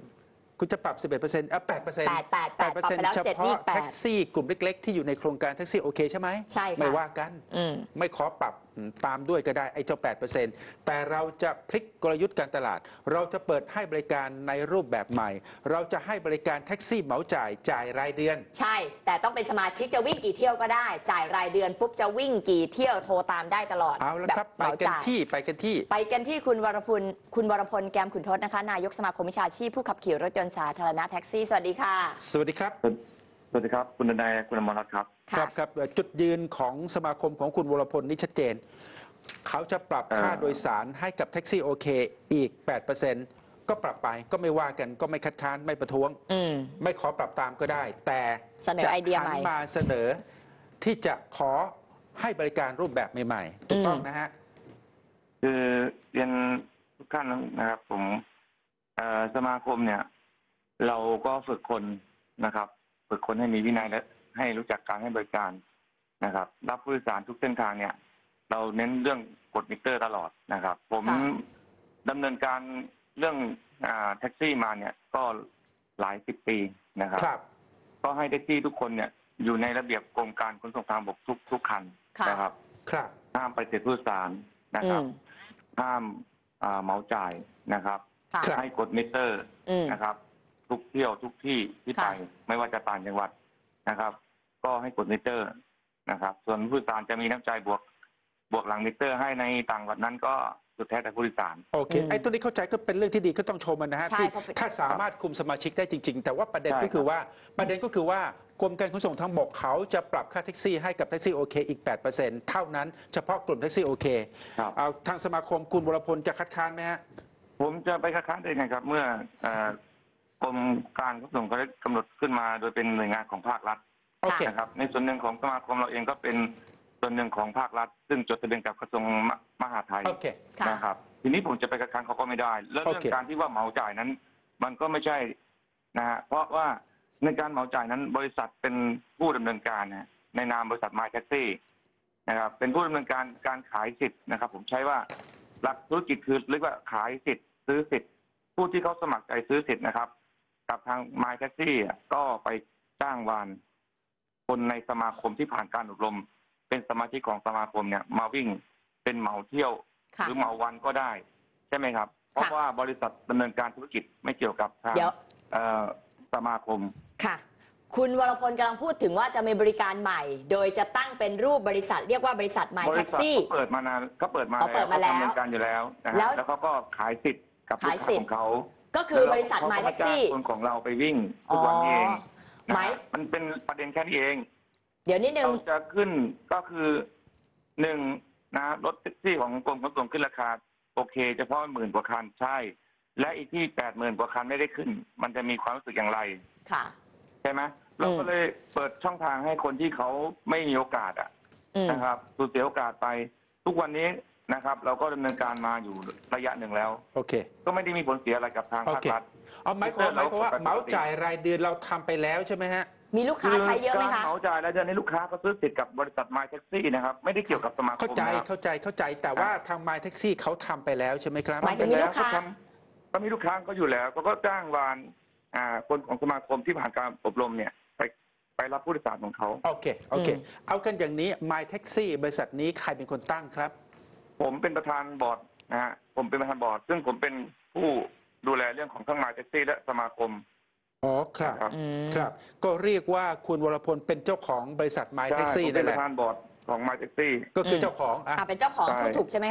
11% 8% เฉพาะแท็กซี่กลุ่มเล็กๆที่อยู่ในโครงการแท็กซี่โอเคใช่ไหมใช่ไม่ว่ากันไม่ขอปรับตามด้วยก็ได้ไอ้เจ้า 8% แต่เราจะพลิกกลยุทธ์การตลาดเราจะเปิดให้บริการในรูปแบบใหม่เราจะให้บริการแท็กซี่เหมาจ่ายรายเดือนใช่แต่ต้องเป็นสมาชิกจะวิ่งกี่เที่ยวก็ได้จ่ายรายเดือนปุ๊บจะวิ่งกี่เที่ยวโทรตามได้ตลอดเอาละครับไปกันที่คุณวรพลแก้มขุนทดนะคะนายกสมาคมวิชาชีพผู้ขับขี่รถยนต์สาธารณะแท็กซี่สวัสดีค่ะสวัสดีครับสวัสดีครับคุณนายคุณอมรรัตน์ครับครับจุดยืนของสมาคมของคุณวรพลนี่ชัดเจนเขาจะปรับค่าโดยสารให้กับแท็กซี่โอเคอีก 8% ก็ปรับไปก็ไม่ว่ากันก็ไม่คัดค้านไม่ประท้วงไม่ขอปรับตามก็ได้แต่จะหันมาเสนอที่จะขอให้บริการรูปแบบใหม่ๆถูกต้องนะฮะคือเรียนทุกท่านนะครับผมสมาคมเนี่ยเราก็ฝึกคนนะครับฝึกคนให้มีวินัยและให้รู้จักการให้บริการนะครับรับผู้โดยสารทุกเส้นทางเนี่ยเราเน้นเรื่องกดมิเตอร์ตลอดนะครับผมดำเนินการเรื่องแท็กซี่มาเนี่ยก็หลาย10 ปีนะครับก็ให้แท็กซี่ทุกคนเนี่ยอยู่ในระเบียบกรมการขนส่งทางบกทุกคันนะครับห้ามไปเสียผู้โดยสารนะครับห้ามเหมาจ่ายนะครับให้กดมิเตอร์นะครับทุกเที่ยวทุกที่ที่ไปไม่ว่าจะต่างจังหวัดนะครับก็ให้กดมิเตอร์นะครับส่วนผู้โดยสารจะมีน้ำใจบวกหลังมิเตอร์ให้ในต่างจังหวัดนั้นก็สุดแท้แต่ผู้โดยสารโอเคไอ้ตัวนี้เข้าใจก็เป็นเรื่องที่ดีก็ต้องชมมันนะฮะที่ถ้าสามารถคุมสมาชิกได้จริงๆแต่ว่าประเด็นก็คือว่ากรมการขนส่งทางบกเขาจะปรับค่าแท็กซี่ให้กับแท็กซี่โอเคอีก 8% เท่านั้นเฉพาะกลุ่มแท็กซี่โอเคเอาทางสมาคมคุณวรพลจะคัดค้านไหมฮะผมจะไปคัดค้านได้ไงครับเมื่อกรมการขนส่งเขาได้กำหนดขึ้นมาโดยเป็นหน่วยงานของภาครัฐนะครับในส่วนหนึ่งของสมาคมเราเองก็เป็นส่วนหนึ่งของภาครัฐซึ่งจดทะเบียนกับกระทรวงมหาดไทยนะครับทีนี้ผมจะไปคัดค้านเขาก็ไม่ได้แล้วเรื่องการที่ว่าเหมาจ่ายนั้นมันก็ไม่ใช่นะฮะเพราะว่าในการเหมาจ่ายนั้นบริษัทเป็นผู้ดำเนินการนะในนามบริษัท My Taxi นะครับเป็นผู้ดำเนินการขายสิทธิ์นะครับผมใช้ว่าหลักธุรกิจคือเรียกว่าขายสิทธิ์ซื้อสิทธิ์ผู้ที่เขาสมัครใจซื้อสิทธิ์นะครับกับทาง My Taxi ก็ไปจ้างวานคนในสมาคมที่ผ่านการอบรมเป็นสมาชิกของสมาคมเนี่ยมาวิ่งเป็นเหมาเที่ยวหรือเหมาวันก็ได้ใช่ไหมครับเพราะว่าบริษัทดำเนินการธุรกิจไม่เกี่ยวกับทางสมาคมค่ะคุณวรพลกำลังพูดถึงว่าจะมีบริการใหม่โดยจะตั้งเป็นรูปบริษัทเรียกว่าบริษัท My Taxi เปิดมานานก็เปิดมาแล้วดำเนินการอยู่แล้วแล้วเขาก็ขายสิทธิ์กับลูกค้าของเขาก็คือบริษัท My Taxi คนของเราไปวิ่งทุกวันนี้เองมันเป็นประเด็นแค่นี้เองเดี๋ยวนิดนึงเราจะขึ้นก็คือ1นะรถแท็กซี่ของกรมขนส่งขึ้นราคาโอเคเฉพาะ10,000 กว่าคันใช่และอีกที่ 80,000 กว่าคันไม่ได้ขึ้นมันจะมีความรู้สึกอย่างไรค่ะใช่ไหมเราก็เลยเปิดช่องทางให้คนที่เขาไม่มีโอกาสนะครับสูญเสียโอกาสไปทุกวันนี้นะครับเราก็ดำเนินการมาอยู่ระยะหนึ่งแล้วโอเคก็ไม่ได้มีผลเสียอะไรกับทางภาครัฐเอาหมายความว่าเหมาจ่ายรายเดือนเราทำไปแล้วใช่ไหมฮะมีลูกค้าใช้เยอะไหมคะเหมาจ่ายรายเดือนในลูกค้าก็ซื้อสิทธิ์กับบริษัท My Taxi นะครับไม่ได้เกี่ยวกับสมาคมเข้าใจแต่ว่าทาง My Taxi เขาทำไปแล้วใช่ไหมครับหมายถึงมีลูกค้าก็มีลูกค้าก็อยู่แล้วก็จ้างวานคนของสมาคมที่ผ่านการอบรมเนี่ยไปรับผู้โดยสารของเขาโอเคเอากันอย่างนี้ My Taxi บริษัทนี้ใครเป็นคนตั้งครับผมเป็นประธานบอร์ดนะฮะผมเป็นประธานบอร์ดซึ่งผมเป็นผู้ดูแลเรื่องของทั้ง My Taxi และสมาคมอ๋อครับก็เรียกว่าคุณวรพลเป็นเจ้าของบริษัท My Taxi นั่นแหละเป็นประธานบอร์ดของ My Taxi ก็คือเจ้าของเป็นเจ้าของพูดถูกใช่ไหมคะ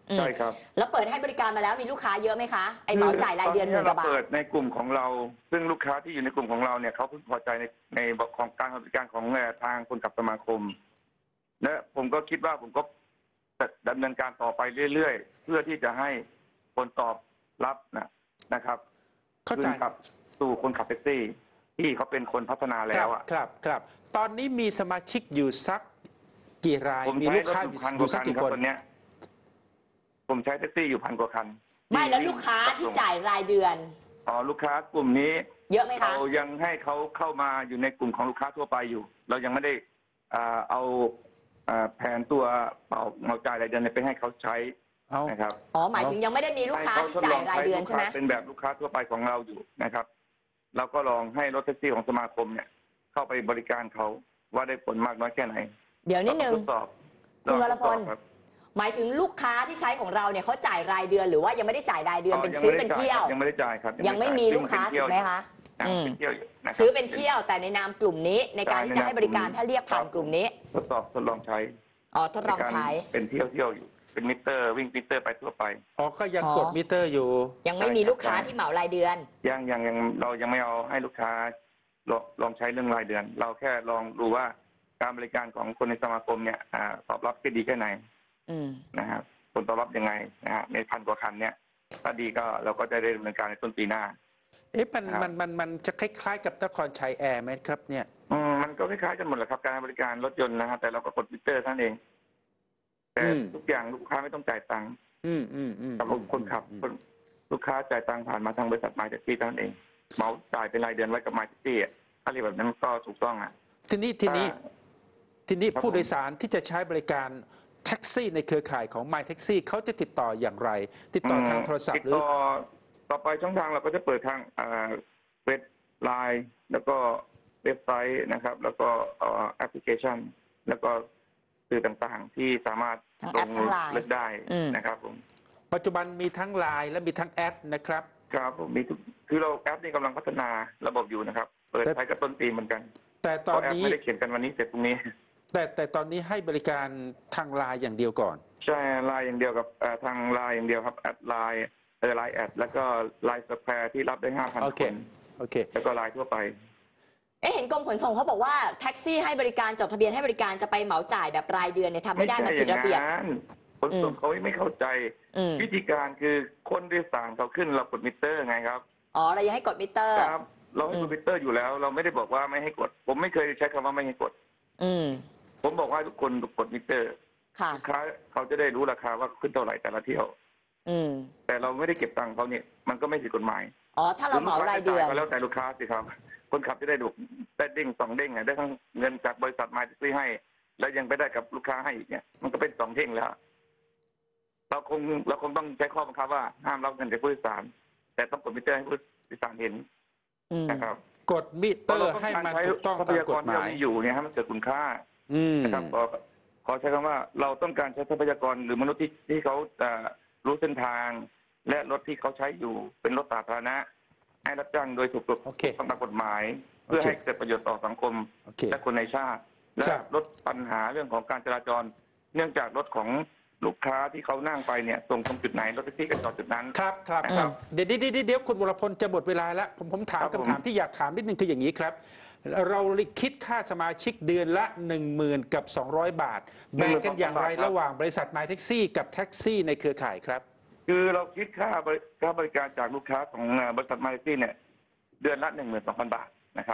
ใช่ครับแล้วเปิดให้บริการมาแล้วมีลูกค้าเยอะไหมคะไอ้เหมาจ่ายรายเดือนหมื่นกว่าบาทเปิดในกลุ่มของเราซึ่งลูกค้าที่อยู่ในกลุ่มของเราเนี่ยเขาพึงพอใจในของการบริการของทางคนขับสมาคมและผมก็คิดว่าผมก็จะดำเนินการต่อไปเรื่อยๆเพื่อที่จะให้คนตอบรับนะครับเข้าใจคืนกลับสู่คนขับแท็กซี่ที่เขาเป็นคนพัฒนาแล้วอ่ะครับตอนนี้มีสมาชิกอยู่สักกี่รายผมมีใช้ลูกรถค้าอยู่พันอก ยู่ว่าสัคักนกี่ครับคนตอนเนี้ยผมใช้แท็กซี่อยู่1,000 กว่าคันไม่แล้วลูกค้าที่จ่ายรายเดือนลูกค้ากลุ่มนี้เยอะไหมคะเรายังให้เขาเข้ามาอยู่ในกลุ่มของลูกค้าทั่วไปอยู่ เรายังไม่ได้เอาแผนตัวเป่าเหมาจ่ายรายเดือนไปให้เขาใช้เอานะครับอ๋อหมายถึงยังไม่ได้มีลูกค้าที่จ่ายรายเดือนใช่ไหมเป็นแบบลูกค้าทั่วไปของเราอยู่นะครับ เราก็ลองให้รถแท็กซี่ของสมาคมเนี่ย เข้าไปบริการเขาว่าได้ผลมากน้อยแค่ไหนเดี๋ยวนิดนึงทดสอบคุณวรพลครับหมายถึงลูกค้าที่ใช้ของเราเนี่ยเขาจ่ายรายเดือนหรือว่ายังไม่ได้จ่ายรายเดือนเป็นซื้อเป็นเที่ยวยังไม่ได้จ่ายครับยังไม่มีลูกค้าถูกไหมคะยังเป็นเที่ยวอยู่นะครับซื้อเป็นเที่ยวแต่ในนามกลุ่มนี้ในการที่จะให้บริการถ้าเรียกผ่านกลุ่มนี้ทดสอบทดลองใช้อ๋อทดลองใช้เป็นเที่ยวอยู่เป็นมิเตอร์วิ่งมิเตอร์ไปทั่วไปอ๋อก็ยังกดมิเตอร์อยู่ยังไม่มีลูกค้าที่เหมารายเดือนยังเรายังไม่เอาให้ลูกค้าลองใช้เรื่องรายเดือน เราแค่ลองดูว่าการบริการของคนในสมาคมเนี่ยตอบรับได้ดีแค่ไหนนะครับผลตอบรับยังไงนะฮะใน1,000 กว่าคันเนี่ยถ้าดีก็เราก็จะได้ดำเนินการในต้นปีหน้ามันจะคล้ายๆกับนครชัยแอร์ไหมครับเนี่ยมันก็คล้ายๆกันหมดแหละครับการบริการรถยนต์นะฮะแต่เราก็กดมิเตอร์เท่านั้นเองแต่ทุกอย่างลูกค้าไม่ต้องจ่ายตังค์สำหรับคนขับลูกค้าจ่ายตังค์ผ่านมาทางบริษัทมายแท็กซี่เท่านั้นเองเหมาจ่ายเป็นรายเดือนไว้กับมายแท็กซี่ถ้าเรียกแบบนั้นก็ถูกต้องอ่ะทีนี้ผู้โดยสารที่จะใช้บริการแท็กซี่ในเครือข่ายของ My Taxi เขาจะติดต่ออย่างไร ติดต่อทางโทรศัพท์หรือต่อไปช่องทางเราก็จะเปิดทางเว็บไลน์แล้วก็เว็บไซต์นะครับแล้วก็แอปพลิเคชันแล้วก็สื่อต่างๆที่สามารถลงเลือกได้นะครับผมปัจจุบันมีทั้งไลน์และมีทั้งแอปนะครับครับผมมีคือเราแอปนี่กำลังพัฒนาระบบอยู่นะครับเปิดใช้กับต้นปีเหมือนกันแต่ตอนนี้ไม่ได้เขียนกันวันนี้เสร็จพรุ่งนี้แต่ตอนนี้ให้บริการทางไลน์อย่างเดียวก่อนใช่ไลน์อย่างเดียวกับทางไลน์อย่างเดียวครับแอดไลน์ไลน์แอดแล้วก็ไลน์สแควร์ที่รับได้ 5,000 คนโอเคแล้วก็ไลน์ทั่วไปเห็นกรมขนส่งเขาบอกว่าแท็กซี่ให้บริการจดทะเบียนให้บริการจะไปเหมาจ่ายแบบรายเดือนเนี่ยทำไม่ได้มันผิดระเบียบขนส่งเขาไม่เข้าใจวิธีการคือคนโดยสารเขาขึ้นเรากดมิเตอร์ไงครับอ๋อเรายังให้กดมิเตอร์ครับเราให้กดมิเตอร์อยู่แล้วเราไม่ได้บอกว่าไม่ให้กดผมไม่เคยใช้คำว่าไม่ให้กดผมบอกว่าทุกคนกดมิเตอร์ลูกค้าเขาจะได้รู้ราคาว่าขึ้นเท่าไหร่แต่ละเที่ยวแต่เราไม่ได้เก็บตังค์เขาเนี่ยมันก็ไม่ผิดกฎหมายอ๋อถ้าเราเหมารายเดือนก็แล้วแต่ลูกค้าสิครับคนขับจะได้ได้เด้ง2 เด้งได้ทั้งเงินจากบริษัทมายแท็กซี่ให้แล้วยังไปได้กับลูกค้าให้อีกเนี่ยมันก็เป็น2 เด้งแล้วเราคงต้องใช้ข้อบังคับว่าห้ามรับเงินจากผู้โดยสารแต่ต้องกดมิเตอร์ให้ผู้โดยสารเห็นนะครับกดมิเตอร์ให้มันถูกต้องตามกฎหมายอยู่เนี่ยให้มันเกิดคุณค่านะครับขอใช้คำว่าเราต้องการใช้ทรัพยากรหรือมนุษย์ที่เขารู้เส้นทางและรถที่เขาใช้อยู่เป็นรถสาธารณะให้รับจ้างโดยถูกต้องตามกฎหมายเพื่อให้เกิดประโยชน์ต่อสังคมและคนในชาติและลดปัญหาเรื่องของการจราจรเนื่องจากรถของลูกค้าที่เขานั่งไปเนี่ยตรงจุดไหนรถแท็กซี่ก็จอดจุดนั้นครับเดี๋ยวคุณวรพลจะหมดเวลาแล้วผมถามคำถามที่อยากถามนิดนึงคืออย่างนี้ครับเราคิดค่าสมาชิกเดือนละ 10,000 กับ 200 บาทแบ่งกันอย่างไรระหว่างบริษัท My Taxi กับแท็กซี่ในเครือข่ายครับคือเราคิดค่าบริการจากลูกค้าของบริษัท My Taxi เนี่ยเดือนละ 12,000 บาทนะครับ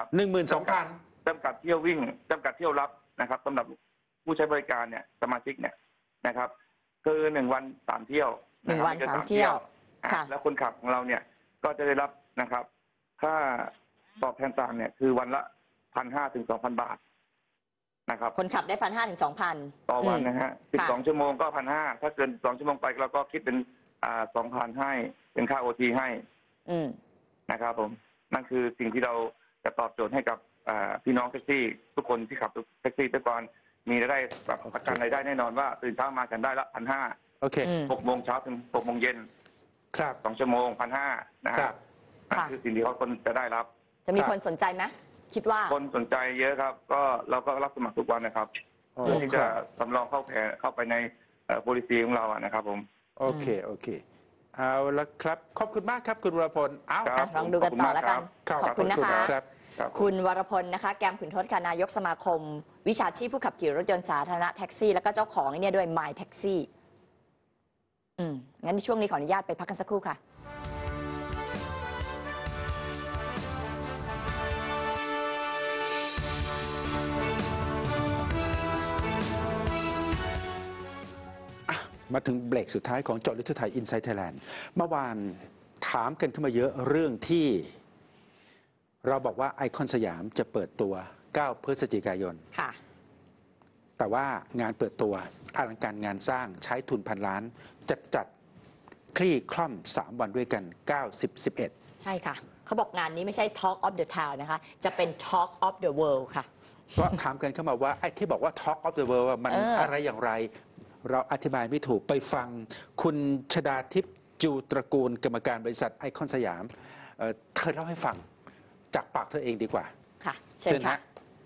12,000 จำกัดเที่ยววิ่งจำกัดเที่ยวรับนะครับสำหรับผู้ใช้บริการเนี่ยสมาชิกเนี่ยนะครับคือ1 วัน 3 เที่ยว 1 วัน 3 เที่ยวแล้วคนขับของเราเนี่ยก็จะได้รับนะครับค่าตอบแทนต่างเนี่ยคือวันละ 1,500 ถึง 2,000 บาทนะครับคนขับได้ 1,500 ถึง 2,000 ต่อวันนะฮะ12 ชั่วโมงก็ 1,500 ถ้าเกิน2 ชั่วโมงไปเราก็คิดเป็น2,000 ให้เป็นค่า OT ให้นะครับผมนั่นคือสิ่งที่เราจะตอบโจทย์ให้กับพี่น้องแท็กซี่ทุกคนที่ขับแท็กซี่แต่ก่อนมีรายได้ประกันรายได้แน่นอนว่าตื่นเช้ามาฉันได้ละ 1,500 โอเค 6 โมงเช้าถึง 6 โมงเย็นครับ 2 ชั่วโมง 1,500 นะครับคือสิ่งที่เขาคนจะได้รับจะมีคนสนใจไหมคิดว่าคนสนใจเยอะครับก็เราก็รับสมัครทุกวันนะครับเพื่อที่จะสำรองเข้าไปในโพลิซีของเรานะครับผมโอเคเอาละครับขอบคุณมากครับคุณวรพลเอาครับลองดูกันต่อแล้วกัน ขอบคุณนะคะครับครับคุณวรพลนะคะ แกมขุนทศค่ะนายกสมาคม วิชาชีพผู้ขับขี่รถยนต์สาธารณะแท็กซี่แล้วก็เจ้าของเนี่ยด้วย My Taxi งั้นในช่วงนี้ขออนุญาตไปพักกันสักครู่ค่ะมาถึงเบรกสุดท้ายของเจาะลึกทั่วไทย Inside Thailand เมื่อวานถามกันขึ้นมาเยอะเรื่องที่เราบอกว่าไอคอนสยามจะเปิดตัว 9 พฤศจิกายนค่ะแต่ว่างานเปิดตัวอลังการงานสร้างใช้ทุนพันล้านจัดคลี่คล่อม 3 วันด้วยกัน 9 10 11 ใช่ค่ะ เขาบอกงานนี้ไม่ใช่ Talk of the Town นะคะ จะเป็น Talk of the World ค่ะก็ถามกันเข้ามาว่าไอ้ที่บอกว่า Talk of the World มันอะไรอย่างไร เราอธิบายไม่ถูกไปฟังคุณชดาทิพย์จูตระกูลกรรมการบริษัทไอคอนสยามเธอเล่าให้ฟังจากปากเธอเองดีกว่าค่ะ เชิญค่ะ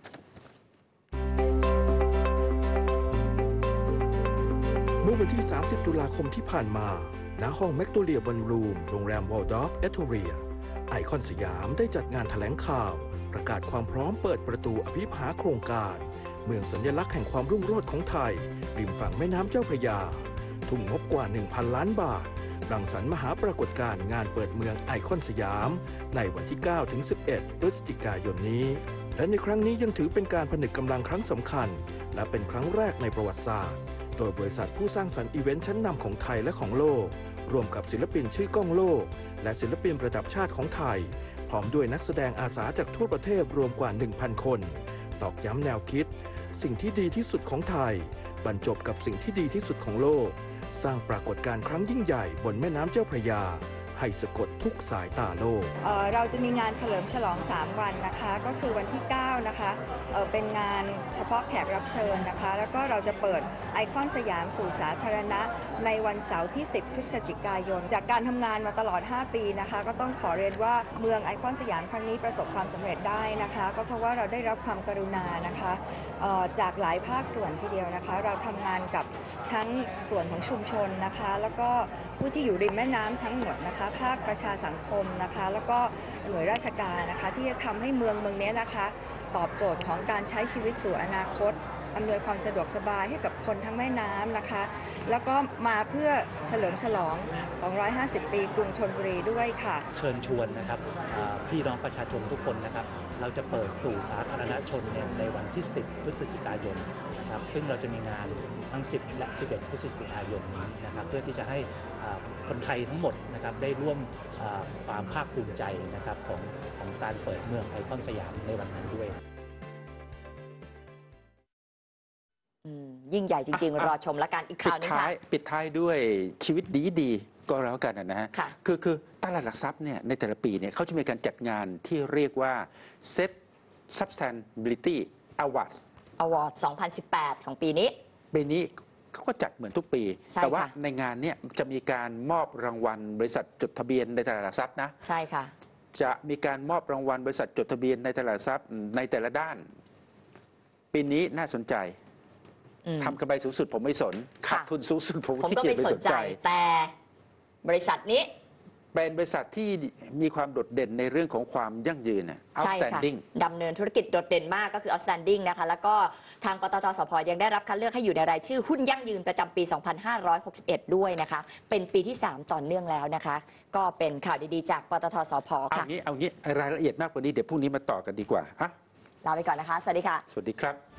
เมื่อวันที่ 30 ตุลาคมที่ผ่านมา ณ ห้องแมกโนเลียบอลรูม โรงแรมวอลดอร์ฟ แอสโทเรีย ไอคอนสยามได้จัดงานแถลงข่าว ประกาศความพร้อมเปิดประตูอภิมหาโครงการ เมืองสัญลักษณ์แห่งความรุ่งโรจน์ของไทย ริมฝั่งแม่น้ำเจ้าพระยา ทุ่มงบกว่า 1,000 ล้านบาท รังสรรค์มหาปรากฏการณ์งานเปิดเมืองไอคอนสยาม ในวันที่ 9-11 พฤศจิกายนนี้ และในครั้งนี้ยังถือเป็นการผนึกกำลังครั้งสำคัญ และเป็นครั้งแรกในประวัติศาสตร์ โดยบริษัทผู้สร้างสรรค์อีเวนต์ชั้นนำของไทยและของโลก รวมกับศิลปินชื่อก้องโลก และศิลปินระดับชาติของไทย พร้อมด้วยนักแสดงอาสาจากทั่วประเทศรวมกว่า 1,000 คน ตอกย้ำแนวคิด สิ่งที่ดีที่สุดของไทย บรรจบกับสิ่งที่ดีที่สุดของโลก สร้างปรากฏการณ์ครั้งยิ่งใหญ่บนแม่น้ำเจ้าพระยา ให้สะกดทุกสายตาโลกเราจะมีงานเฉลิมฉลอง 3 วันนะคะ ก็คือวันที่ 9 นะคะเป็นงานเฉพาะแขกรับเชิญนะคะ แล้วก็เราจะเปิดไอคอนสยามสู่สาธารณะในวันเสาร์ที่ 10 พฤศจิกายน จากการทำงานมาตลอด 5 ปีนะคะ ก็ต้องขอเรียนว่าเมืองไอคอนสยามครั้งนี้ประสบความสำเร็จได้นะคะ ก็เพราะว่าเราได้รับความกรุณานะคะจากหลายภาคส่วนทีเดียวนะคะ เราทำงานกับทั้งส่วนของชุมชนนะคะ แล้วก็ผู้ที่อยู่ริมแม่น้ำทั้งหมดนะคะ ภาคประชาสังคมนะคะ แล้วก็หน่วยราชการนะคะที่จะทำให้เมืองนี้นะคะตอบโจทย์ของการใช้ชีวิตสู่อนาคตอำนวยความสะดวกสบายให้กับคนทั้งแม่น้ำนะคะ แล้วก็มาเพื่อเฉลิมฉลอง 250 ปีกรุงธนบุรีด้วยค่ะเชิญชวนนะครับพี่น้องประชาชนทุกคนนะครับ เราจะเปิดสู่สาธารณชนในวันที่ 10 พฤศจิกายนนะครับซึ่งเราจะมีงานทั้ง 10 และ 11 พฤศจิกายนนี้นะครับเพื่อที่จะให้คนไทยทั้งหมดนะครับได้ร่วมความภาคภูมิใจนะครับของการเปิดเมืองไอคอนสยามในวันนั้นด้วยยิ่งใหญ่จริงๆ รอชมและกันอีกข่าวนึงค่ะปิดท้ายด้วยชีวิตดีๆก็แล้วกันนะฮะ คือตลาดหลักทรัพย์เนี่ยในแต่ละปีเนี่ยเขาจะมีการจัดงานที่เรียกว่า Set Sustainability Awards 2018 ของปีนี้เขาก็จัดเหมือนทุกปี แต่ว่าในงานเนี่ยจะมีการมอบรางวัลบริษัทจดทะเบียนในตลาดหลักทรัพย์นะใช่ค่ะจะมีการมอบรางวัลบริษัทจดทะเบียนในตลาดหลักทรัพย์ในแต่ละด้านปีนี้น่าสนใจทำกำไรสูงสุดผมไม่สนขาดทุนสูงสุดผมขี้เกียจไปสนใจแต่บริษัทนี้เป็นบริษัทที่มีความโดดเด่นในเรื่องของความยั่งยืน outstanding ดำเนินธุรกิจโดดเด่นมากก็คือ outstanding นะคะแล้วก็ทางปตท.สผ.ยังได้รับคัดเลือกให้อยู่ในรายชื่อหุ้นยั่งยืนประจำปี 2561 ด้วยนะคะเป็นปีที่ 3 ต่อเนื่องแล้วนะคะก็เป็นข่าวดีๆจากปตท.สผ.ค่ะเอางี้รายละเอียดมากกว่านี้เดี๋ยวพรุ่งนี้มาต่อกันดีกว่าลาไปก่อนนะคะสวัสดีค่ะสวัสดีครับ